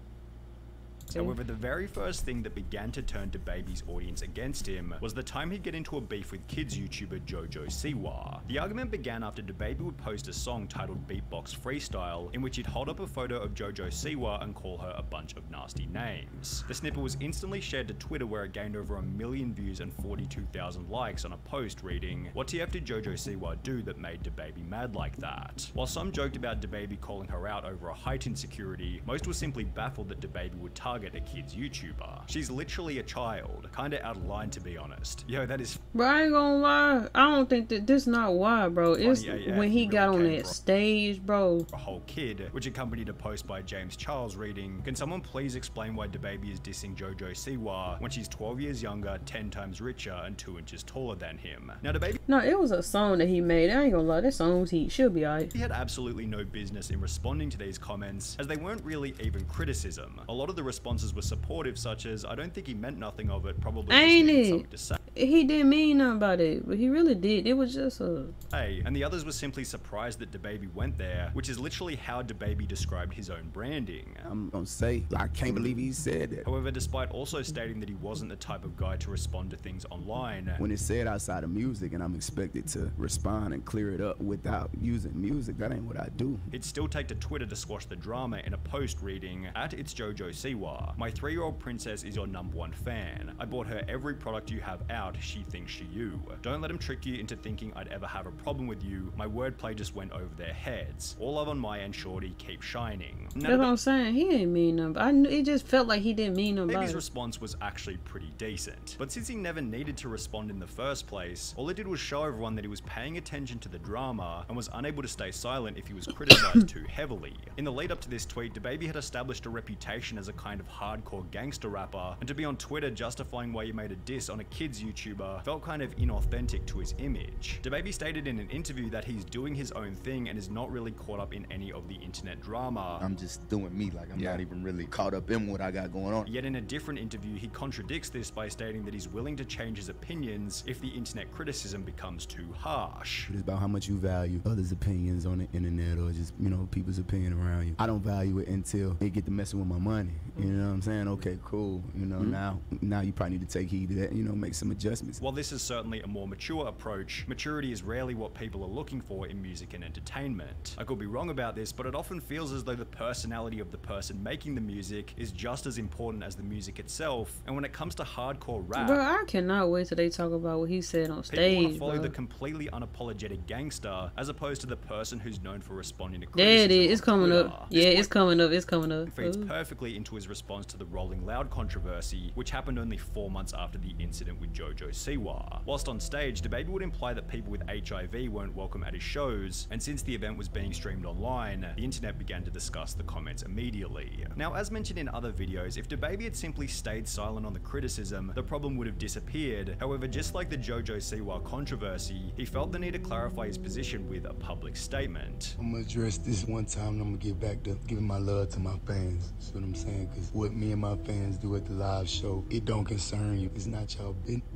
However, the very first thing that began to turn DaBaby's audience against him was the time he'd get into a beef with kids YouTuber Jojo Siwa. The argument began after DaBaby would post a song titled Beatbox Freestyle, in which he'd hold up a photo of Jojo Siwa and call her a bunch of nasty names. The snippet was instantly shared to Twitter, where it gained over a million views and forty-two thousand likes on a post reading, "What T F did Jojo Siwa do that made DaBaby mad like that?" While some joked about DaBaby calling her out over a height insecurity, most were simply baffled that DaBaby would target a kid's YouTuber. She's literally a child. Kinda out of line, to be honest. Yo, that is. Bro, I ain't gonna lie. I don't think that this not why, bro. It's A F, when he really got on came that from stage, bro. A whole kid, which accompanied a post by James Charles reading, "Can someone please explain why DaBaby is dissing Jojo Siwa when she's twelve years younger, ten times richer, and two inches taller than him?" Now, DaBaby. No, it was a song that he made. I ain't gonna lie. That song was heat. She'll be alright. He had absolutely no business in responding to these comments, as they weren't really even criticism. A lot of the responses were supportive, such as, "I don't think he meant nothing of it, probably Ain't just needed it? something to say." He didn't mean nothing about it, but he really did. It was just a. Hey, and the others were simply surprised that DaBaby went there, which is literally how DaBaby described his own branding. I'm gonna say, I can't believe he said that. However, despite also stating that he wasn't the type of guy to respond to things online, when it's said outside of music and I'm expected to respond and clear it up without using music, that ain't what I do. He'd still take to Twitter to squash the drama in a post reading, "At It's Jojo Siwa, my three-year-old princess is your number one fan. I bought her every product you have out, she thinks she you. Don't let him trick you into thinking I'd ever have a problem with you. My wordplay just went over their heads. All love on my end, shorty, keep shining." Now, that's what I'm saying. He didn't mean nothing. I knew, it just felt like he didn't mean nothing. Baby's response was actually pretty decent, but since he never needed to respond in the first place, all it did was show everyone that he was paying attention to the drama and was unable to stay silent if he was criticized too heavily. In the lead up to this tweet, DaBaby had established a reputation as a kind of hardcore gangster rapper, and to be on Twitter justifying why he made a diss on a kid's YouTuber felt kind of inauthentic to his image. DaBaby stated in an interview that he's doing his own thing and is not really caught up in any of the internet drama. I'm just doing me, like I'm yeah. not even really caught up in what I got going on. Yet in a different interview, he contradicts this by stating that he's willing to change his opinions if the internet criticism becomes too harsh. It's about how much you value others' opinions on the internet, or just, you know, people's opinion around you. I don't value it until they get to messing with my money. You know what I'm saying? Okay, cool. You know, mm-hmm. now now you probably need to take heed to that, you know, make some adjustments. While this is certainly a more mature approach, maturity is rarely what people are looking for in music and entertainment. I could be wrong about this, but it often feels as though the personality of the person making the music is just as important as the music itself, and when it comes to hardcore rap, bro, I cannot wait till they talk about what he said on stage. People want to follow bro. the completely unapologetic gangster as opposed to the person who's known for responding to criticism. There it is. It's coming Twitter. up. Yeah, it's coming up. It's coming up. Feeds perfectly into his response to the Rolling Loud controversy, which happened only four months after the incident with Jojo Siwa. Whilst on stage, DaBaby would imply that people with H I V weren't welcome at his shows, and since the event was being streamed online, the internet began to discuss the comments immediately. Now, as mentioned in other videos, if DaBaby had simply stayed silent on the criticism, the problem would have disappeared. However, just like the Jojo Siwa controversy, he felt the need to clarify his position with a public statement. I'm gonna address this one time, and I'm gonna get back to giving my love to my fans. See what I'm saying? Because what me and my fans do at the live show, it don't concern you. It's not y'all business.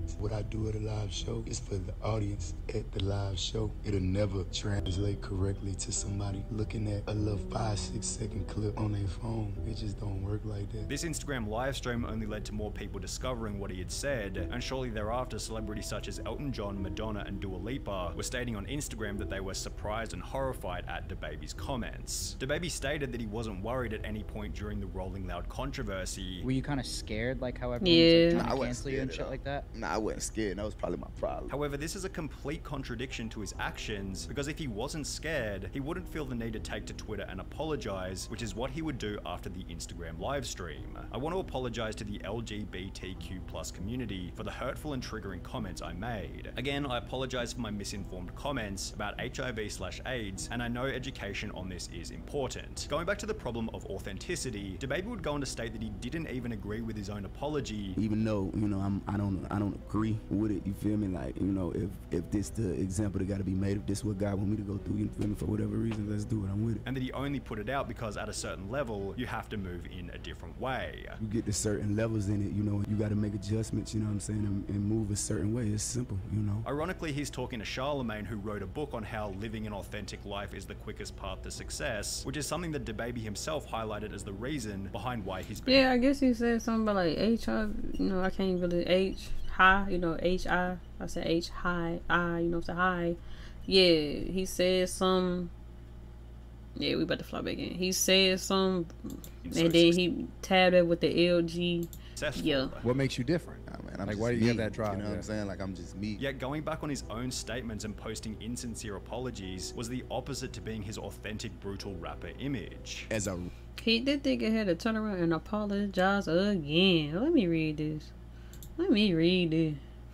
audience. What I do at a live show is for the audience at the live show. It'll never translate correctly to somebody looking at a little five, six second clip on their phone. It just don't work like that. This Instagram live stream only led to more people discovering what he had said, and shortly thereafter, celebrities such as Elton John, Madonna, and Dua Lipa were stating on Instagram that they were surprised and horrified at DaBaby's comments. DaBaby stated that he wasn't worried at any point during the Rolling Loud controversy. Were you kind of scared, like how everyone Yeah. was like, Nah, I trying to wasn't cancel you and scared shit at like that? Nah, I wasn't scared. That was probably my problem. However, this is a complete contradiction to his actions, because if he wasn't scared, he wouldn't feel the need to take to Twitter and apologize, which is what he would do after the Instagram live stream. I want to apologize to the L G B T Q plus community for the hurtful and triggering comments I made. Again, I apologize for my misinformed comments about H I V slash AIDS, and I know education on this is important. Going back to the problem of authenticity, DaBaby would go on to state that he didn't even agree with his own apology. Even though, you know, I'm, I don't I don't agree with it, you feel me? Like, you know, if if this the example that got to be made, if this what God want me to go through, you feel me? For whatever reason, let's do it. I'm with it. And that he only put it out because at a certain level, you have to move in a different way. You get to certain levels in it, you know, you got to make adjustments, you know what I'm saying, and, and move a certain way. It's simple, you know. Ironically, he's talking to Charlemagne, who wrote a book on how living an authentic life is the quickest path to success, which is something that DaBaby himself highlighted as the reason behind why he's been. Yeah, I guess he said something about like H I, you know, I can't really H high, you know, H I. I said H high I, you know, it's a high. Yeah, he said some. Yeah, we about to fly back in. He said some, and then he tabbed it with the L G. Yeah. What makes you different? Nah, man, I'm Like, just why do you me, have that drive? You know what Yeah. I'm saying? Like, I'm just me. Yet going back on his own statements and posting insincere apologies was the opposite to being his authentic, brutal rapper image. As a He did think it had to turn around and apologize again. Let me read this. Let me read this.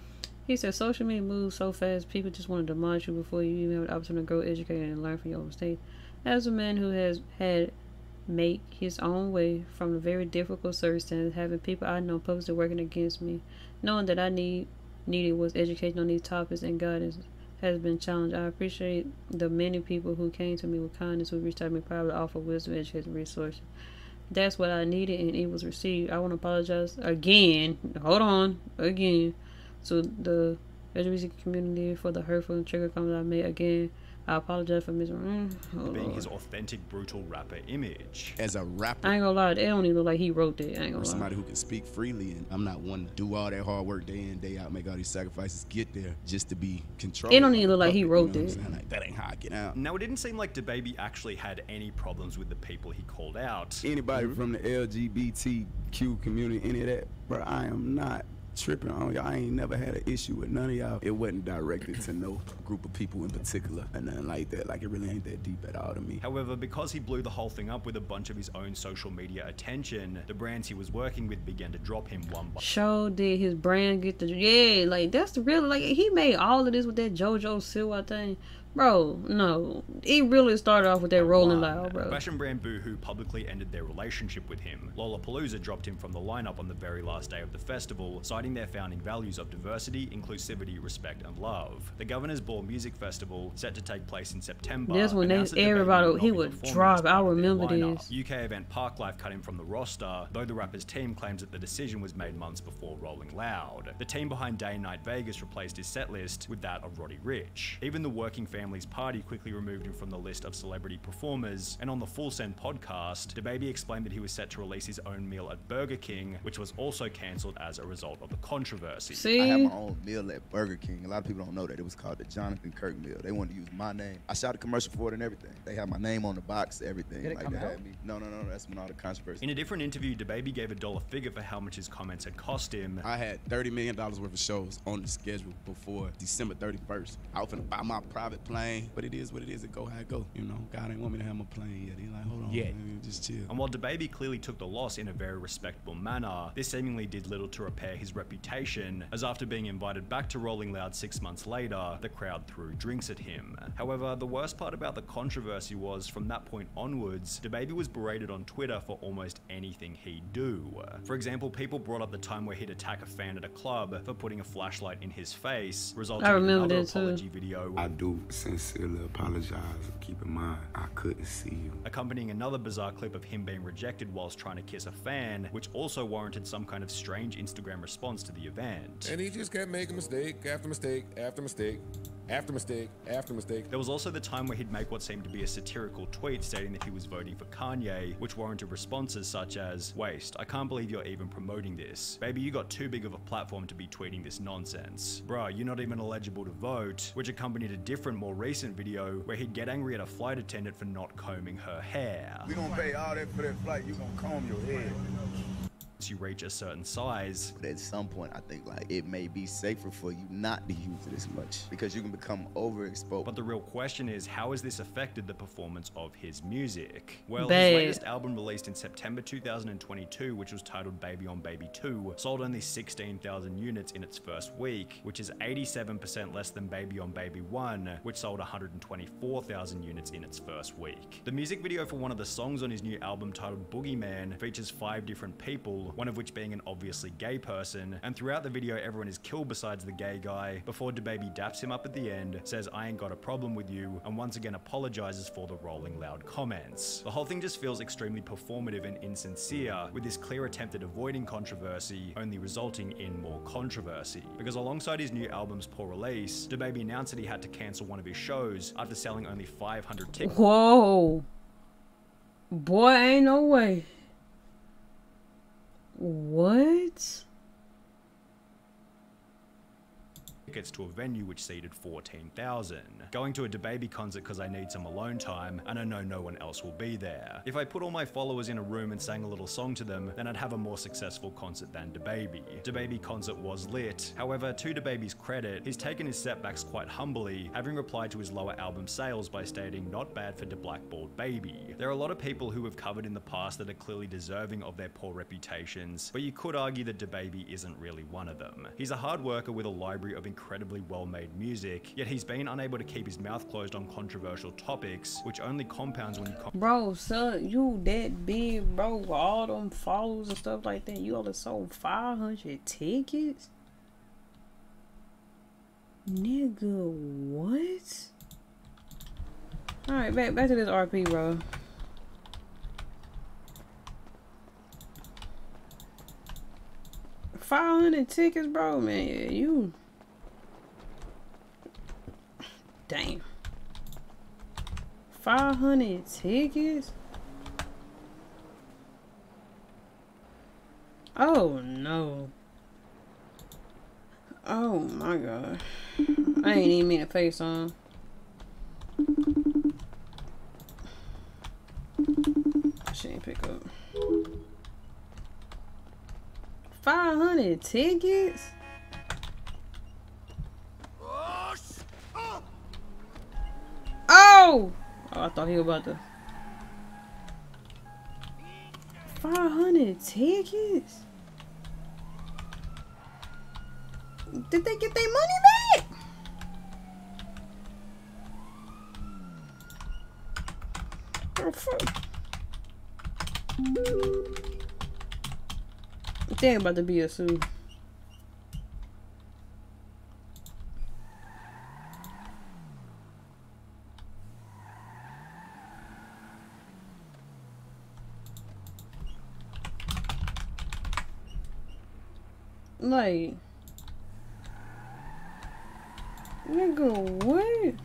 He said, social media moves so fast, people just want to demolish you before you even have the opportunity to grow, educate, and learn from your own mistakes. As a man who has had make his own way from a very difficult circumstance, having people I know purposely working against me, knowing that I need needed was education on these topics and guidance has been challenged. I appreciate the many people who came to me with kindness, who reached out to me privately, offer wisdom, education, and resources. That's what I needed, and it was received. I want to apologize again. Hold on, again, to the L G B T community for the hurtful and trigger comments I made. Again, I apologize for mis- mm, oh being Lord. his authentic, brutal rapper image. As a rapper, I ain't gonna lie, it don't even look like he wrote that. I ain't or gonna somebody lie. who can speak freely, and I'm not one to do all that hard work day in, day out, make all these sacrifices, get there just to be controlled. It don't by even the look like he public, wrote you know what that. I'm saying? Like, that ain't how I get out. Now, it didn't seem like DaBaby actually had any problems with the people he called out. Anybody from the L G B T Q community, any of that, bro, I am not tripping on y'all. I ain't never had an issue with none of y'all. It wasn't directed to no group of people in particular or nothing like that. Like, it really ain't that deep at all to me. However, because he blew the whole thing up with a bunch of his own social media attention, the brands he was working with began to drop him one by Show did his brand get the yeah, like that's the real like he made all of this with that JoJo Siwa thing. Bro, no. It really started off with that Rolling Loud, bro. Fashion brand Boohoo publicly ended their relationship with him. Lollapalooza dropped him from the lineup on the very last day of the festival, citing their founding values of diversity, inclusivity, respect, and love. The Governor's Ball Music Festival, set to take place in September, That's when they, announced that DaBaby everybody would not he be would performing drop. as I part of their remember lineup. this. U K event Parklife cut him from the roster, though the rapper's team claims that the decision was made months before Rolling Loud. The team behind Day and Night Vegas replaced his setlist with that of Roddy Ricch. Even the Working Families Party quickly removed him from the list of celebrity performers, and on the Full Send podcast, DaBaby explained that he was set to release his own meal at Burger King, which was also cancelled as a result of the controversy. See? I had my own meal at Burger King. A lot of people don't know that. It was called the Jonathan Kirk meal. They wanted to use my name. I shot a commercial for it and everything. They had my name on the box, everything. Did it like come they out? had me. No, no, no, that's when all the controversy. In a different interview, DaBaby gave a dollar figure for how much his comments had cost him. I had thirty million dollars worth of shows on the schedule before December thirty-first. I was finna buy my private plane, but it is what it is. It go how it go. You know, God ain't want me to have my plane yet. He like, hold on, Yeah. man, just chill. And while DaBaby clearly took the loss in a very respectable manner, this seemingly did little to repair his reputation, as after being invited back to Rolling Loud six months later, the crowd threw drinks at him. However, the worst part about the controversy was, from that point onwards, DaBaby was berated on Twitter for almost anything he'd do. For example, people brought up the time where he'd attack a fan at a club for putting a flashlight in his face, resulting I in remember another that too. apology video. I do sincerely apologize. Keep in mind, I couldn't see you. Accompanying another bizarre clip of him being rejected whilst trying to kiss a fan, which also warranted some kind of strange Instagram response to the event. And he just kept making mistake after mistake after mistake after mistake after mistake. There was also the time where he'd make what seemed to be a satirical tweet stating that he was voting for Kanye, which warranted responses such as, "Waste, I can't believe you're even promoting this. Baby, you got too big of a platform to be tweeting this nonsense. Bruh, you're not even eligible to vote," which accompanied a different, more recent video where he'd get angry at a flight attendant for not combing her hair. We gonna pay all that for that flight, you gonna comb your head. You reach a certain size. But at some point, I think like it may be safer for you not to use it as much because you can become overexposed. But the real question is, how has this affected the performance of his music? Well, Babe. his latest album released in September two thousand twenty-two, which was titled Baby on Baby two, sold only sixteen thousand units in its first week, which is eighty-seven percent less than Baby on Baby one, which sold one hundred twenty-four thousand units in its first week. The music video for one of the songs on his new album titled Boogeyman features five different people, one of which being an obviously gay person, and throughout the video everyone is killed besides the gay guy, before DaBaby daps him up at the end, says "I ain't got a problem with you," and once again apologizes for the rolling loud comments. The whole thing just feels extremely performative and insincere, with this clear attempt at avoiding controversy only resulting in more controversy. Because alongside his new album's poor release, DaBaby announced that he had to cancel one of his shows after selling only five hundred tickets. Whoa. Boy, ain't no way. What? Tickets to a venue which seated fourteen thousand. Going to a DaBaby concert because I need some alone time and I know no one else will be there. If I put all my followers in a room and sang a little song to them, then I'd have a more successful concert than DaBaby. DaBaby concert was lit. However, to DaBaby's credit, he's taken his setbacks quite humbly, having replied to his lower album sales by stating, "Not bad for the blackballed baby." There are a lot of people who have covered in the past that are clearly deserving of their poor reputations, but you could argue that DaBaby isn't really one of them. He's a hard worker with a library of incredibly well-made music, yet he's been unable to keep his mouth closed on controversial topics, which only compounds when you com- Bro, son, you that big, bro, with all them followers and stuff like that. You only sold five hundred tickets? Nigga, what? Alright, back, back to this R P, bro. five hundred tickets, bro, man. Yeah, you... Damn. five hundred tickets? Oh, no. Oh, my God. I ain't even mean to face on. She ain't pick up. five hundred tickets? Oh! Oh, I thought he was about to. five hundred tickets? Did they get their money back? Oh, fuck. They ain't about to be a suit. Like, nigga, what?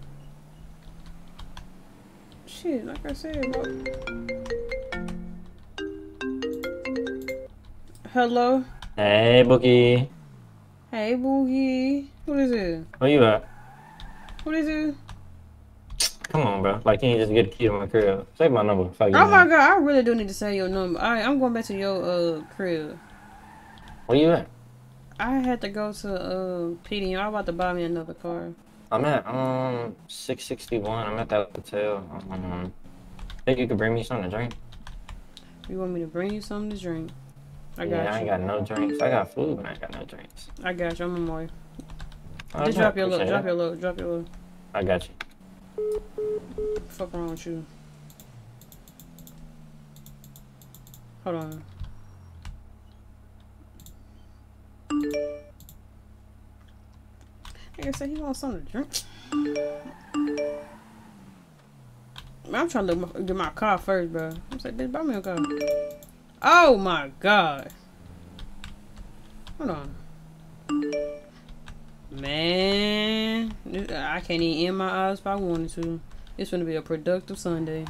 Shit, like I said, bro. Hello? Hey, Boogie. Hey, Boogie. Who is it? Where you at? Who is it? Come on, bro. Like, can you just get a key to my crib? Save my number. If I get Oh my mad. God, I really do need to say your number. Alright, I'm going back to your uh crib. Where you at? I had to go to uh P D. I'm about to buy me another car. I'm at um six sixty-one. I'm at that hotel. Um, think you could bring me something to drink? You want me to bring you something to drink? I got yeah, you. I ain't got no drinks. I got food, but I ain't got no drinks. I got you. I'm on my way. Oh, Just yeah, drop your load. appreciate Drop it. your load. Drop your load. I got you. Fuck wrong with you? Hold on. Like I said, he wants something to drink. I'm trying to look my, get my car first, bro. I'm saying, bitch, buy me a car. Oh my god. Hold on. Man, I can't even end my eyes if I wanted to. It's gonna be a productive Sunday.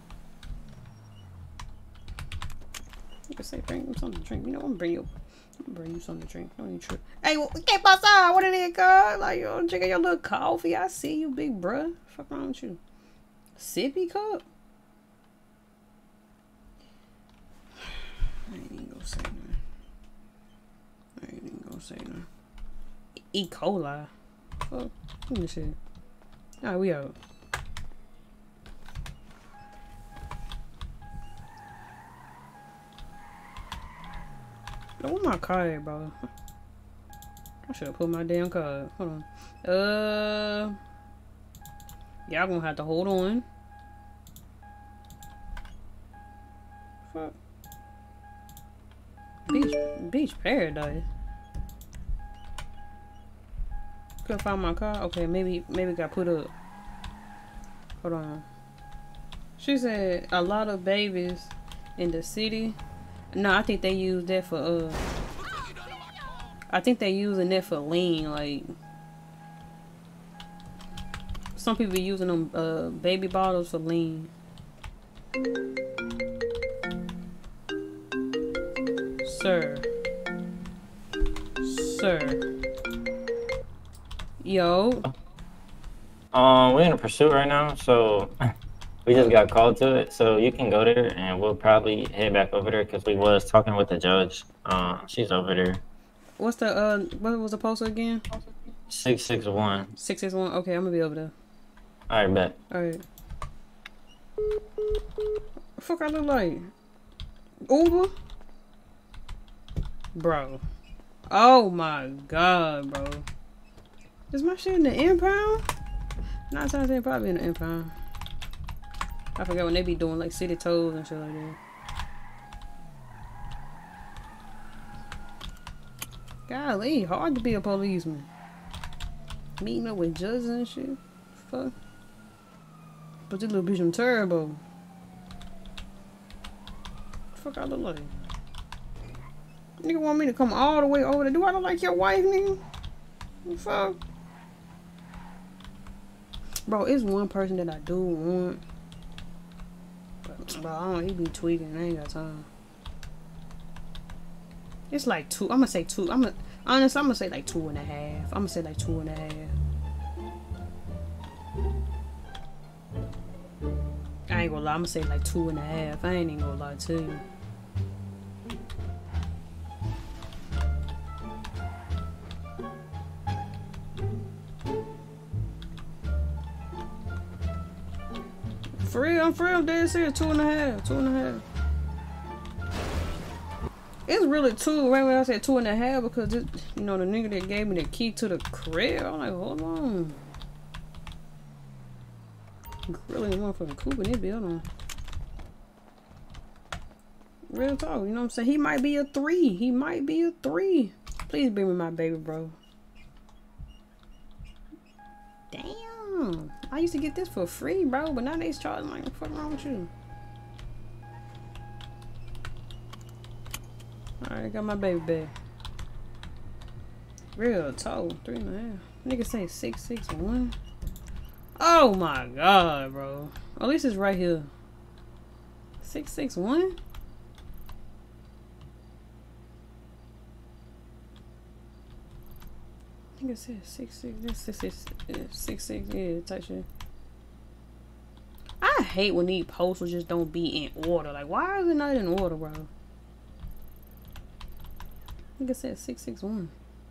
You can say, bring them something to drink. You know, I'm gonna bring you, I'm gonna bring you something to drink. Don't need trip. Hey, we can't outside. What it is, God? Like, you drinking your little coffee. I see you, big bruh. Fuck wrong with you? Sippy cup? I ain't even gonna say nothing. I ain't even gonna say nothing. E. coli. Fuck. Look at this shit. Alright, we out. Yo, where my car at, bro? I should have put my damn card. Hold on. Uh, y'all gonna have to hold on. Fuck. Beach, beach paradise. Couldn't find my car. Okay, maybe, maybe got put up. Hold on. She said a lot of babies in the city. No, I think they use that for uh. I think they using that for lean. Like some people be using them uh baby bottles for lean. Sir. Sir. Yo. Um, we're in a pursuit right now, so we just got called to it. So you can go there, and we'll probably head back over there because we was talking with the judge. Um, she's over there. What's the uh? What was the poster again? Six six one. Six six one. Okay, I'm gonna be over there. All right, bet. All right. What the fuck I look like? Uber? Bro. Oh my god, bro. Is my shit in the impound? Nine times they probably in the impound. I forgot when they be doing like city tolls and shit like that. Golly, hard to be a policeman. Meeting up with judges and shit. Fuck. But this little bitch on turbo. Fuck I look like? Nigga want me to come all the way over there. Do I look like your wife, nigga? Fuck. Bro, it's one person that I do want. But, bro, I don't, he be tweaking. I ain't got time. It's like two. I'm gonna say two. I'm gonna, honestly, I'm gonna say like two and a half. I'm gonna say like two and a half. I ain't gonna lie. I'm gonna say like two and a half. I ain't even gonna lie to you. For real, I'm for real, dead serious. Two and a half. Two and a half. It's really two, right when I said two and a half, because it, you know, the nigga that gave me the key to the crib, I'm like, hold on. Really motherfucking Cooper in this building. Real talk, you know what I'm saying? He might be a three. He might be a three. Please bring me my baby, bro. Damn. I used to get this for free, bro, but now they's charging like, what the fuck wrong with you? Alright, got my baby back. Real tall, three and a half. Nigga say six six one. Oh my god, bro. At least it's right here. Six six one. Nigga said six six. This six six six six. Yeah, type shit. I hate when these posters just don't be in order. Like, why is it not in order, bro? Nigga said six six one.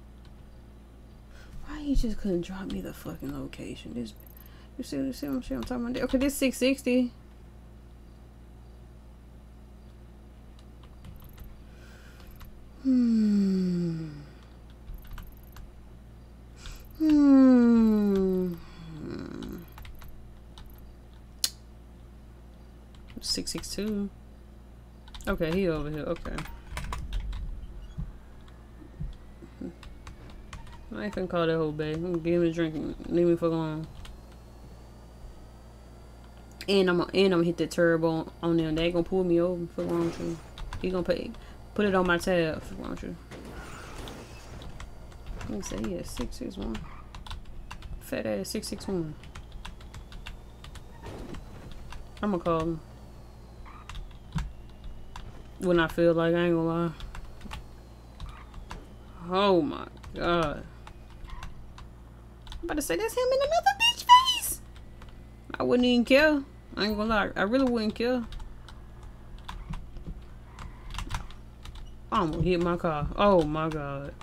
Why he just couldn't drop me the fucking location? This, you see, you see what I'm talking about? Okay, this six sixty. Hmm. Hmm. six six two. Okay, he over here. Okay. I ain't finna call that whole babe. I'm gonna give him a drink and leave me fuck alone. And I'm and I'm gonna hit the turbo on them. They ain't gonna pull me over. Fuck wrong with you? He gonna pay, put it on my tab. Fuck wrong with you? Let me say he had six six one. Fat ass six six one. I'm gonna call him when I feel like, I ain't gonna lie. Oh my god. I'm about to say that's him in another bitch face. I wouldn't even care. I ain't gonna lie. I really wouldn't care. I'm gonna hit my car. Oh my god.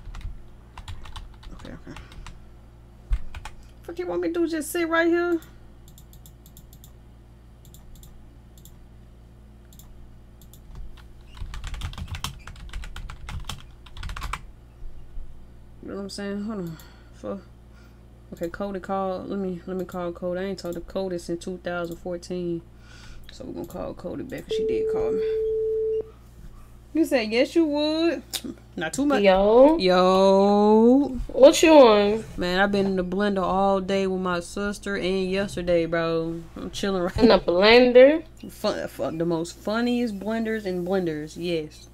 Okay, okay. What you want me to do? Just sit right here? You know what I'm saying? Hold on. For okay, Cody called. Let me let me call Cody. I ain't told the Cody since two thousand fourteen. So we're gonna call Cody back. She did call me. You said yes you would. Not too much. Yo. Yo. What you on? Man, I've been in the blender all day with my sister and yesterday, bro. I'm chilling right in the blender. Fun, fun, the most funniest blenders and blenders, yes.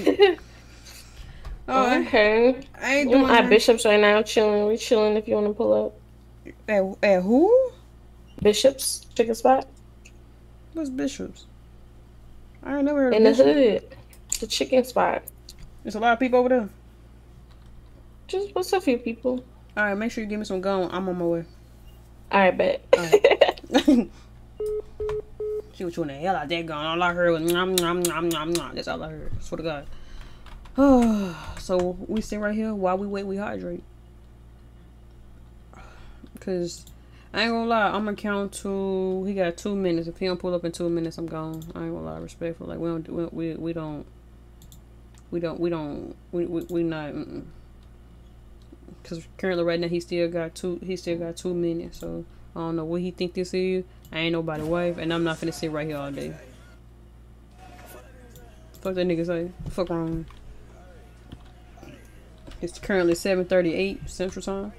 Oh, okay. I ain't I'm doing at that. Bishop's right now, chilling. We chilling if you want to pull up. At, at who? Bishop's chicken spot. What's Bishop's? I ain't never heard of In the Bishop's. hood. The chicken spot. There's a lot of people over there. Just what's a few people. All right, make sure you give me some gum. I'm on my way. All right, bet. All right. See what you in the hell out there going. All I heard was nom nom nom nom nom. That's all I heard. Swear to God. So we sit right here while we wait. We hydrate. Cause I ain't gonna lie. I'm gonna count to. He got two minutes. If he don't pull up in two minutes, I'm gone. I ain't gonna lie. Respectful. Like we don't. We we, we don't. We don't. We don't. We we, we not. Mm-mm. Cause currently right now he still got two. He still got two minutes. So I don't know what he think this is. I ain't nobody's wife, and I'm not finna sit right here all day. Fuck that nigga say. Fuck wrong. It's currently seven thirty-eight Central Time.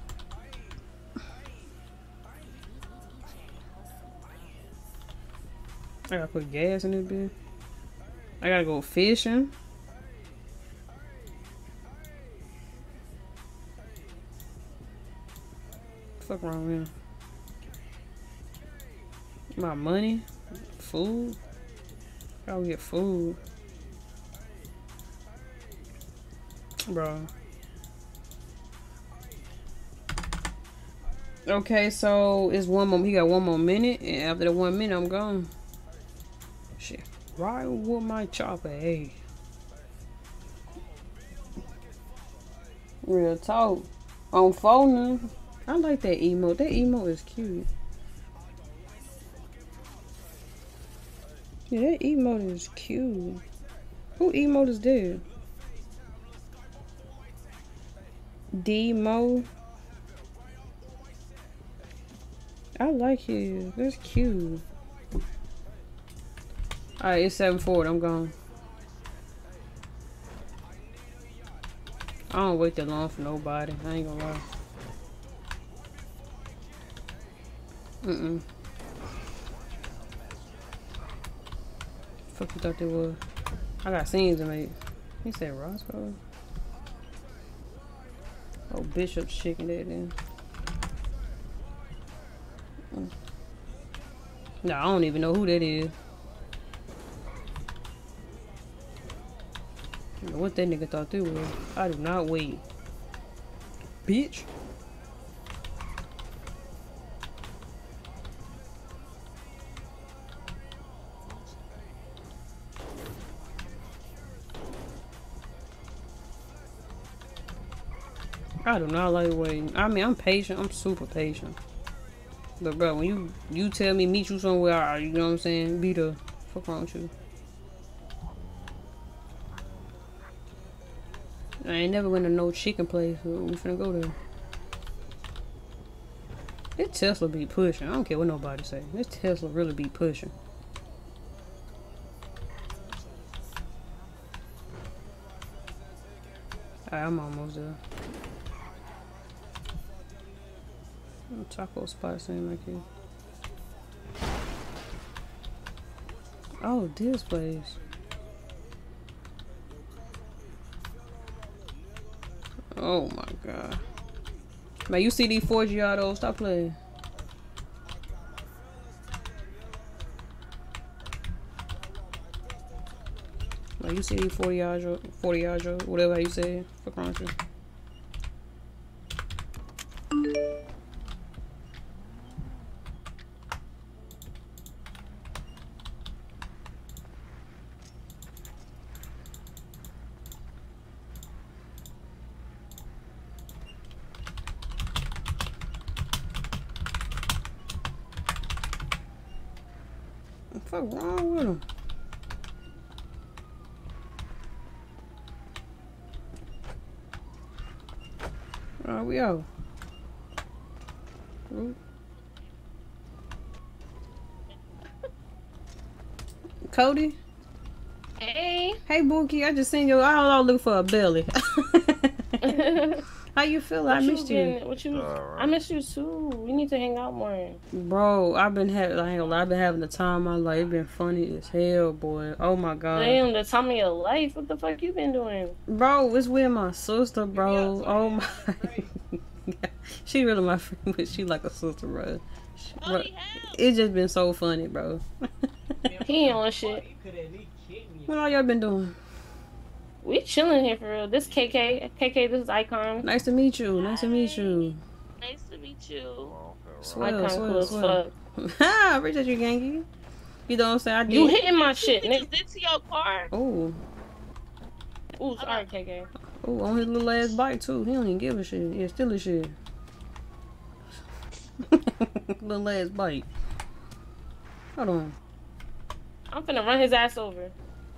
I gotta put gas in this bitch. I gotta go fishing. Fuck wrong with him. My money, food. I gotta get food, bro. Okay, so it's one more. He got one more minute, and after the one minute, I'm gone. Shit, right with my chopper, hey. Real talk. On phone, I like that emote. That emote is cute. Yeah, that emote is cute. Who emote is there? D-Mo. I like it. That's cute. Alright, it's seven forty. I'm gone. I don't wait that long for nobody. I ain't gonna lie. Mm-mm. Fuck you thought they was? I got scenes to make. He said Roscoe. Oh, Bishop's chicken that then. Mm. No, I don't even know who that is. I don't know what that nigga thought they was. I do not wait. Bitch. I do not like waiting. I mean, I'm patient. I'm super patient. But bro, when you you tell me meet you somewhere, I, you know what I'm saying? Be the fuck wrong with you. I ain't never went to no chicken place. So we finna go there. This Tesla be pushing. I don't care what nobody say. This Tesla really be pushing. Alright, I'm almost there. Taco spot seem like it. Oh, this place. Oh my god. Man, you see these four G autos? Stop playing. Like you see these forty yards, forty yards, whatever you say. Fuck wrong with you. What the fuck wrong with him? Where we out? Ooh. Cody? Hey. Hey, Bookie. I just seen you. I don't know, look for a belly. How you feel? I missed you. Been, what you? I miss you too. We need to hang out more. Bro, I've been having. I ain't gonna lie, I've been having the time of my life. It's been funny as hell, boy. Oh my god. Damn, the time of your life. What the fuck you been doing? Bro, it's with my sister, bro. Oh my. She really my friend, but she like a sister, bro. She, bro it's just been so funny, bro. He ain't on shit. What all y'all been doing? We chilling here for real. This K K. K K, this is Icon. Nice to meet you. Nice to meet you. Nice to meet you. Swell, Icon swell, cool as swell. fuck. Ha! I appreciate you, Gangy. You know what I'm saying? I did. You hitting my shit, nigga. This to your car. Oh. Ooh, sorry, K K. Oh, on his little ass bike, too. He don't even give a shit. Yeah, still a shit. Little ass bike. Hold on. I'm finna run his ass over.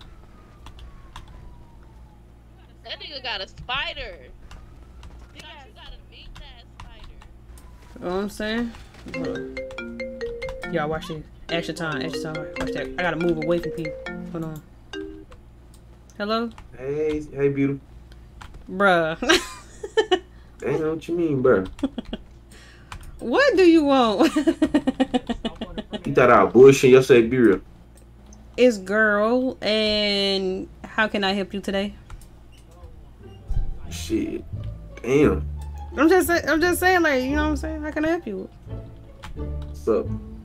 That nigga got a spider. You got, you gotta beat that spider. You know what I'm saying? Y'all watch this. Action time, action time. Watch that. I gotta move away from people. Hold on. Hello? Hey, hey, beautiful. Bruh. Damn, what you mean, bruh? What do you want? You thought I was bullshitting yesterday, be real. It's girl, and how can I help you today? Shit. Damn. I'm just say- I'm just saying, like, you know what I'm saying? How can I help you? What's up?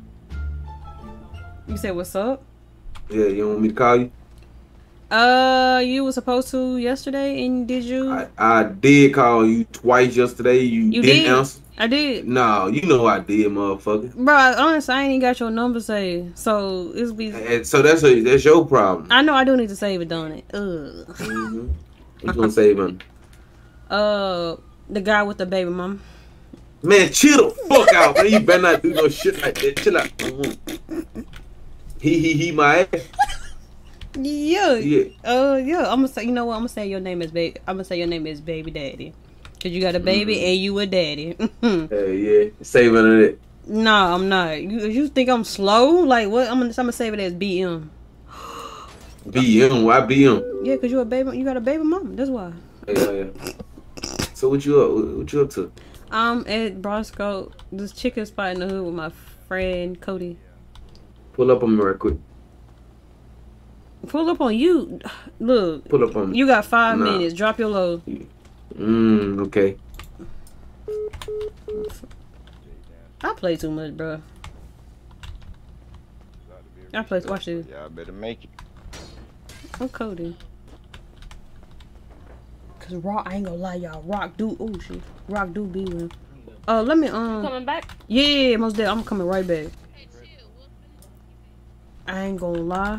You said what's up? Yeah, you want me to call you? Uh, you were supposed to yesterday, and did you? I, I did call you twice yesterday. You, You didn't did? answer. I did. No, you know I did, motherfucker. Bro, honestly, I ain't even got your number saved, so it's be. And so that's a, that's your problem. I know I do need to save it, don't it? Ugh. Mm-hmm. You gonna save him? Uh, the guy with the baby mom. Man, chill the fuck out, man. You better not do no shit like that. Chill out. Mm-hmm. He he he my ass. Yeah. Yeah. Uh, yeah. I'm gonna say. You know what? I'm gonna say your name is baby. I'm gonna say your name is baby daddy, cause you got a baby Mm-hmm. and you a daddy. Hey, yeah. Save it it. No, I'm not. You you think I'm slow? Like what? I'm gonna I'm gonna save it as B M. B M. Why B M? Yeah, cause you a baby. You got a baby mama. That's why. Yeah, yeah. So what you up? What you up to? I'm at Brosco, this chicken spot in the hood with my friend Cody. Pull up on me real quick. Pull up on you. Look. Pull up on me. You got five Nah. minutes. Drop your load. Mmm. Okay. I play too much, bro. I play. Watch this. Y'all better make it. I'm Cody. Cause Rock, I ain't gonna lie, y'all. Rock do. Oh shit. Rock do be with. Uh, let me um. You coming back? Yeah, most dead. I'm coming right back. I ain't gonna lie.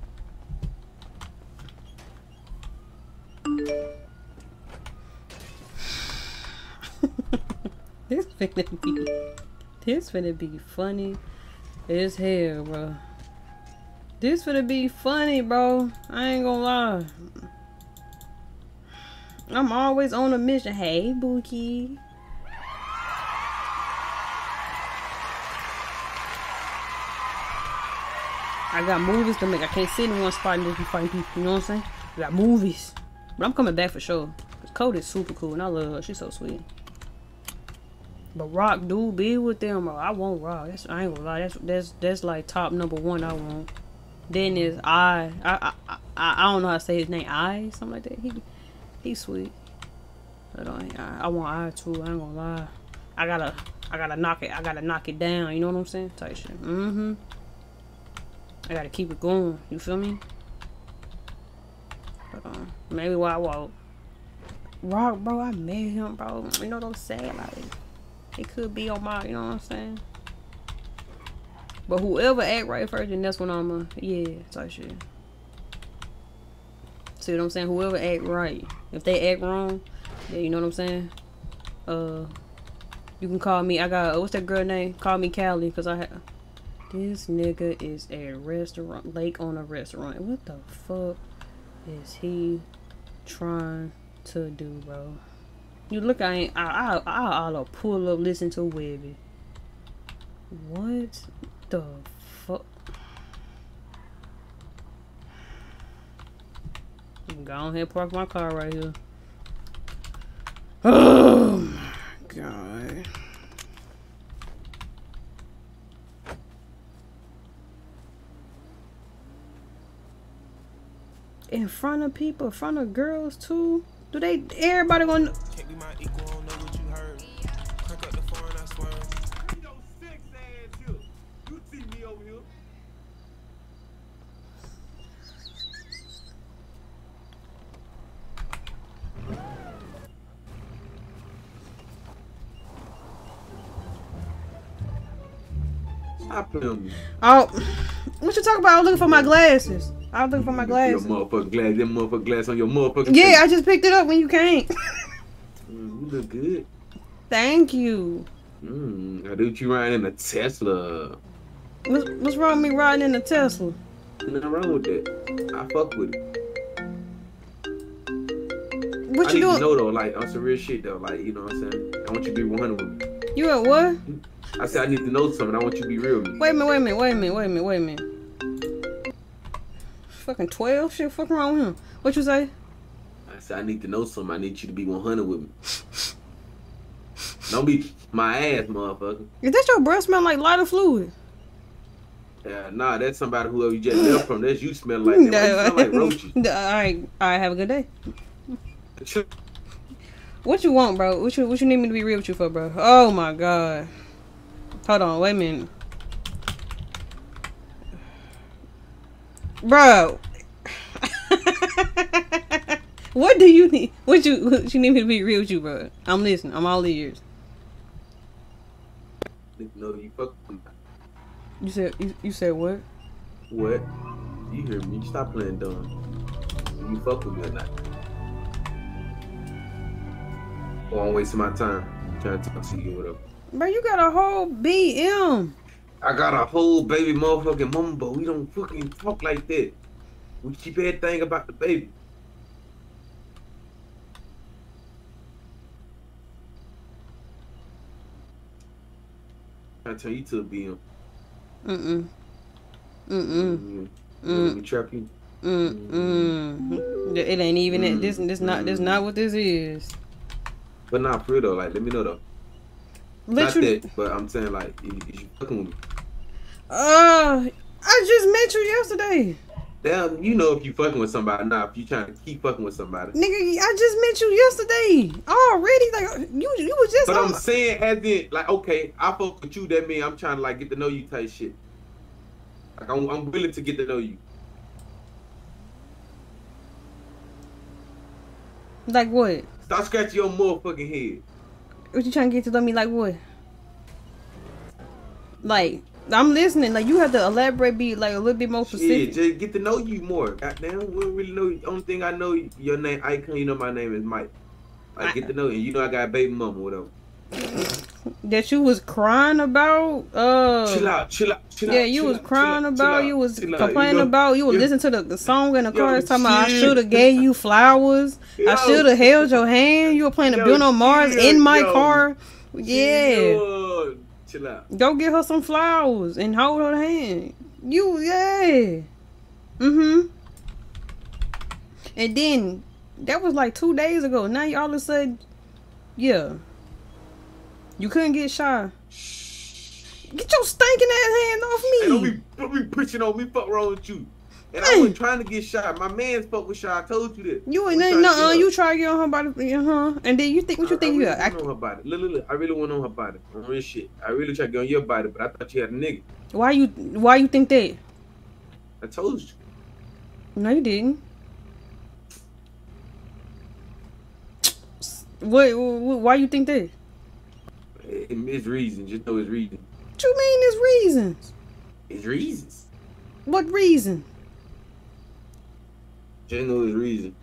This finna be. This finna be funny as hell, bro. This finna be funny, bro. I ain't gonna lie. I'm always on a mission. Hey, Bookie. I got movies to make. I can't sit in one spot and just be fighting people. You know what I'm saying? I got movies. But I'm coming back for sure. Cause Cody's super cool and I love her. She's so sweet. But Rock do be with them, bro. I want Rock. That's, I ain't gonna lie. That's that's that's like top number one I want. Dennis I I I I, I don't know how to say his name. I something like that. He he's sweet. But I, I I want I too. I ain't gonna lie. I gotta I gotta knock it. I gotta knock it down. You know what I'm saying? Type shit. Mm-hmm. I gotta keep it going. You feel me? But, um, maybe while I walk. Rock, bro, I met him, bro. You know what I'm saying? Like, it could be on my, you know what I'm saying? But whoever act right first, then that's when I'm a, yeah, type shit. See what I'm saying? Whoever act right. If they act wrong, yeah, you know what I'm saying? Uh, you can call me, I got, uh, what's that girl name? Call me Callie, because I have, this nigga is at a restaurant, Lake on a restaurant. What the fuck is he trying to do, bro? You look, I ain't, I, I, I, I'll pull up, listen to Webby. What the fuck? Go ahead and park my car right here. Oh my god. In front of people, in front of girls too? Do they, everybody gonna... Can't be my equal, don't know what you heard. Crank up the phone, I swear. You know, six ass you. You see me over here. Stop playing. Oh, what you talking about? I was looking for my glasses. I was looking for my Your glasses. motherfucking glass, them motherfucking glass on your motherfucking Yeah, face. I just picked it up when you came. Mm, you look good. Thank you. Mm, I do you riding in a Tesla. What's, what's wrong with me riding in a Tesla? Nothing wrong with that. I fuck with it. What I you need doing? to know though, like on some real shit though, like you know what I'm saying. I want you to be one hundred with me. You at what? I said I need to know something. I want you to be real with me. Wait a minute, wait a minute, wait a minute, wait a minute, wait a minute. Fucking twelve? Shit, fuck wrong with him. What you say? I said I need to know something. I need you to be one hundred with me. Don't be my ass, motherfucker. Is that your breath smell like lighter fluid? Yeah, nah, that's somebody whoever you just left from. That's you smell like that. Why you smell like roaches. Alright, alright, have a good day. What you want, bro? What you what you need me to be real with you for, bro? Oh my god. Hold on, wait a minute. Bro. What do you need? What you what you need me to be real with you, bro? I'm listening. I'm all ears. No, you fuck. You said you, you said what? What? You hear me? Stop playing dumb. You fuck with me or not? Or I'm wasting my time trying to talk to you or whatever. Bro, you got a whole B M. I got a whole baby motherfucking mama, but we don't fucking talk like that. We keep everything about the baby. I turn you to a B M. Mm-mm. Mm-mm. Mm. Let me trap you. Mm-mm. It ain't even it. This this not this not what this is. But not for real though, like let me know though. Let not you- that, but I'm saying like is, is you fucking with me? Uh I just met you yesterday. Damn, you know if you fucking with somebody, not if you trying to keep fucking with somebody. Nigga, I just met you yesterday. Already, like you, you was just. But on I'm my- saying as in, like, okay, I fuck with you. That means I'm trying to like get to know you type shit. Like I'm, I'm willing to get to know you. Like what? Stop scratching your motherfucking head. What you trying to get to know me? Like what? Like I'm listening. Like you have to elaborate, be like a little bit more Shit, specific. just get to know you more. Goddamn, we don't really know. Only thing I know, your name, Icon. You know my name is Mike. Like get to know you. You know I got a baby mama, whatever. That you was crying about. Uh, Chill out, chill out, chill yeah, out, you chill was out, crying chill out, about. chill You out, was chill out. complaining You know- about. You was you- listening to the, the song in the Yo, car. Talking about I chill. should have gave you flowers. I Yo. should have held your hand. You were playing the Yo, Bruno Mars chill, in my yo. car. Yeah. Chill, chill out. Go get her some flowers and hold her hand. You, yeah. Mm-hmm. And then, that was like two days ago. Now you all of a sudden, yeah. You couldn't get shy. Get your stinking ass hand off me. Hey, don't be, don't be pushing on me. Fuck wrong with you. And I wasn't trying to get shot. My man's fuck with shot. I told you that. You ain't I'm nothing. trying to No, get you her. try to get on her body, uh huh. And then you think what you I, think I you really got? want on her body. Look, look, look. I really want on her body. On real shit. I really try to get on your body, but I thought you had a nigga. Why you? Why you think that? I told you. No, you didn't. What? what why you think that? It, it's reason. Just know it's reason. What you mean? It's reasons. It's reasons. What reason? Just know it's reason.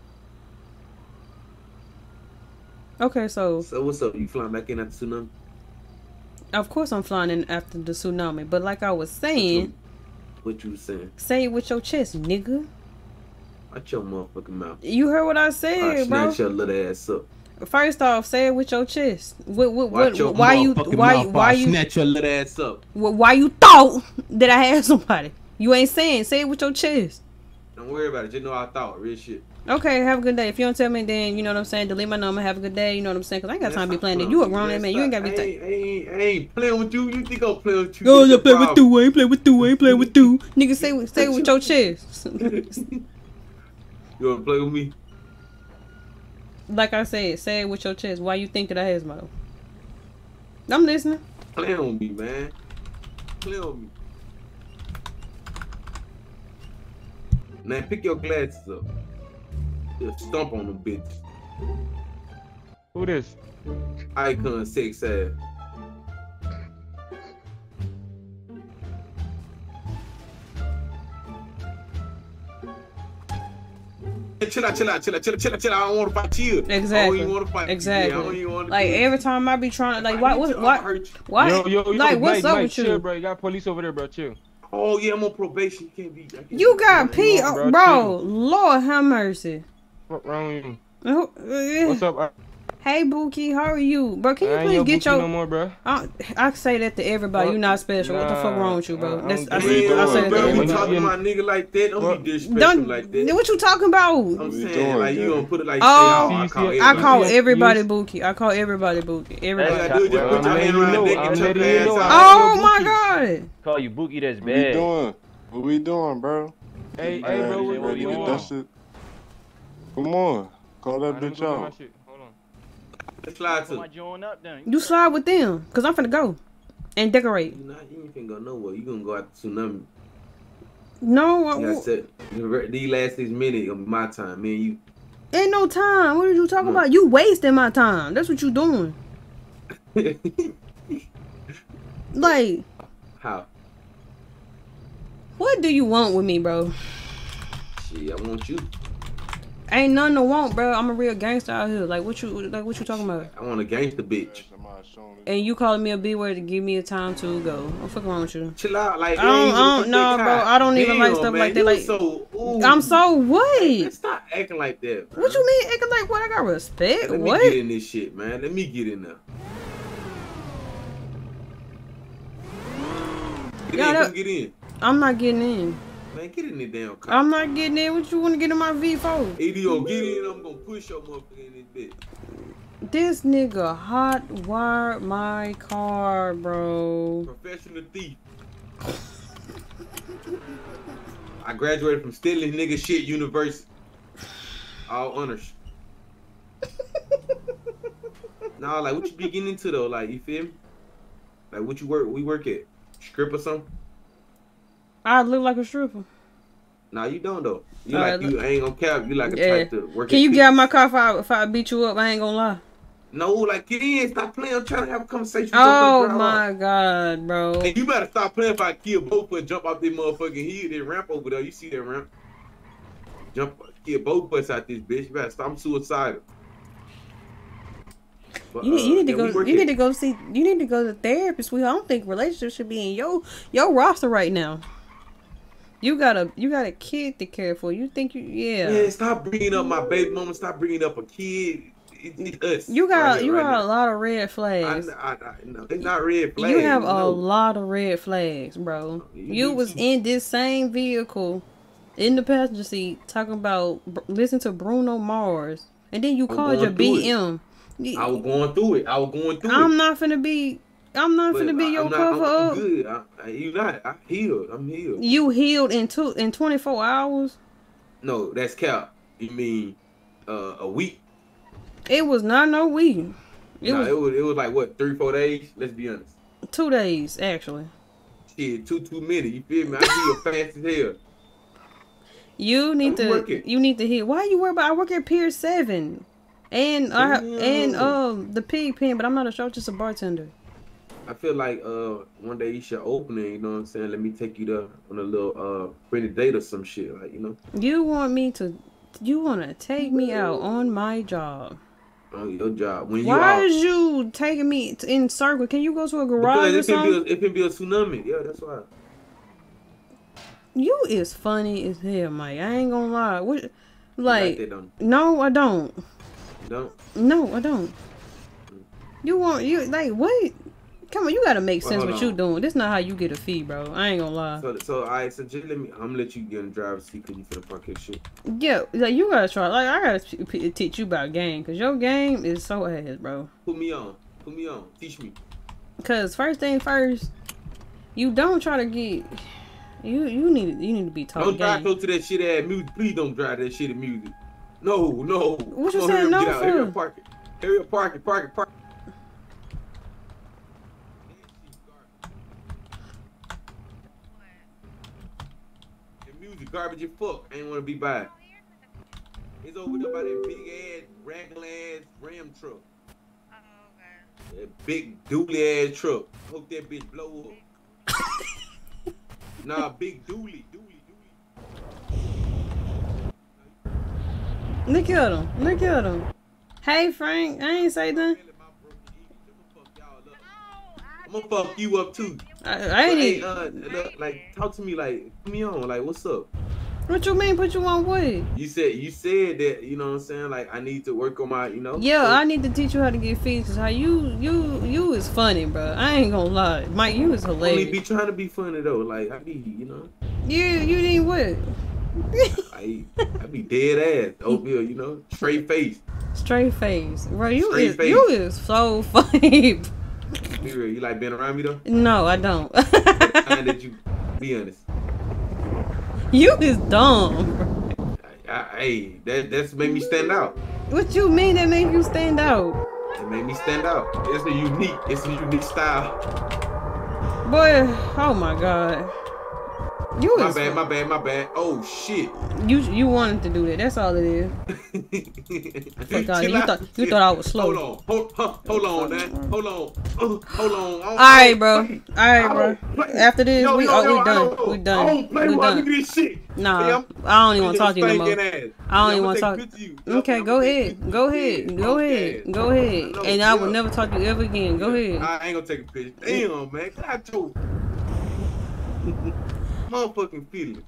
Okay, so. So what's up? You flying back in after tsunami? Of course I'm flying in after the tsunami, but like I was saying. What you saying? Say it with your chest, nigga. Watch your motherfucking mouth. You heard what I said, I'll bro. snatch your little ass up. First off, say it with your chest. What? What? Watch what your why you? motherfucking Why? mouth, Why I'll you? snatch your little ass up. Wh- Why you thought that I had somebody? You ain't saying. Say it with your chest. Don't worry about it. Just know I thought. Real shit. Okay, have a good day. If you don't tell me, then you know what I'm saying. Delete my number. Have a good day. You know what I'm saying? Cause I ain't got Man, time to be stop playing that. playing You a with grown me, ass man. man. You ain't gotta be. Stop. I Th- ain't, I ain't, I ain't playing with you. You think I'm playing with you? Oh, That's you the play with problem. you. I ain't play with you. I ain't play with you. Nigga, say it- say it with your chest. You wanna play with me? Like I said, say it with your chest. Why you think that I had somebody? I'm listening. Play on me, man. Play on me. Man, pick your glasses up. Just stomp on them bitches. Who this? Icon six ass. Chill out, chill out, chill out, chill out, chill out, chill out. I don't want to fight you. I don't Exactly. even want to fight Exactly. you. I don't even want to Like do it. every time I be trying to like, why, what, what, why, Yo, yo, yo, like, what's Mike, up Mike, with chill, you? bro. You got police over there, bro. Chill. Oh yeah, I'm on probation. You can't be. I can't You be- got P, on, bro. bro. Lord have mercy. What wrong with you? Uh, What's up? I, Hey Bookie, how are you, bro? Can you I ain't please your get Bookie your? no more, bro. I, I say that to everybody. What? You're not special. What the fuck Nah, wrong with you, bro? I- I That's, don't I, think say, we I say that doing, to bro. Bro, we everybody. talking about a nigga like that. Don't What? be disrespectful Don't. like that. What you talking about? I'm saying like you gonna put it like Oh, say, oh, I call I everybody. call You- everybody you- Bookie. I call everybody Bookie. All you Everybody. gotta do is just put I'm your letting hand you around know. the neck I'm and get letting your you ass know. out. Oh my god. Call you Bookie, that's What we bad. doing? What we doing, bro? Hey, Man, hey, bro. you What, what ready you to get on? that shit? Come on. Call that Alright, let me bitch go get my out. shit. Hold on. Let's slide Put to. my joint up then. You slide with them, cause I'm finna go and decorate. You not, you ain't finna go nowhere. You gonna go out to tsunami. No, You I, got set. These last six minutes of my time, man. You. ain't no time. What are you talking No. about? You wasting my time. That's what you doing. Like, How? what do you want with me, bro? Shit, I want you. Ain't nothing to want, bro. I'm a real gangster out here. Like, what you, like, what you talking about? I want a gangster bitch. And you calling me a B word to give me a time to go? What the fuck wrong with you? Chill out, like I don't, you I don't ain't know, gonna bro. fuck I don't even Damn, like stuff man, like that. you Like, so, ooh. I'm so what? Man, stop acting like that. Bro. What you mean acting like what? I got respect. Let me What? get in this shit, man. Let me get in there. Get Yeah, in, that- come get in. I'm not getting in. Man, get in the damn car. I'm not getting in. What you want to get in my V for? A D O, get in. I'm gonna push your motherfucker in this bitch. This nigga hot wired my car, bro. Professional thief. I graduated from stealing nigga shit university. All honors. Nah, like what you be getting into though? Like you feel me? Like what you work? We work at strip or something? I look like a stripper. Nah, you don't though. You All like right, you look. ain't gonna cap. You like a Yeah. type to work. Can at you Pick- get out my car if I, if I beat you up? I ain't gonna lie. No, like get in. Stop playing. I'm trying to have a conversation. Oh Jump on the drive my off. god, bro. Hey, you better stop playing if I kill both of us, jump off this motherfucking hill, that ramp over there. You see that ramp? Jump, kill both of us out this bitch. You better stop. I'm suicidal. But, You, you uh, need to yeah, go. we work You at- need to go see. You need to go to therapy, sweetheart. I don't think relationships should be in your your roster right now. You got a you got a kid to care for. You think you yeah. Man, stop bringing up my baby mama. Stop bringing up a kid. It, it's us. You got right here, you right got now. a lot of red I, flags. I, I, no, it's not red flags. You have a no. lot of red flags, bro. You You do was too. in this same vehicle, in the passenger seat, talking about listen to Bruno Mars, and then you I'm called going your through B M. I was going through it. I was going through I'm it. not finna be I'm not But finna be I- your I'm not, cover I'm, I'm up. good. I, I, you not. I healed. I'm healed. You healed in two in twenty-four hours. No, that's cap. You mean uh, a week? It was not no week. It no, was it was it was like what three, four days. Let's be honest. two days actually. Shit, two too many. You feel me? I heal fast as hell. You need I'm to working. you need to heal. Why you worry about? I work at Pier Seven, and I Damn. and um the pig pen, but I'm not a show, just a bartender. I feel like uh one day you should open it. You know what I'm saying? Let me take you to on a little uh friendly date or some shit. Like you know. You want me to? You want to take me out on my job? On your job when you Why out. is you taking me t- in circle? Can you go to a garage Because or it can be something? a, it can be a tsunami. Yeah, that's why. You is funny as hell, Mike. I ain't gonna lie. What, like like, that, don't no, I don't. You don't. No, I don't. You want you like what? Come on, you gotta make Well, sense hold what you on. doing. This not how you get a fee, bro. I ain't gonna lie. So so I so just let me. I'm gonna let you get in the driver's seat because you finna fuck your shit. Yeah, like you gotta try. Like I gotta t- p- teach you about game, cause your game is so ass, bro. Put me on. Put me on. Teach me. Cause first thing first, you don't try to get. You you need you need to be taught Don't drive game. close to that shit ass music. Please don't drive that shit at music. No, no. What you Come on, saying hurry up, no get out. Hurry for? up, park it. Hurry up, park it, park it, park it. That music garbage as fuck. I ain't wanna be by it. It's over there by that big ass, regular ass Ram truck. That big dooley ass truck. Hope that bitch blow up. Nah, big dooley, dooley, Look at him. Look at him. Hey Frank, I ain't say nothing. I'm gonna fuck you up too. I, I ain't But, hey, even. uh, look, like talk to me, like put me on, like what's up? What you mean? Put you on what? You said you said that you know what I'm saying. Like I need to work on my, you know. Yeah, so- I need to teach you how to get fees. Cause how you you you is funny, bro. I ain't gonna lie, Mike. You is I only hilarious. be trying to be funny though. Like I be, you know, You you need what? I I be dead ass, oatmeal, you know, straight face. Straight face, bro. You Straight is face. you is so funny. Be real. You like being around me though? No, I don't. Time that you be honest. You is dumb. I, hey, that that's made me stand out. What you mean that made you stand out? It made me stand out. It's a unique, it's a unique style. Boy, oh my god. You My is bad, my bad, my bad. Oh shit. you you wanted to do that. That's all it is. Fuck all, Chill you out. thought you thought I was slow. Hold on, hold, huh, hold on, man. Hold on, uh, hold on. All right, bro. All right, I bro. don't play. After this, Yo, we yo, oh, yo, we I done. don't- We I done. don't play, We boy. done. Look at this shit. Nah, Hey, I'm- I don't even want to This talk to you no more. stinking ass. I don't Yeah, even I'ma want to take talk. a picture of you. Okay, I'ma go take a ahead. picture. Go ahead. Go Yeah, ahead. Go ahead. know, And I will yeah. never talk to you ever again. Go ahead. I ain't gonna take a picture. Damn, man. God, told motherfucking feeling.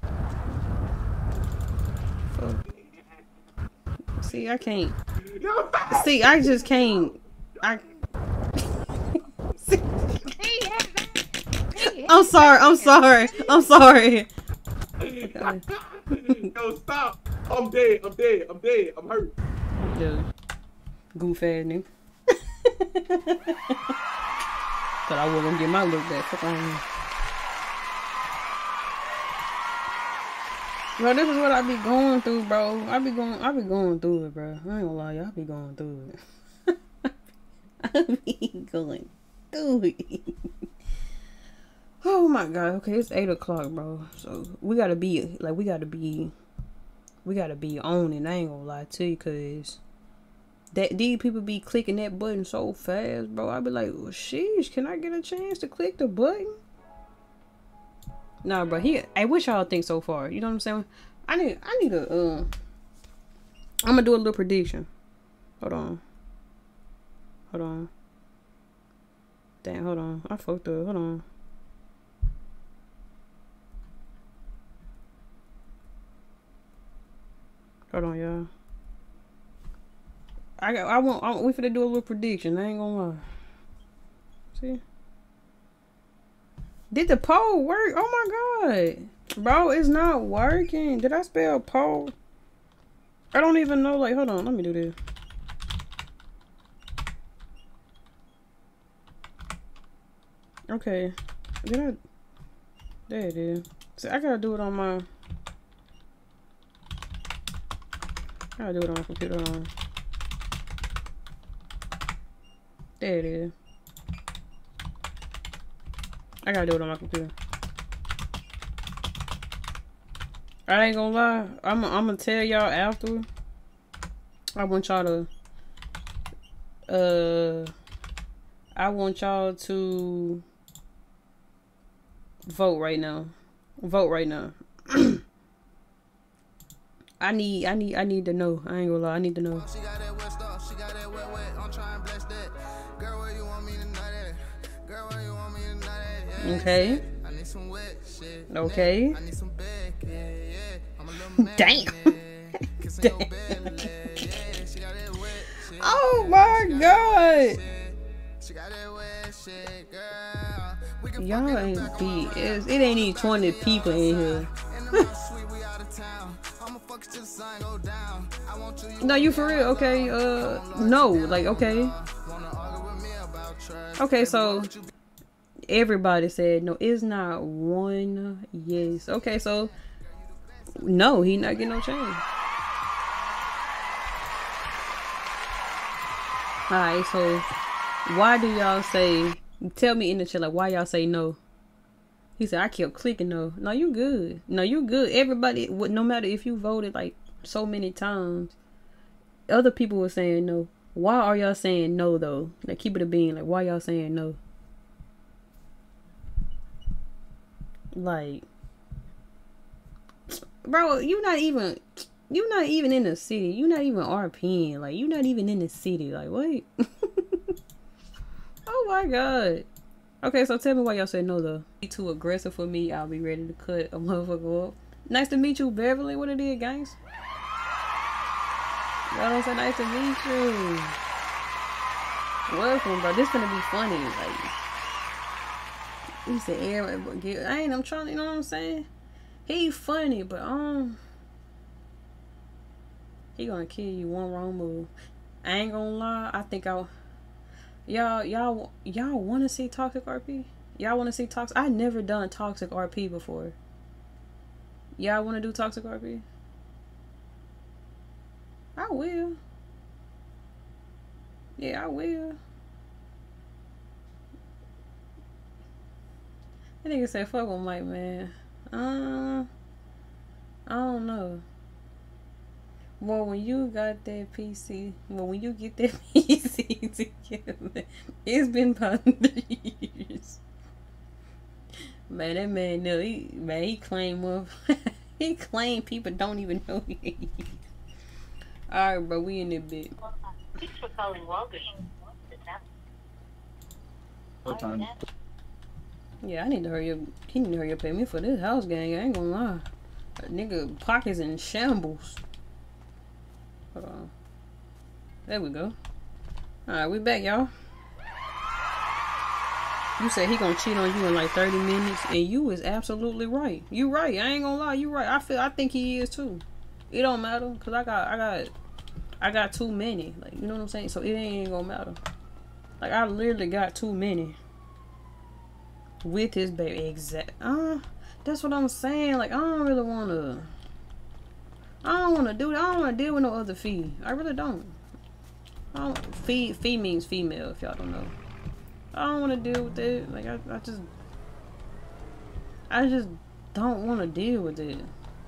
See, I can't. See, I just can't. I. See, I'm sorry. I'm sorry. I'm sorry. Yo, stop. I'm dead. I'm dead. I'm dead. I'm hurt. Dude. Goof ass nigga. Thought I wasn't gonna get my look back. Fuck on me. Bro, this is what I be going through, bro. I be going, I be going through it, bro. I ain't gonna lie, y'all be going through it. I be going through it. Oh my god. Okay, it's eight o'clock, bro. So we gotta be like, we gotta be, we gotta be on it. I ain't gonna lie to you, cause that these people be clicking that button so fast, bro. I be like, well, sheesh, can I get a chance to click the button? Nah, bro. He, hey, what y'all think so far? You know what I'm saying? I need, I need a, uh, I'm gonna do a little prediction. Hold on. Hold on. Damn, hold on. I fucked up. Hold on. Hold on, y'all. I got, I want, I, we finna do a little prediction. I ain't gonna lie. See? Did the poll work? Oh my god. Bro, it's not working. Did I spell poll? I don't even know. Like, hold on. Let me do this. Okay. Did I? There it is. See, I gotta do it on my. I gotta do it on my computer. On. There it is. I gotta do it on my computer. I ain't gonna lie. I'm, I'm gonna tell y'all after. I want y'all to. Uh, I want y'all to vote right now. Vote right now. I need, I need, I need to know. I ain't gonna lie. I need to know. She got that wet stuff. She got that wet wet. I'm trying to bless that. Girl, where you want me to nut at? Girl, where you want me to nut at? Yeah, Okay. I need some wet shit. Okay. I need some back. Yeah, yeah. I'm a little man. Damn. Damn. Oh my god. She got that wet shit, girl. Y'all ain't beat. It's, it ain't even twenty people in here. No, you for real? Okay. Uh, no. Like, okay. Okay, so everybody said no. It's not one yes. Okay, so no, he not getting no change. Alright, so why do y'all say, tell me in the chat, like, why y'all say no? He said, I kept clicking no. No, you good. No, you good. Everybody, no matter if you voted like so many times, other people were saying no. Why are y'all saying no, though? Like, keep it a bean. Like, why y'all saying no? Like, bro, you not even... You not even in the city. You not even RPing. Like, you not even in the city. Like, wait. Oh my god. Okay, so tell me why y'all say no, though. Be too aggressive for me. I'll be ready to cut a motherfucker up. Nice to meet you, Beverly. What it is, guys? Y'all don't say nice to meet you. Welcome, bro. This gonna be funny. Like, he said, everybody get. I ain't. I'm trying. You know what I'm saying? He funny, but um. He gonna kill you one wrong move. I ain't gonna lie. I think I'll. Y'all, y'all, y'all want to see Toxic R P? Y'all want to see Toxic? I never done Toxic R P before. Y'all want to do Toxic R P? I will. Yeah, I will. That nigga said, fuck with Mike, man. Uh, I don't know. Well, when you got that P C, well, when you get that P C together, it's been about three years. Man, that man, no, he, man, he claimed of, he claimed people don't even know he. All right, bro, we in this bit. Thanks for calling Walgreens. What time? Yeah, I need to hurry up. He need to hurry up pay me for this house gang. I ain't gonna lie. That nigga pockets in shambles. Hold on. There we go. Alright, we back, y'all. You said he gonna cheat on you in like thirty minutes, and you is absolutely right. You right. I ain't gonna lie. You right. I feel. I think he is too. It don't matter, cause I got. I got. I got too many. Like, you know what I'm saying. So it ain't gonna matter. Like, I literally got too many. With his baby. Exact. Uh, that's what I'm saying. Like, I don't really wanna. I don't want to do that. I don't want to deal with no other fee. I really don't. I don't. Fee, fee means female, if y'all don't know. I don't want to deal with it. Like, I, I just... I just don't want to deal with it.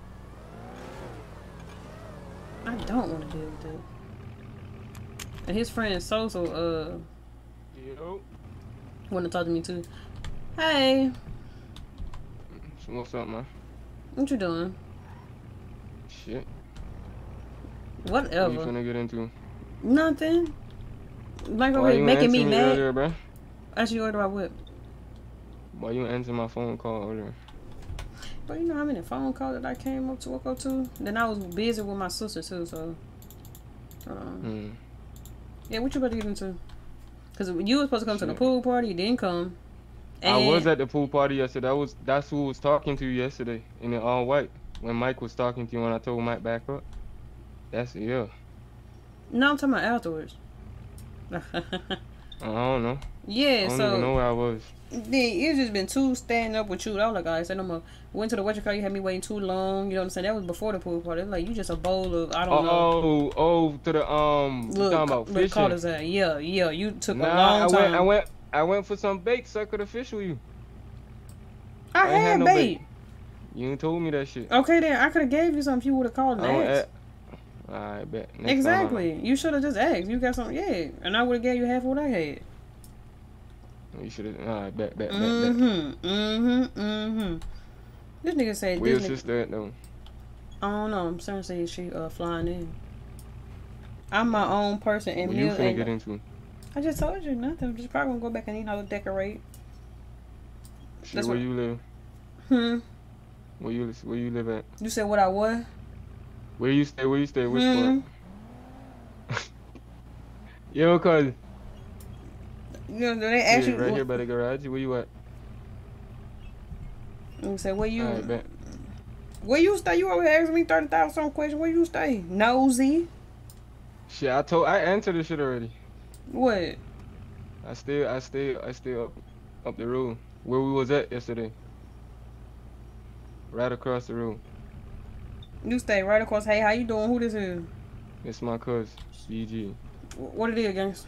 I don't want to deal with it. And his friend Soso, uh... Yo. want to talk to me, too. Hey. So what's up, man? What you doing? Shit. Whatever. What you finna get into? Nothing. Like, Why you making me answer mad. Earlier, bro? Actually, order about what? Why you answer my phone call earlier? But you know how many phone calls that I came up to woke up to? Then I was busy with my sister too, so. Hold on. Hmm. Yeah, what you about to get into? Because you were supposed to come Shit. to the pool party, you didn't come. And I was at the pool party yesterday. That was that's who was talking to you yesterday in the all white. When Mike was talking to you, when I told Mike back up. That's yeah. No, I'm talking about afterwards. I don't know. Yeah, I don't so even know where I was. Then it's just been too standing up with you. I was like, I said no more. Went to the what you call you had me waiting too long. You know what I'm saying? That was before the pool party. It was like you just a bowl of I don't oh, know. Oh, oh, to the um, you Look, talking about look, call us fishing? out. Yeah, yeah. You took Nah, a long I time. went, I went, I went for some bait, sucker the fish with you. I, ain't had no bait. You ain't told me that shit. Okay, then I could have gave you something if you would have called and I don't asked. a- Alright, bet. Next Exactly. You should have just asked. You got something, yeah, and I would have gave you half of what I had. Time, you should have. Alright, bet, bet, bet, bet. Mm-hmm. Mm-hmm. Mm-hmm. This nigga said. Where your this nigga, sister at though? I don't know. I'm starting to say she uh flying in. I'm my own person, and What you Mill finna ain't. get into? I just told you nothing. I'm just probably gonna go back and you know decorate. Shit, That's where what- you live? Hmm. Where you where you live at? You said what I was? Where you stay? Where you stay? Which Hmm. part? Yo, cuz. You know they ask Yeah, you. right here by the garage. Where you at? You say where you? Alright, bet. Where you stay? You over here asking me thirty thousand questions. Where you stay? Nosy. Shit, I told I answered this shit already. What? I stay I stay I stay up up the road where we was at yesterday. Right across the road. You stay right across. Hey, how you doing? Who this is? It's my cuz, B G. Wh- What it is, gangs?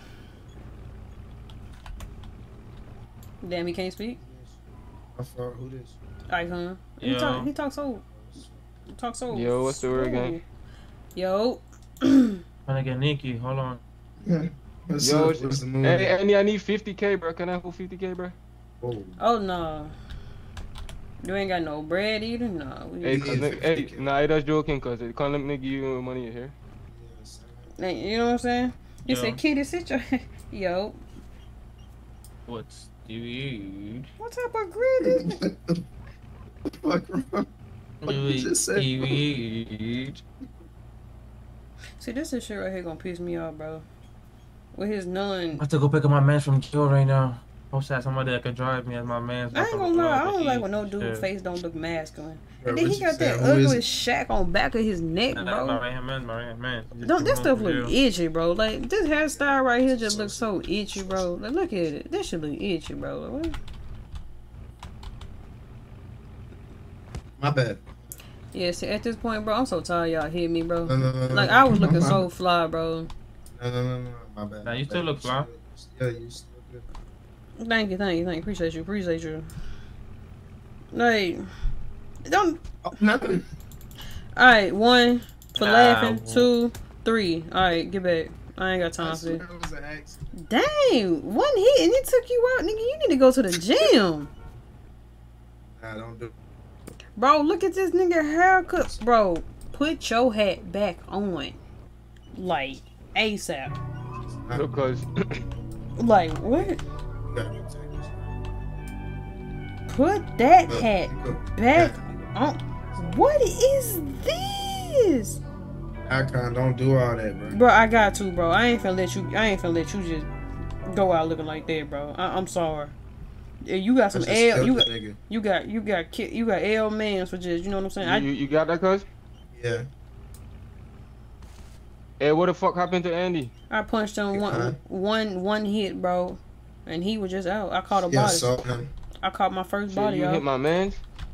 Damn, he can't speak. I thought who this? Icon. He Yo. talk. He talk so. Talk so. Yo, what's the word, slow. gang? Yo. Trying to get Nikki. Hold on. What's Yo, up? What's the move? hey, I need I need fifty K, bro. Can I have fifty K, bro? Oh. Oh no. You ain't got no bread either. No. We Hey, cuz, nigga, hey, nah, I just joking, cuz. Can't let me give you money here. Hey, you know what I'm saying? You Yo. said, Kitty, sit your. Yo. What's dude? What type of grid is this? Fuck wrong? What you just said? Dude. See, this is shit right here gonna piss me off, bro. With his nun. I have to go pick up my man from Kill right now. Hope that somebody that could drive me as my man. I ain't gonna lie, I don't like when no dude Yeah. face don't look masculine. Bro, And then what he you got that saying? Who is ugly it? shack on back of his neck, Nah, that's my bro. right hand man, my right hand man. Just Don't do this one stuff for look real. itchy, bro? Like this hairstyle right here just looks so itchy, bro. Like look at it. This should look itchy, bro. Like, what? My bad. Yeah, see, at this point, bro, I'm so tired y'all hit me, bro. No, no, no, no, Like no. I was looking My so bad. fly, bro. No, no, no, no. My bad. Nah, you my still bad. look fly. Yeah, you still good. Thank you, thank you, thank you. Appreciate you, appreciate you. Like, don't. Oh, nothing. All right, one for Nah, laughing, well. two, three. All right, get back. I ain't got time I for swear this. it was an accident. Dang, one hit and it took you out, nigga. You need to go to the gym. Nah, don't do it. Bro, look at this nigga haircut. Bro, put your hat back on. Like, ASAP. Because Like, what? You gotta go take this. Put that Look, hat you go. back on. What is this? Icon, don't do all that, bro. Bro, I got to, bro. I ain't finna let you, I ain't finna let you just go out looking like that, bro. I, I'm sorry. Yeah, you got some I just L, killed you the got, nigga. you got, you got, ki- you got L mans for just, you know what I'm saying? I, you, you got that, cuz? Yeah. Hey, what the fuck happened to Andy? I punched him one, Huh? one, one hit, bro, and he was just out. I caught a Yeah, body. saw him. I caught my first Shit, body, you y'all. hit my man.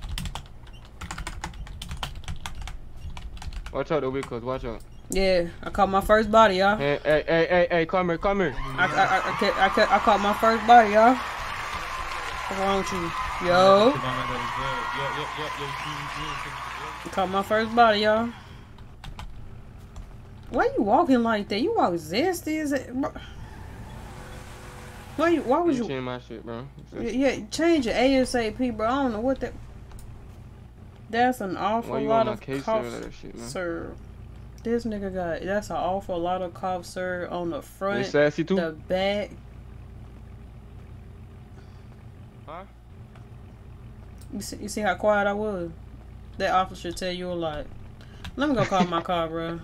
Watch out, though, cuz. Watch out. Yeah, I caught my first body, y'all. Hey, hey, hey, hey, hey, come here, come here. I, I, I, I, ca- I, ca- I caught my first body, y'all. What's wrong with you? Yo. I caught my first body, y'all. Why you walking like that? You walk zesty as it, bro. Why you? Why would You you? change my shit, bro. Yeah, change it ASAP, bro. I don't know what that. That's an awful Why you lot on my of case cough, or that shit, man? sir. This nigga got that's an awful lot of cough, sir, on the front, You sassy too? the back. Huh? You see, you see how quiet I was? That officer should tell you a lot. Let me go call my car, bro.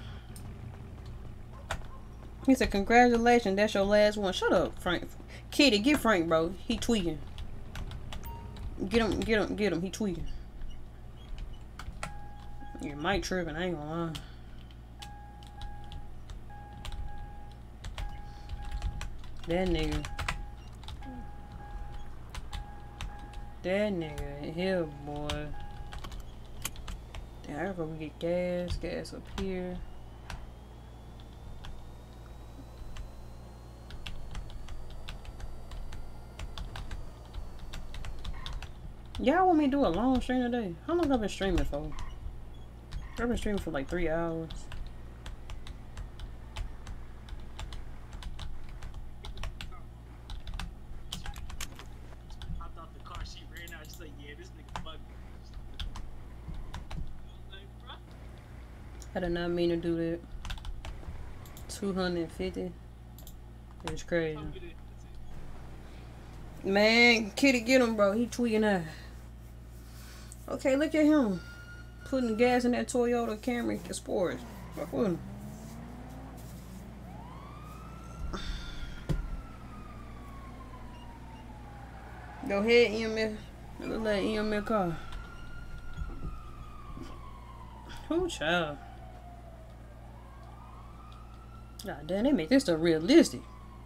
He said, congratulations, that's your last one. Shut up, Frank. Kitty, get Frank, bro. He tweaking. Get him, get him, get him. He tweaking. Yeah, Mike tripping, I ain't gonna lie. That nigga. That nigga here, boy. Damn, I gotta go get gas. Gas up here. Y'all want me to do a long stream today? How long have I been streaming for? I've been streaming for like three hours. I thought the car she ran out. She's like, yeah, this nigga bugged me. I did not mean to do that. two hundred fifty. It's crazy. Man, Kitty, get him, bro. He tweaking out. Okay, look at him. Putting gas in that Toyota Camry Sport. Fuck with him. Go ahead, E M F. Look like E M F car. Who child? God damn, they make this stuff realistic.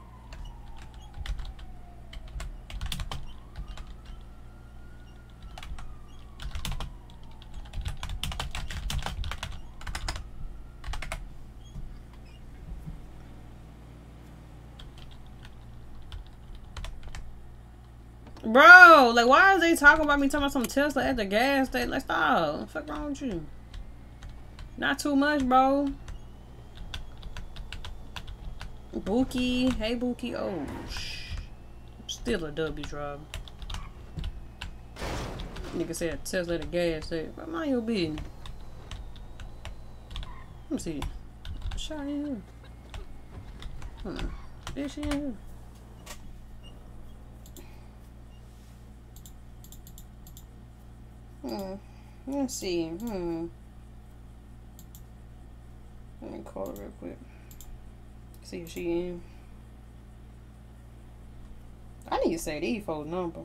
Bro, like, why is they talking about me talking about some Tesla at the gas station? Like, stop. What the fuck wrong with you? Not too much, bro. Bookie. Hey, Bookie. Oh, shh. Still a W driver. Nigga said Tesla at the gas station. But mind your business. Let me see. Shot in here. Hold on. Is she in here? Hmm. Let's see. Hmm. Let me call her real quick. See if she in. I need to say these folks' number.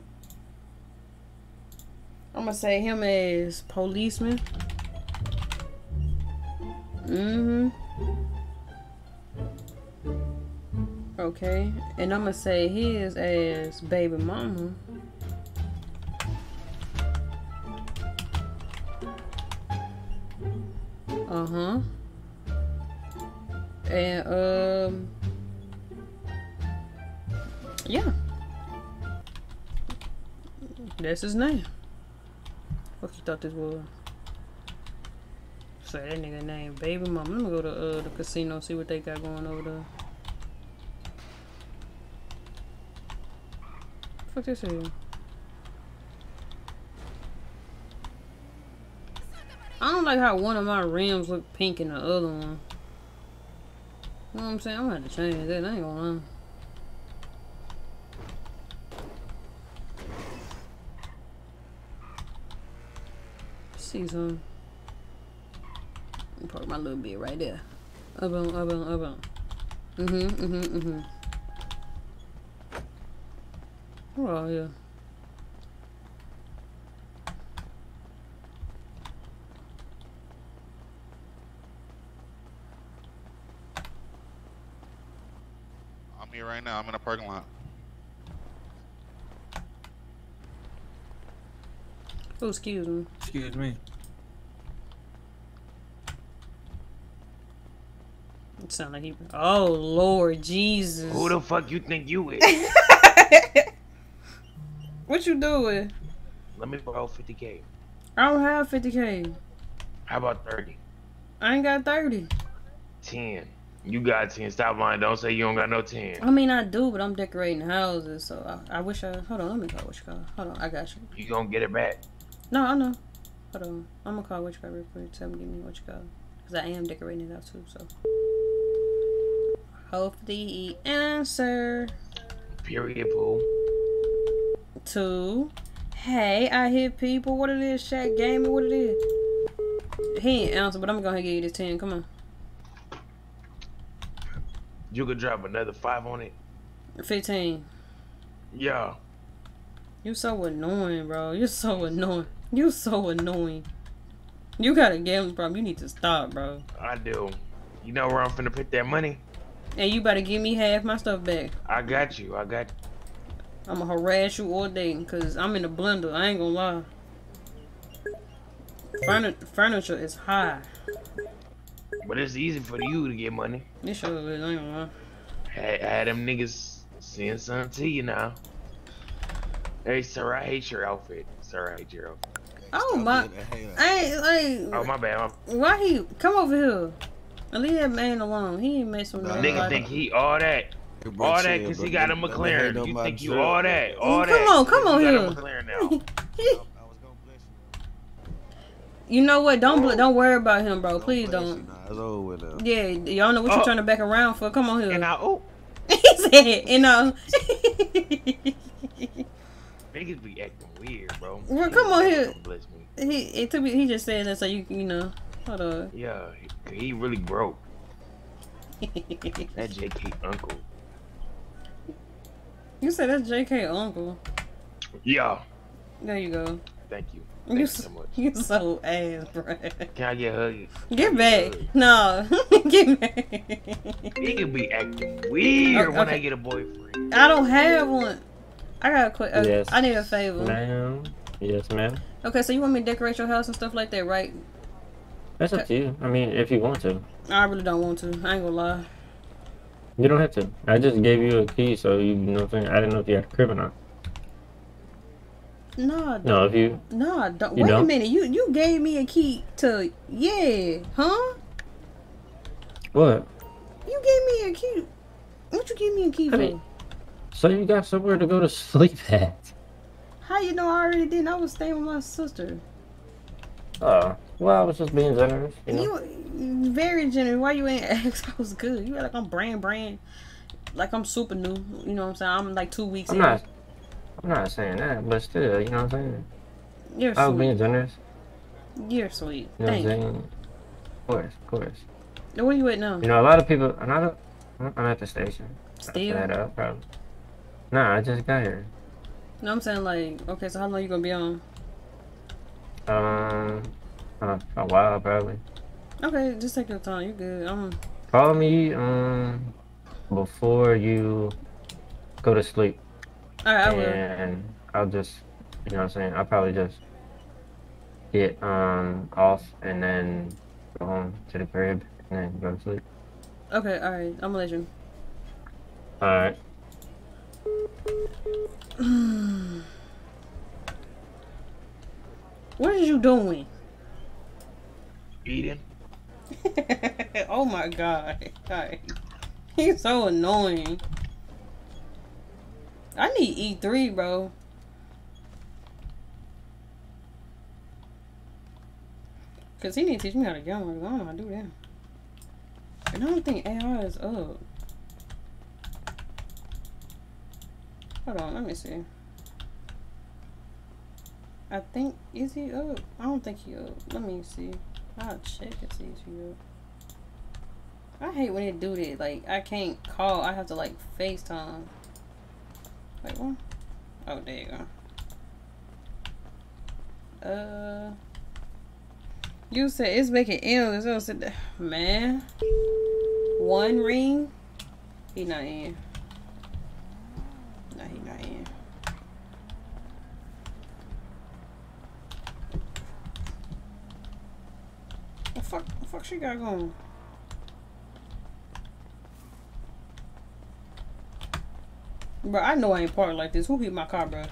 I'm gonna say him as policeman. Mm-hmm. Okay. And I'm gonna say his as baby mama. Uh-huh. And, um... yeah. That's his name. What you thought this was? Say that nigga name, baby mama. Let me go to uh, the casino, see what they got going over there. Fuck this here. I don't like how one of my rims look pink and the other one. You know what I'm saying? I'm gonna have to change that. I ain't gonna lie. See some. Park my little bit right there. Up on, up on, up on. Mm-hmm, mm-hmm, mm-hmm. Oh, yeah. I'm here right now. I'm in a parking lot. Oh, excuse me. Excuse me. It sound like he. Oh Lord Jesus. Who the fuck you think you is? What you doing? Let me borrow fifty K. I don't have fifty K. How about thirty? I ain't got thirty. ten. You got ten. Stop lying. Don't say you don't got no ten. I mean, I do, but I'm decorating houses, so I, I wish I. Hold on, let me call what you call. Hold on, I got you. You gonna get it back? No, I know. Hold on, I'm gonna call what you call real quick. Tell me, give me what you call, cause I am decorating it out too. So, hopefully, answer. Period, pool. Two. Hey, I hear people. What it is, Shaq Gaming? What it is? He ain't answer, but I'm gonna give you this ten. Come on. You could drop another five on it. Fifteen. Yeah. You so annoying, bro. You're so annoying. You so annoying. You got a gambling problem. You need to stop, bro. I do. You know where I'm finna put that money? And you better give me half my stuff back. I got you. I got I'ma harass you all day because I'm in the blender. I ain't gonna lie. Furni furniture is high. But it's easy for you to get money. This sure is. I ain't gonna lie. Had, had them niggas send something to you now. Hey, sir, I hate your outfit. Sir, I hate your outfit. Oh my! Hey, like. Oh my bad. My... Why he come over here? And leave that man alone. He ain't messing with Nah, nobody. Nigga think he all that. All that because he got a McLaren. You think you all that? All come that. on, come on you here. got a McLaren now. You know what? Don't bl don't worry about him, bro. Please don't. It's over with now. Yeah, y'all know what Oh. you're turning back around for. Come on here. And I oh. He said, you know. Niggas be acting weird, bro. Well, come on here. Don't bless me. He it took me. He just said that so you you know. Hold on. Yeah, he, he really broke. That J K uncle. You said that's J K uncle. Yeah. There you go. Thank you. You Thank you so, so much. you so ass, bro. Can I get a hug? Get back. No. Get back. Nigga be acting weird Okay. when I get a boyfriend. I don't have one. I got a quick. Uh, Yes. I need a favor. Ma'am. Yes, ma'am. Okay, so you want me to decorate your house and stuff like that, right? That's up to you. I mean, if you want to. I really don't want to. I ain't gonna lie. You don't have to. I just gave you a key, so you know what I'm saying. I didn't know if you had a crib or not. No, No, if you. no, don't. You Wait a don't? minute. You you gave me a key to yeah, huh? What? You gave me a key. What you give me a key I for? mean- So you got somewhere to go to sleep at? How you know I already did? I was staying with my sister. Oh, well, I was just being generous. You know. You very generous. Why you ain't ask? I was good. You act like I'm brand brand, like I'm super new. You know what I'm saying? I'm like two weeks I'm in. not. I'm not saying that, but still, you know what I'm saying. You're I was sweet. being generous. You're sweet. You know Thank what I'm you. saying? Of course, of course. Where you at now? You know, a lot of people. I'm not. I'm at the station. Still? That up, probably. Nah, I just got here. No, I'm saying like, okay, so how long you gonna be on? Um, uh, a while probably. Okay, just take your time. You good? Um, Call me um before you go to sleep. all right, I will. And I'll just, you know what I'm saying. I'll probably just get um off and then go home to the crib and then go to sleep. Okay, all right. I'm gonna let you. All right. What are you doing? Eating. Oh my god. God. He's so annoying. I need E three, bro. Cause he need to teach me how to gamble. I don't know how to do that. And I don't think A I is up. Hold on, let me see. I think, is he up? I don't think he up. Let me see. I'll check and see if he up. I hate when they do that. Like, I can't call. I have to, like, FaceTime. Wait, what? Oh, there you go. Uh, you said it's making M's. I said, man. One ring. He not in. No, he not in. The fuck, the fuck she got going? Bro, I know I ain't parked like this. Who hit my car, bro?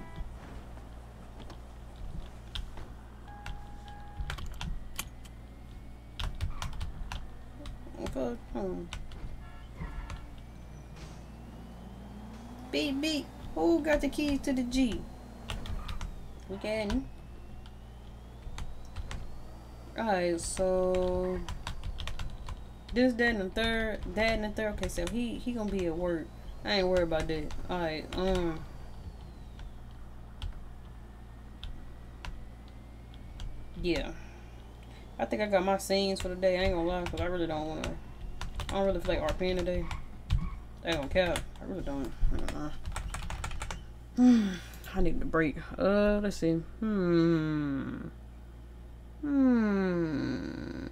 Fuck. Hmm. Beep beep. Who got the keys to the G? We can. Alright, so this, that, and the third, that, and the third. Okay, so he he gonna be at work. I ain't worried about that. Alright, um. Yeah. I think I got my scenes for the day. I ain't gonna lie, because I really don't wanna. I don't really feel like RPing today. I ain't gonna cap. I really don't. I don't know. I need a break. Uh, let's see. Hmm. Hmm.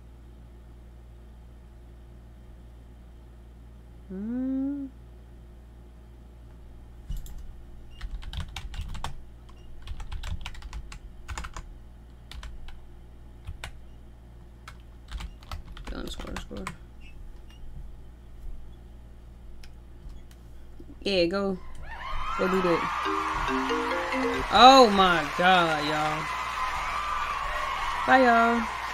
Hmm. Underscore, underscore. Yeah, go. Go do that. Oh my god, y'all. Bye, y'all.